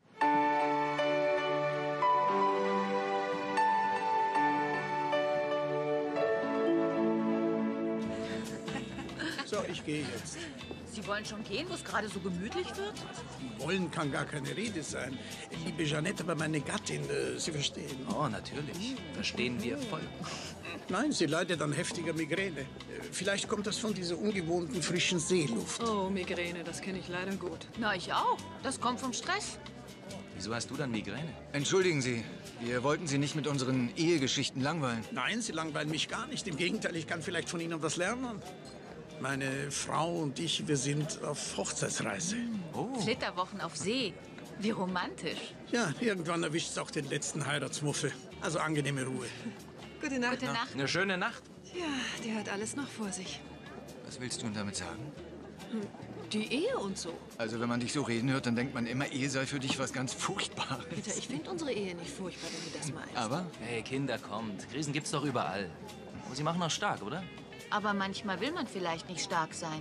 [SPEAKER 10] So, ich gehe jetzt.
[SPEAKER 3] Sie wollen schon gehen, wo es gerade so gemütlich wird?
[SPEAKER 10] Wollen kann gar keine Rede sein. Liebe Jeanette, aber meine Gattin, äh, Sie verstehen.
[SPEAKER 13] Oh, natürlich. Verstehen wir voll.
[SPEAKER 10] Nein, sie leidet an heftiger Migräne. Äh, Vielleicht kommt das von dieser ungewohnten frischen Seeluft.
[SPEAKER 8] Oh, Migräne, das kenne ich leider gut.
[SPEAKER 3] Na, ich auch. Das kommt vom Stress.
[SPEAKER 13] Wieso hast du dann Migräne?
[SPEAKER 9] Entschuldigen Sie, wir wollten Sie nicht mit unseren Ehegeschichten langweilen.
[SPEAKER 10] Nein, Sie langweilen mich gar nicht. Im Gegenteil, ich kann vielleicht von Ihnen was lernen. Meine Frau und ich, wir sind auf Hochzeitsreise.
[SPEAKER 13] Oh.
[SPEAKER 3] Flitterwochen auf See. Wie romantisch.
[SPEAKER 10] Ja, irgendwann erwischt es auch den letzten Heiratsmuffel. Also angenehme Ruhe.
[SPEAKER 8] Gute Nacht.
[SPEAKER 3] Gute Nacht.
[SPEAKER 13] Eine schöne Nacht.
[SPEAKER 8] Ja, die hat alles noch vor sich.
[SPEAKER 9] Was willst du damit sagen?
[SPEAKER 8] Die Ehe und so.
[SPEAKER 9] Also, wenn man dich so reden hört, dann denkt man immer, Ehe sei für dich was ganz Furchtbares.
[SPEAKER 8] Peter, ich finde unsere Ehe nicht furchtbar, wenn du das meinst.
[SPEAKER 9] Aber?
[SPEAKER 13] Hey, Kinder, kommt. Krisen gibt's doch überall. Aber sie machen auch stark, oder?
[SPEAKER 3] Aber manchmal will man vielleicht nicht stark sein.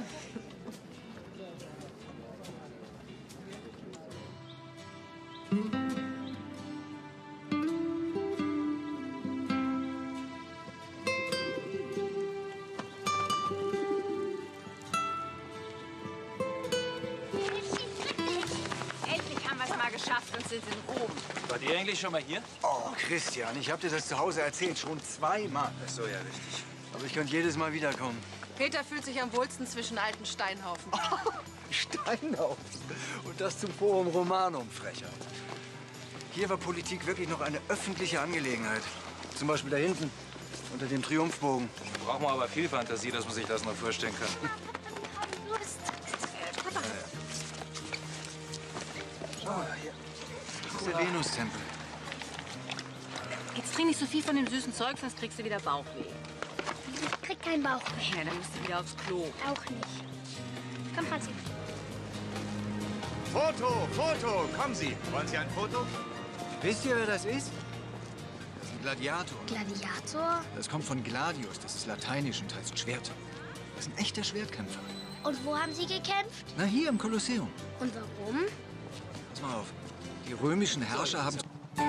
[SPEAKER 3] Endlich haben wir es mal geschafft und sind in Rom.
[SPEAKER 13] Wart ihr eigentlich schon mal hier?
[SPEAKER 9] Oh, Christian, ich habe dir das zu Hause erzählt, schon zweimal.
[SPEAKER 14] Ach so, ja, richtig.
[SPEAKER 9] Aber ich könnte jedes Mal wiederkommen.
[SPEAKER 8] Peter fühlt sich am wohlsten zwischen alten Steinhaufen.
[SPEAKER 9] Steinhaufen. Und das zum Forum Romanum, Frechheit. Hier war Politik wirklich noch eine öffentliche Angelegenheit. Zum Beispiel da hinten, unter dem Triumphbogen.
[SPEAKER 13] Braucht man aber viel Fantasie, dass man sich das noch vorstellen kann.
[SPEAKER 9] Oh, hier. Das ist der Venustempel.
[SPEAKER 3] Jetzt trink nicht so viel von dem süßen Zeug, sonst kriegst du wieder Bauchweh.
[SPEAKER 1] Ich krieg keinen Bauchweh.
[SPEAKER 3] Ja, dann musst du wieder aufs Klo.
[SPEAKER 1] Auch nicht. Komm, Franzi.
[SPEAKER 14] Foto, Foto, kommen Sie. Wollen Sie ein Foto?
[SPEAKER 9] Wisst ihr, wer das ist? Das ist ein Gladiator.
[SPEAKER 1] Gladiator?
[SPEAKER 9] Das kommt von Gladius, das ist lateinisch und heißt Schwert. Das ist ein echter Schwertkämpfer.
[SPEAKER 1] Und wo haben sie gekämpft?
[SPEAKER 9] Na, hier im Kolosseum.
[SPEAKER 1] Und warum?
[SPEAKER 9] Pass mal auf. Die römischen Herrscher haben...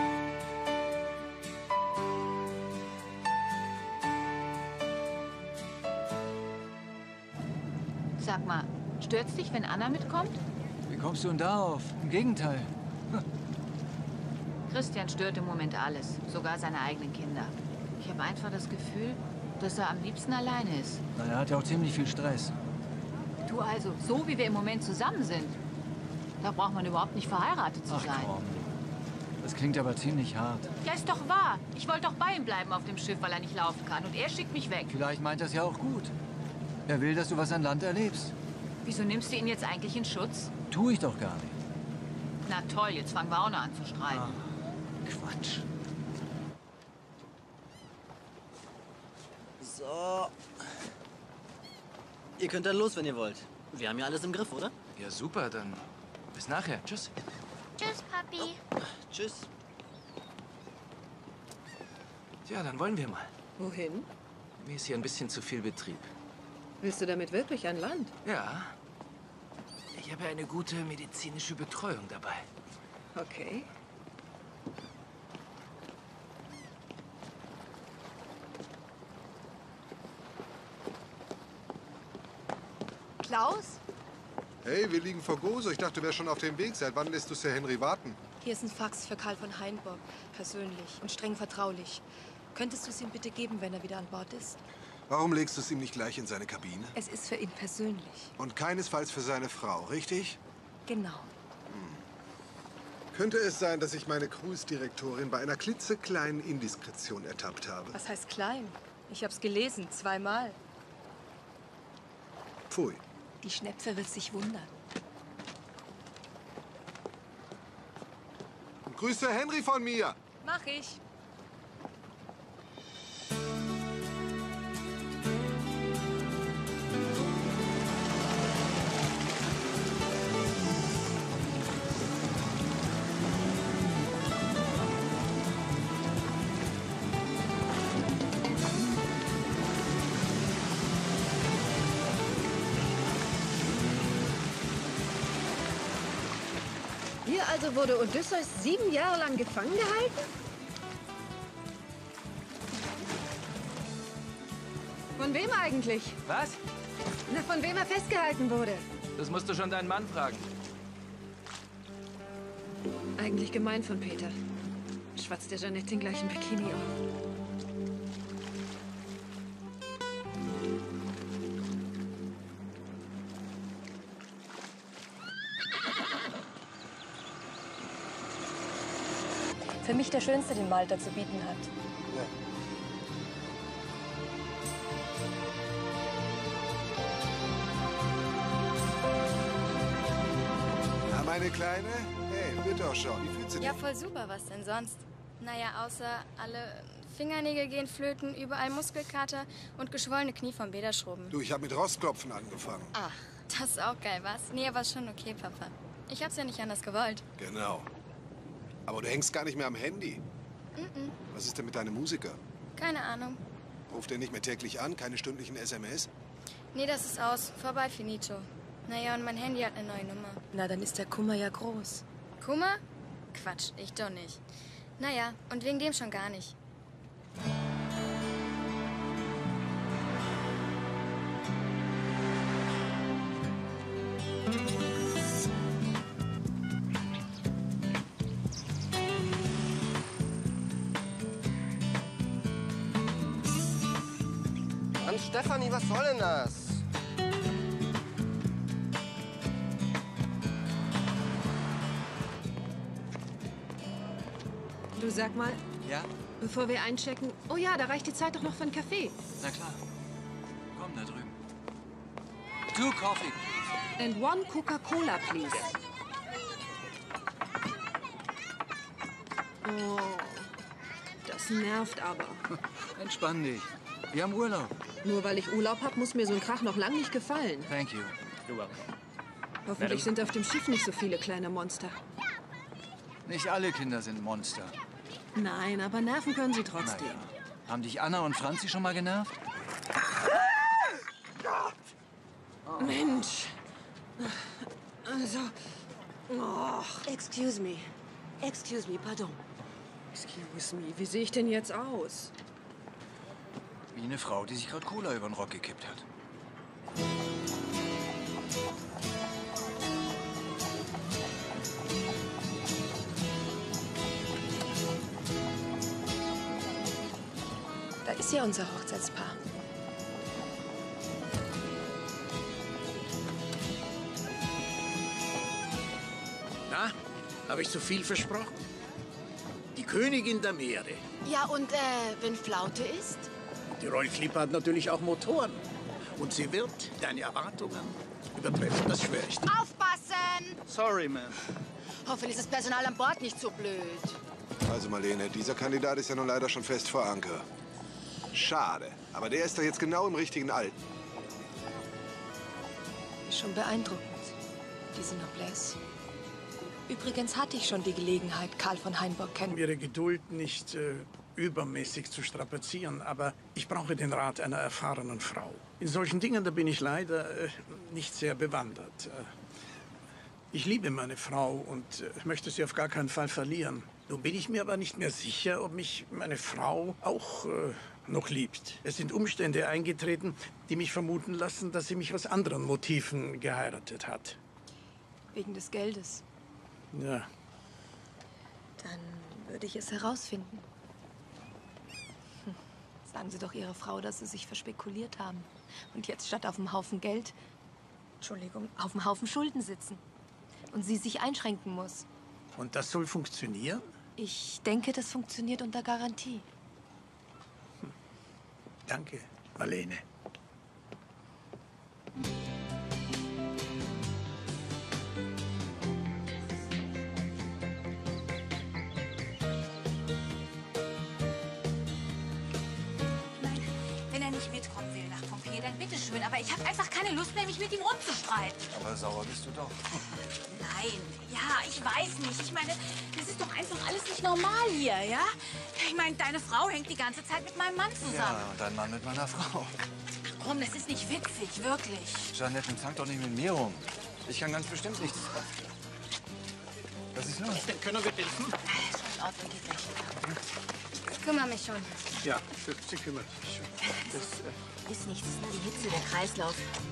[SPEAKER 3] Sag mal, stört's dich, wenn Anna mitkommt?
[SPEAKER 9] Wie kommst du denn darauf? Im Gegenteil.
[SPEAKER 3] Christian stört im Moment alles, sogar seine eigenen Kinder. Ich habe einfach das Gefühl, dass er am liebsten alleine ist.
[SPEAKER 9] Na, er hat ja auch ziemlich viel Stress.
[SPEAKER 3] Du also, so wie wir im Moment zusammen sind, da braucht man überhaupt nicht verheiratet zu
[SPEAKER 9] Ach
[SPEAKER 3] sein.
[SPEAKER 9] komm. Das klingt aber ziemlich hart.
[SPEAKER 3] Ja, ist doch wahr. Ich wollte doch bei ihm bleiben auf dem Schiff, weil er nicht laufen kann. Und er schickt mich weg.
[SPEAKER 9] Vielleicht meint er es ja auch gut. Er will, dass du was an Land erlebst.
[SPEAKER 3] Wieso nimmst du ihn jetzt eigentlich in Schutz?
[SPEAKER 9] Tu ich doch gar nicht.
[SPEAKER 3] Na toll, jetzt fangen wir auch noch an zu streiten.
[SPEAKER 9] Ah, Quatsch.
[SPEAKER 15] So. Ihr könnt dann los, wenn ihr wollt. Wir haben ja alles im Griff, oder?
[SPEAKER 13] Ja, super, dann bis nachher. Tschüss.
[SPEAKER 1] Tschüss, Papi.
[SPEAKER 15] Tschüss.
[SPEAKER 13] Tja, dann wollen wir mal.
[SPEAKER 8] Wohin?
[SPEAKER 13] Mir ist hier ein bisschen zu viel Betrieb.
[SPEAKER 8] Willst du damit wirklich an Land?
[SPEAKER 13] Ja. Ich habe eine gute medizinische Betreuung dabei.
[SPEAKER 8] Okay.
[SPEAKER 5] Klaus?
[SPEAKER 7] Hey, wir liegen vor Gozo. Ich dachte, du wärst schon auf dem Weg. Seit wann lässt du Sir Henry warten?
[SPEAKER 5] Hier ist ein Fax für Karl von Hainburg. Persönlich und streng vertraulich. Könntest du es ihm bitte geben, wenn er wieder an Bord ist?
[SPEAKER 4] Warum legst du es ihm nicht gleich in seine Kabine?
[SPEAKER 5] Es ist für ihn persönlich.
[SPEAKER 4] Und keinesfalls für seine Frau, richtig?
[SPEAKER 5] Genau.
[SPEAKER 7] Könnte es sein, dass ich meine Cruise-Direktorin bei einer klitzekleinen Indiskretion ertappt habe?
[SPEAKER 5] Was heißt klein? Ich hab's gelesen, zweimal.
[SPEAKER 7] Pfui.
[SPEAKER 5] Die Schnepfe wird sich wundern.
[SPEAKER 7] Und grüß Sir Henry von mir.
[SPEAKER 16] Mach ich.
[SPEAKER 8] Hier also wurde Odysseus sieben Jahre lang gefangen gehalten? Von wem eigentlich?
[SPEAKER 13] Was?
[SPEAKER 8] Na, von wem er festgehalten wurde?
[SPEAKER 13] Das musst du schon deinen Mann fragen.
[SPEAKER 8] Eigentlich gemein von Peter. Schwatzt der Jeanette den gleichen Bikini auf.
[SPEAKER 16] Für mich der schönste, den Malta zu bieten hat.
[SPEAKER 7] Ja. Na, meine Kleine? Hey, wird doch schon. Wie fühlst du dich?
[SPEAKER 6] Ja, voll super. Was denn sonst? Naja, außer alle Fingernägel gehen flöten, überall Muskelkater und geschwollene Knie vom Bäderschrubben.
[SPEAKER 7] Du, ich habe mit Rostklopfen angefangen.
[SPEAKER 6] Ach, das ist auch geil, was? Nee, aber ist schon okay, Papa. Ich hab's ja nicht anders gewollt.
[SPEAKER 7] Genau. Aber du hängst gar nicht mehr am Handy.
[SPEAKER 6] Mm-mm.
[SPEAKER 7] Was ist denn mit deinem Musiker?
[SPEAKER 6] Keine Ahnung.
[SPEAKER 7] Ruft er nicht mehr täglich an? Keine stündlichen S M S?
[SPEAKER 6] Nee, das ist aus. Vorbei, finito. Naja, und mein Handy hat eine neue Nummer.
[SPEAKER 16] Na, dann ist der Kummer ja groß.
[SPEAKER 6] Kummer? Quatsch, ich doch nicht. Naja, und wegen dem schon gar nicht.
[SPEAKER 22] Mann, Stefanie, was soll denn das?
[SPEAKER 8] Du, sag mal,
[SPEAKER 9] Ja?
[SPEAKER 8] bevor wir einchecken... Oh ja, da reicht die Zeit doch noch für einen Kaffee.
[SPEAKER 9] Na klar. Komm, da drüben. Two coffee, please.
[SPEAKER 8] And one Coca-Cola, please. Oh, das nervt aber.
[SPEAKER 9] Entspann dich. Wir haben Urlaub.
[SPEAKER 8] Nur weil ich Urlaub habe, muss mir so ein Krach noch lang nicht gefallen.
[SPEAKER 9] Thank you.
[SPEAKER 13] You're welcome.
[SPEAKER 8] Hoffentlich sind auf dem Schiff nicht so viele kleine Monster.
[SPEAKER 9] Nicht alle Kinder sind Monster.
[SPEAKER 8] Nein, aber nerven können sie trotzdem.
[SPEAKER 9] Na ja. Haben dich Anna und Franzi schon mal genervt?
[SPEAKER 8] Oh. Mensch. Also. Oh.
[SPEAKER 17] Excuse me. Excuse me, pardon.
[SPEAKER 8] Excuse me, wie sehe ich denn jetzt aus?
[SPEAKER 9] Wie eine Frau, die sich gerade Cola über den Rock gekippt hat.
[SPEAKER 16] Da ist ja unser Hochzeitspaar.
[SPEAKER 10] Na, habe ich zu viel versprochen? Die Königin der Meere.
[SPEAKER 17] Ja, und äh, wenn Flaute ist?
[SPEAKER 10] Die Rollklippe hat natürlich auch Motoren. Und sie wird deine Erwartungen übertreffen, das schwöre ich dir.
[SPEAKER 19] Aufpassen!
[SPEAKER 22] Sorry, man.
[SPEAKER 19] Hoffentlich ist das Personal an Bord nicht so blöd.
[SPEAKER 7] Also, Marlene, dieser Kandidat ist ja nun leider schon fest vor Anker. Schade. Aber der ist doch jetzt genau im richtigen Alter.
[SPEAKER 16] Ist schon beeindruckend, diese Noblesse. Übrigens hatte ich schon die Gelegenheit, Karl von Hainburg kennen.
[SPEAKER 10] Um Ihre Geduld nicht äh, übermäßig zu strapazieren, aber ich brauche den Rat einer erfahrenen Frau. In solchen Dingen, da bin ich leider äh, nicht sehr bewandert. Äh, ich liebe meine Frau und äh, möchte sie auf gar keinen Fall verlieren. Nun bin ich mir aber nicht mehr sicher, ob mich meine Frau auch äh, noch liebt. Es sind Umstände eingetreten, die mich vermuten lassen, dass sie mich aus anderen Motiven geheiratet hat.
[SPEAKER 16] Wegen des Geldes.
[SPEAKER 10] Ja.
[SPEAKER 16] Dann würde ich es herausfinden. Hm. Sagen Sie doch Ihrer Frau, dass Sie sich verspekuliert haben. Und jetzt statt auf dem Haufen Geld, Entschuldigung, auf dem Haufen Schulden sitzen. Und sie sich einschränken muss.
[SPEAKER 10] Und das soll funktionieren?
[SPEAKER 16] Ich denke, das funktioniert unter Garantie.
[SPEAKER 10] Hm. Danke, Marlene.
[SPEAKER 3] schön, aber ich habe einfach keine Lust mehr, mich mit ihm rumzustreiten.
[SPEAKER 9] Aber sauer bist du doch.
[SPEAKER 3] Nein, ja, ich weiß nicht. Ich meine, das ist doch einfach alles nicht normal hier, ja? Ich meine, deine Frau hängt die ganze Zeit mit meinem Mann zusammen.
[SPEAKER 9] Ja, und dein Mann mit meiner Frau.
[SPEAKER 3] Ach komm, das ist nicht witzig, wirklich.
[SPEAKER 9] Jeanette, fang doch nicht mit mir rum. Ich kann ganz bestimmt nichts. Was ist los?
[SPEAKER 10] Können wir helfen?
[SPEAKER 3] In Ordnung, geht gleich.
[SPEAKER 1] Ich kümmere mich schon.
[SPEAKER 10] Ja, sie kümmert sich schon. Das, äh
[SPEAKER 3] Ist nichts, ist nur die Hitze, der Kreislauf.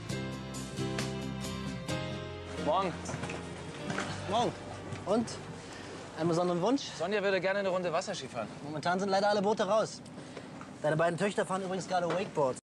[SPEAKER 15] Morgen. Morgen. Und? Einen besonderen Wunsch?
[SPEAKER 13] Sonja würde gerne eine Runde Wasserski fahren.
[SPEAKER 15] Momentan sind leider alle Boote raus. Deine beiden Töchter fahren übrigens gerade Wakeboards.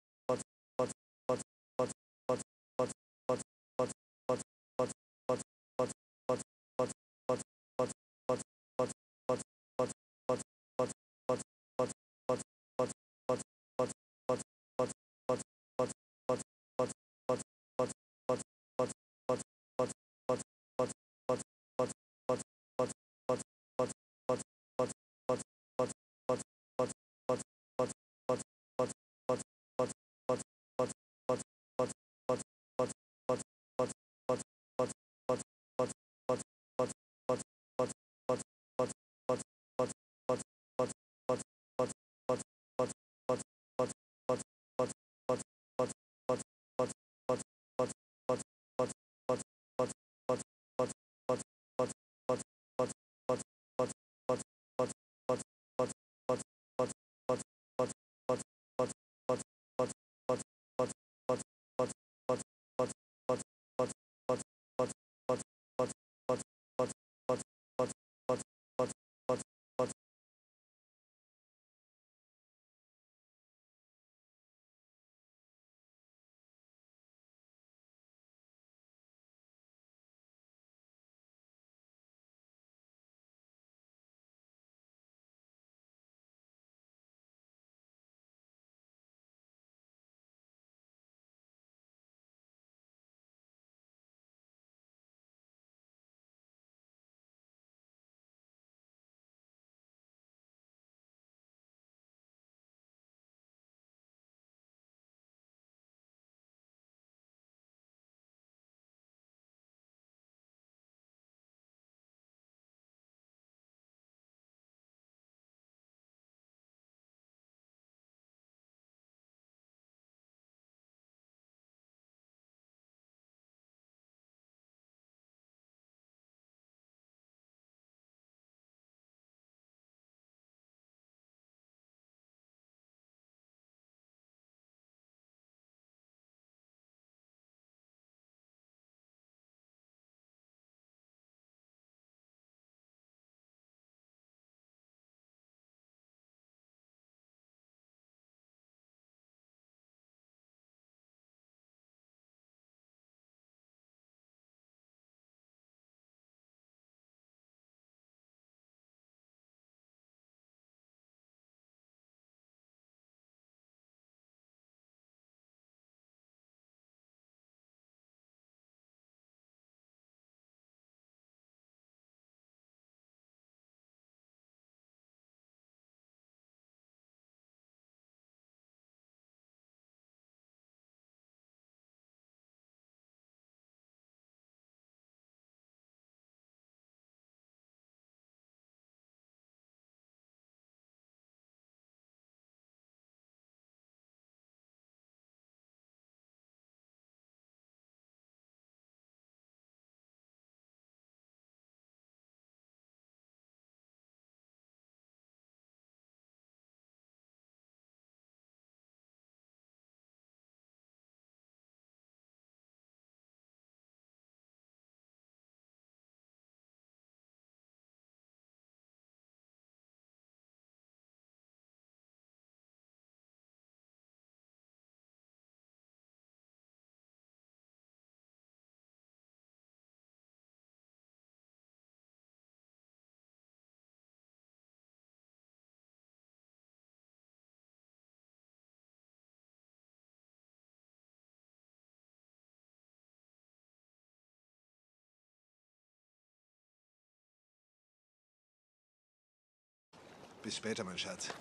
[SPEAKER 4] Bis später, mein Schatz.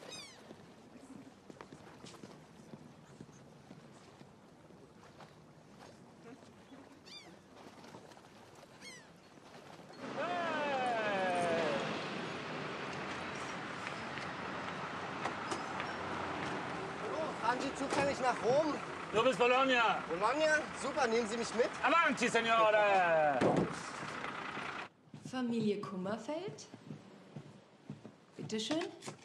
[SPEAKER 22] Fahren Sie zufällig nach Rom?
[SPEAKER 12] Du bist Bologna.
[SPEAKER 22] Bologna? Super, nehmen Sie mich mit.
[SPEAKER 12] Avanti, Signore!
[SPEAKER 5] Familie Kummerfeld? Bitte schön.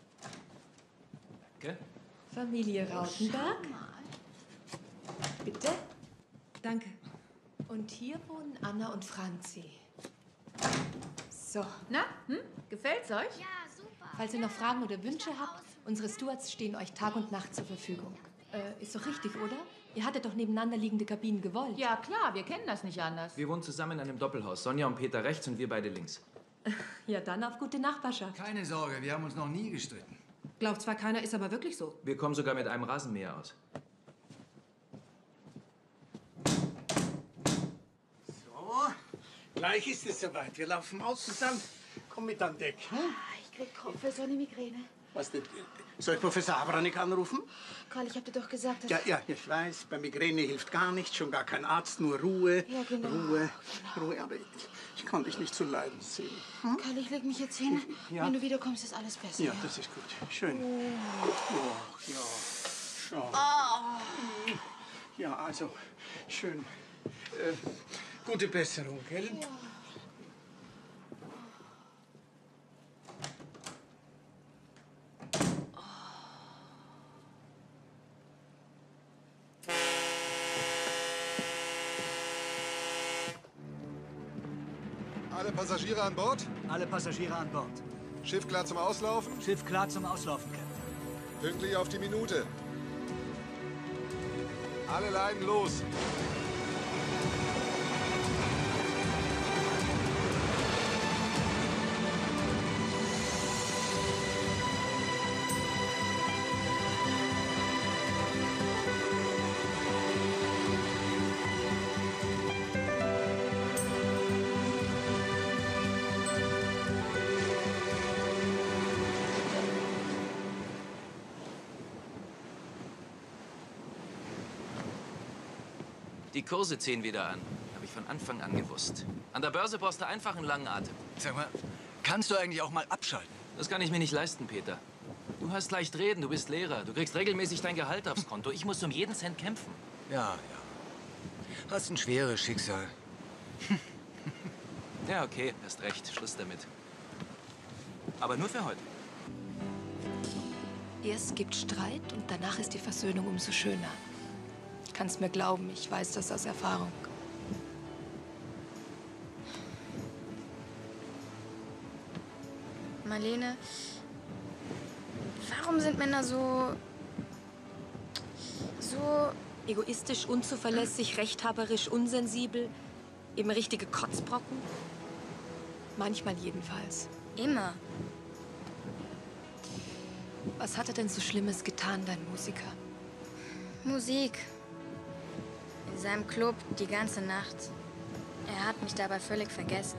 [SPEAKER 13] Okay.
[SPEAKER 5] Familie Rautenberg? Bitte? Danke. Und hier wohnen Anna und Franzi. So.
[SPEAKER 3] Na, hm? Gefällt's euch?
[SPEAKER 1] Ja, super.
[SPEAKER 5] Falls ihr noch Fragen oder Wünsche habt, unsere Stewards stehen euch Tag und Nacht zur Verfügung. Äh, ist doch richtig, oder? Ihr hattet doch nebeneinander liegende Kabinen gewollt.
[SPEAKER 3] Ja, klar, wir kennen das nicht anders.
[SPEAKER 13] Wir wohnen zusammen in einem Doppelhaus. Sonja und Peter rechts und wir beide links.
[SPEAKER 5] Ja, dann auf gute Nachbarschaft.
[SPEAKER 9] Keine Sorge, wir haben uns noch nie gestritten.
[SPEAKER 8] Glaubt zwar keiner, ist aber wirklich so.
[SPEAKER 13] Wir kommen sogar mit einem Rasenmäher aus.
[SPEAKER 10] So, gleich ist es soweit. Wir laufen aus zusammen. Komm mit an Deck. Hm?
[SPEAKER 19] Ich krieg Kopf für so eine Migräne.
[SPEAKER 10] Was denn? Soll ich Professor Abranik anrufen?
[SPEAKER 19] Karl, ich hab dir doch gesagt, dass...
[SPEAKER 10] Ja, ja, ich weiß, bei Migräne hilft gar nichts, schon gar kein Arzt, nur Ruhe.
[SPEAKER 19] Ja, genau.
[SPEAKER 10] Ruhe, Ruhe, aber ich, ich kann dich nicht zu leiden sehen. Hm?
[SPEAKER 19] Karl, ich leg mich jetzt hin.
[SPEAKER 10] Ja.
[SPEAKER 19] Wenn du wiederkommst, ist alles besser.
[SPEAKER 10] Ja, das ist gut. Schön. Oh, ja. Schau.
[SPEAKER 19] Ah.
[SPEAKER 10] Ja, also, schön. Äh, gute Besserung, gell?
[SPEAKER 19] Ja.
[SPEAKER 7] Alle Passagiere an Bord?
[SPEAKER 2] Alle Passagiere an Bord.
[SPEAKER 7] Schiff klar zum Auslaufen?
[SPEAKER 2] Schiff klar zum Auslaufen, Captain.
[SPEAKER 7] Pünktlich auf die Minute. Alle Leinen los.
[SPEAKER 13] Die Kurse ziehen wieder an. Habe ich von Anfang an gewusst. An der Börse brauchst du einfach einen langen Atem.
[SPEAKER 9] Sag mal, kannst du eigentlich auch mal abschalten?
[SPEAKER 13] Das kann ich mir nicht leisten, Peter. Du hast leicht reden, du bist Lehrer. Du kriegst regelmäßig dein Gehalt aufs Konto. Ich muss um jeden Cent kämpfen.
[SPEAKER 9] Ja, ja. Hast ein schweres Schicksal.
[SPEAKER 13] Ja, okay, hast recht. Schluss damit. Aber nur für heute.
[SPEAKER 5] Erst gibt Streit und danach ist die Versöhnung umso schöner. Kannst mir glauben, ich weiß das aus Erfahrung.
[SPEAKER 6] Marlene, warum sind Männer so... so...
[SPEAKER 5] Egoistisch, unzuverlässig, rechthaberisch, unsensibel, eben richtige Kotzbrocken? Manchmal jedenfalls.
[SPEAKER 6] Immer.
[SPEAKER 5] Was hat er denn so Schlimmes getan, dein Musiker?
[SPEAKER 6] Musik. In seinem Club die ganze Nacht. Er hat mich dabei völlig vergessen.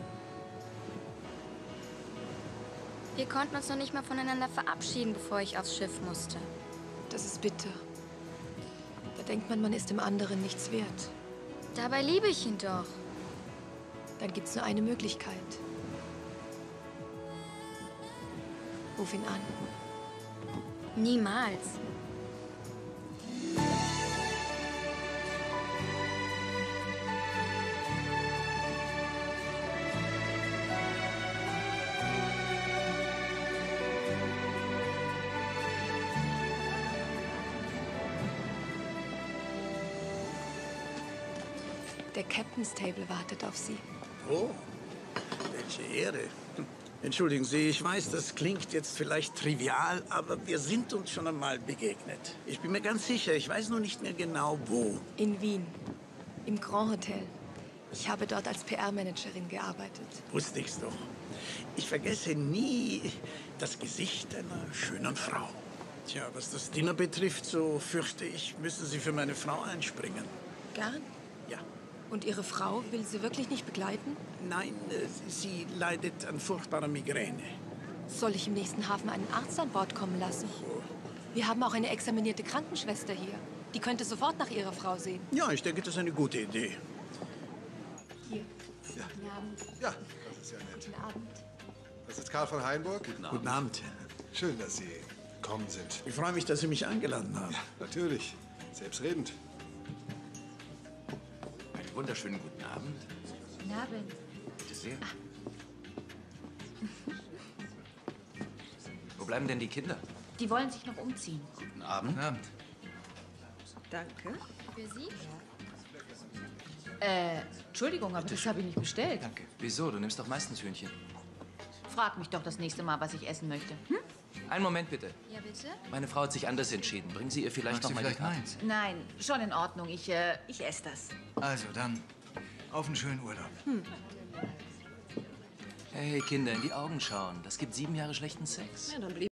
[SPEAKER 6] Wir konnten uns noch nicht mal voneinander verabschieden, bevor ich aufs Schiff musste.
[SPEAKER 5] Das ist bitter. Da denkt man, man ist dem anderen nichts wert.
[SPEAKER 6] Dabei liebe ich ihn doch.
[SPEAKER 5] Dann gibt's nur eine Möglichkeit. Ruf ihn an.
[SPEAKER 6] Niemals.
[SPEAKER 5] Der Captain's Table wartet auf Sie.
[SPEAKER 10] Oh, welche Ehre. Entschuldigen Sie, ich weiß, das klingt jetzt vielleicht trivial, aber wir sind uns schon einmal begegnet. Ich bin mir ganz sicher, ich weiß nur nicht mehr genau, wo.
[SPEAKER 5] In Wien. Im Grand Hotel. Ich habe dort als P R-Managerin gearbeitet.
[SPEAKER 10] Wusste ich's doch. Ich vergesse nie das Gesicht einer schönen Frau. Tja, was das Dinner betrifft, so fürchte ich, müssen Sie für meine Frau einspringen.
[SPEAKER 5] Gern?
[SPEAKER 10] Ja.
[SPEAKER 5] Und Ihre Frau will Sie wirklich nicht begleiten?
[SPEAKER 10] Nein, äh, sie leidet an furchtbarer Migräne.
[SPEAKER 5] Soll ich im nächsten Hafen einen Arzt an Bord kommen lassen? Wir haben auch eine examinierte Krankenschwester hier. Die könnte sofort nach Ihrer Frau sehen.
[SPEAKER 10] Ja, ich denke, das ist eine gute Idee.
[SPEAKER 5] Hier.
[SPEAKER 7] Ja.
[SPEAKER 5] Guten Abend.
[SPEAKER 7] Ja, das ist ja nett.
[SPEAKER 5] Guten Abend.
[SPEAKER 7] Das ist Karl von Heinburg.
[SPEAKER 10] Guten Abend. Guten Abend.
[SPEAKER 7] Schön, dass Sie gekommen sind.
[SPEAKER 10] Ich freue mich, dass Sie mich eingeladen haben.
[SPEAKER 7] Ja, natürlich. Selbstredend.
[SPEAKER 13] Einen wunderschönen guten Abend.
[SPEAKER 3] Guten Abend.
[SPEAKER 13] Bitte sehr. Wo bleiben denn die Kinder?
[SPEAKER 3] Die wollen sich noch umziehen.
[SPEAKER 13] Guten Abend. Guten Abend.
[SPEAKER 8] Danke.
[SPEAKER 3] Für Sie? Äh, Entschuldigung, aber das habe ich nicht bestellt.
[SPEAKER 13] Danke. Wieso? Du nimmst doch meistens Hühnchen.
[SPEAKER 3] Frag mich doch das nächste Mal, was ich essen möchte. Hm?
[SPEAKER 13] Einen Moment bitte.
[SPEAKER 3] Ja, bitte?
[SPEAKER 13] Meine Frau hat sich anders entschieden. Bringen Sie ihr vielleicht
[SPEAKER 9] Magst
[SPEAKER 13] noch
[SPEAKER 9] du
[SPEAKER 13] mal die
[SPEAKER 9] vielleicht
[SPEAKER 13] Karte?
[SPEAKER 9] meins?
[SPEAKER 3] Nein, schon in Ordnung. Ich, äh, ich esse das.
[SPEAKER 9] Also dann, auf einen schönen Urlaub.
[SPEAKER 3] Hm.
[SPEAKER 13] Hey, Kinder, in die Augen schauen. Das gibt sieben Jahre schlechten Sex.
[SPEAKER 8] Ja, dann blieb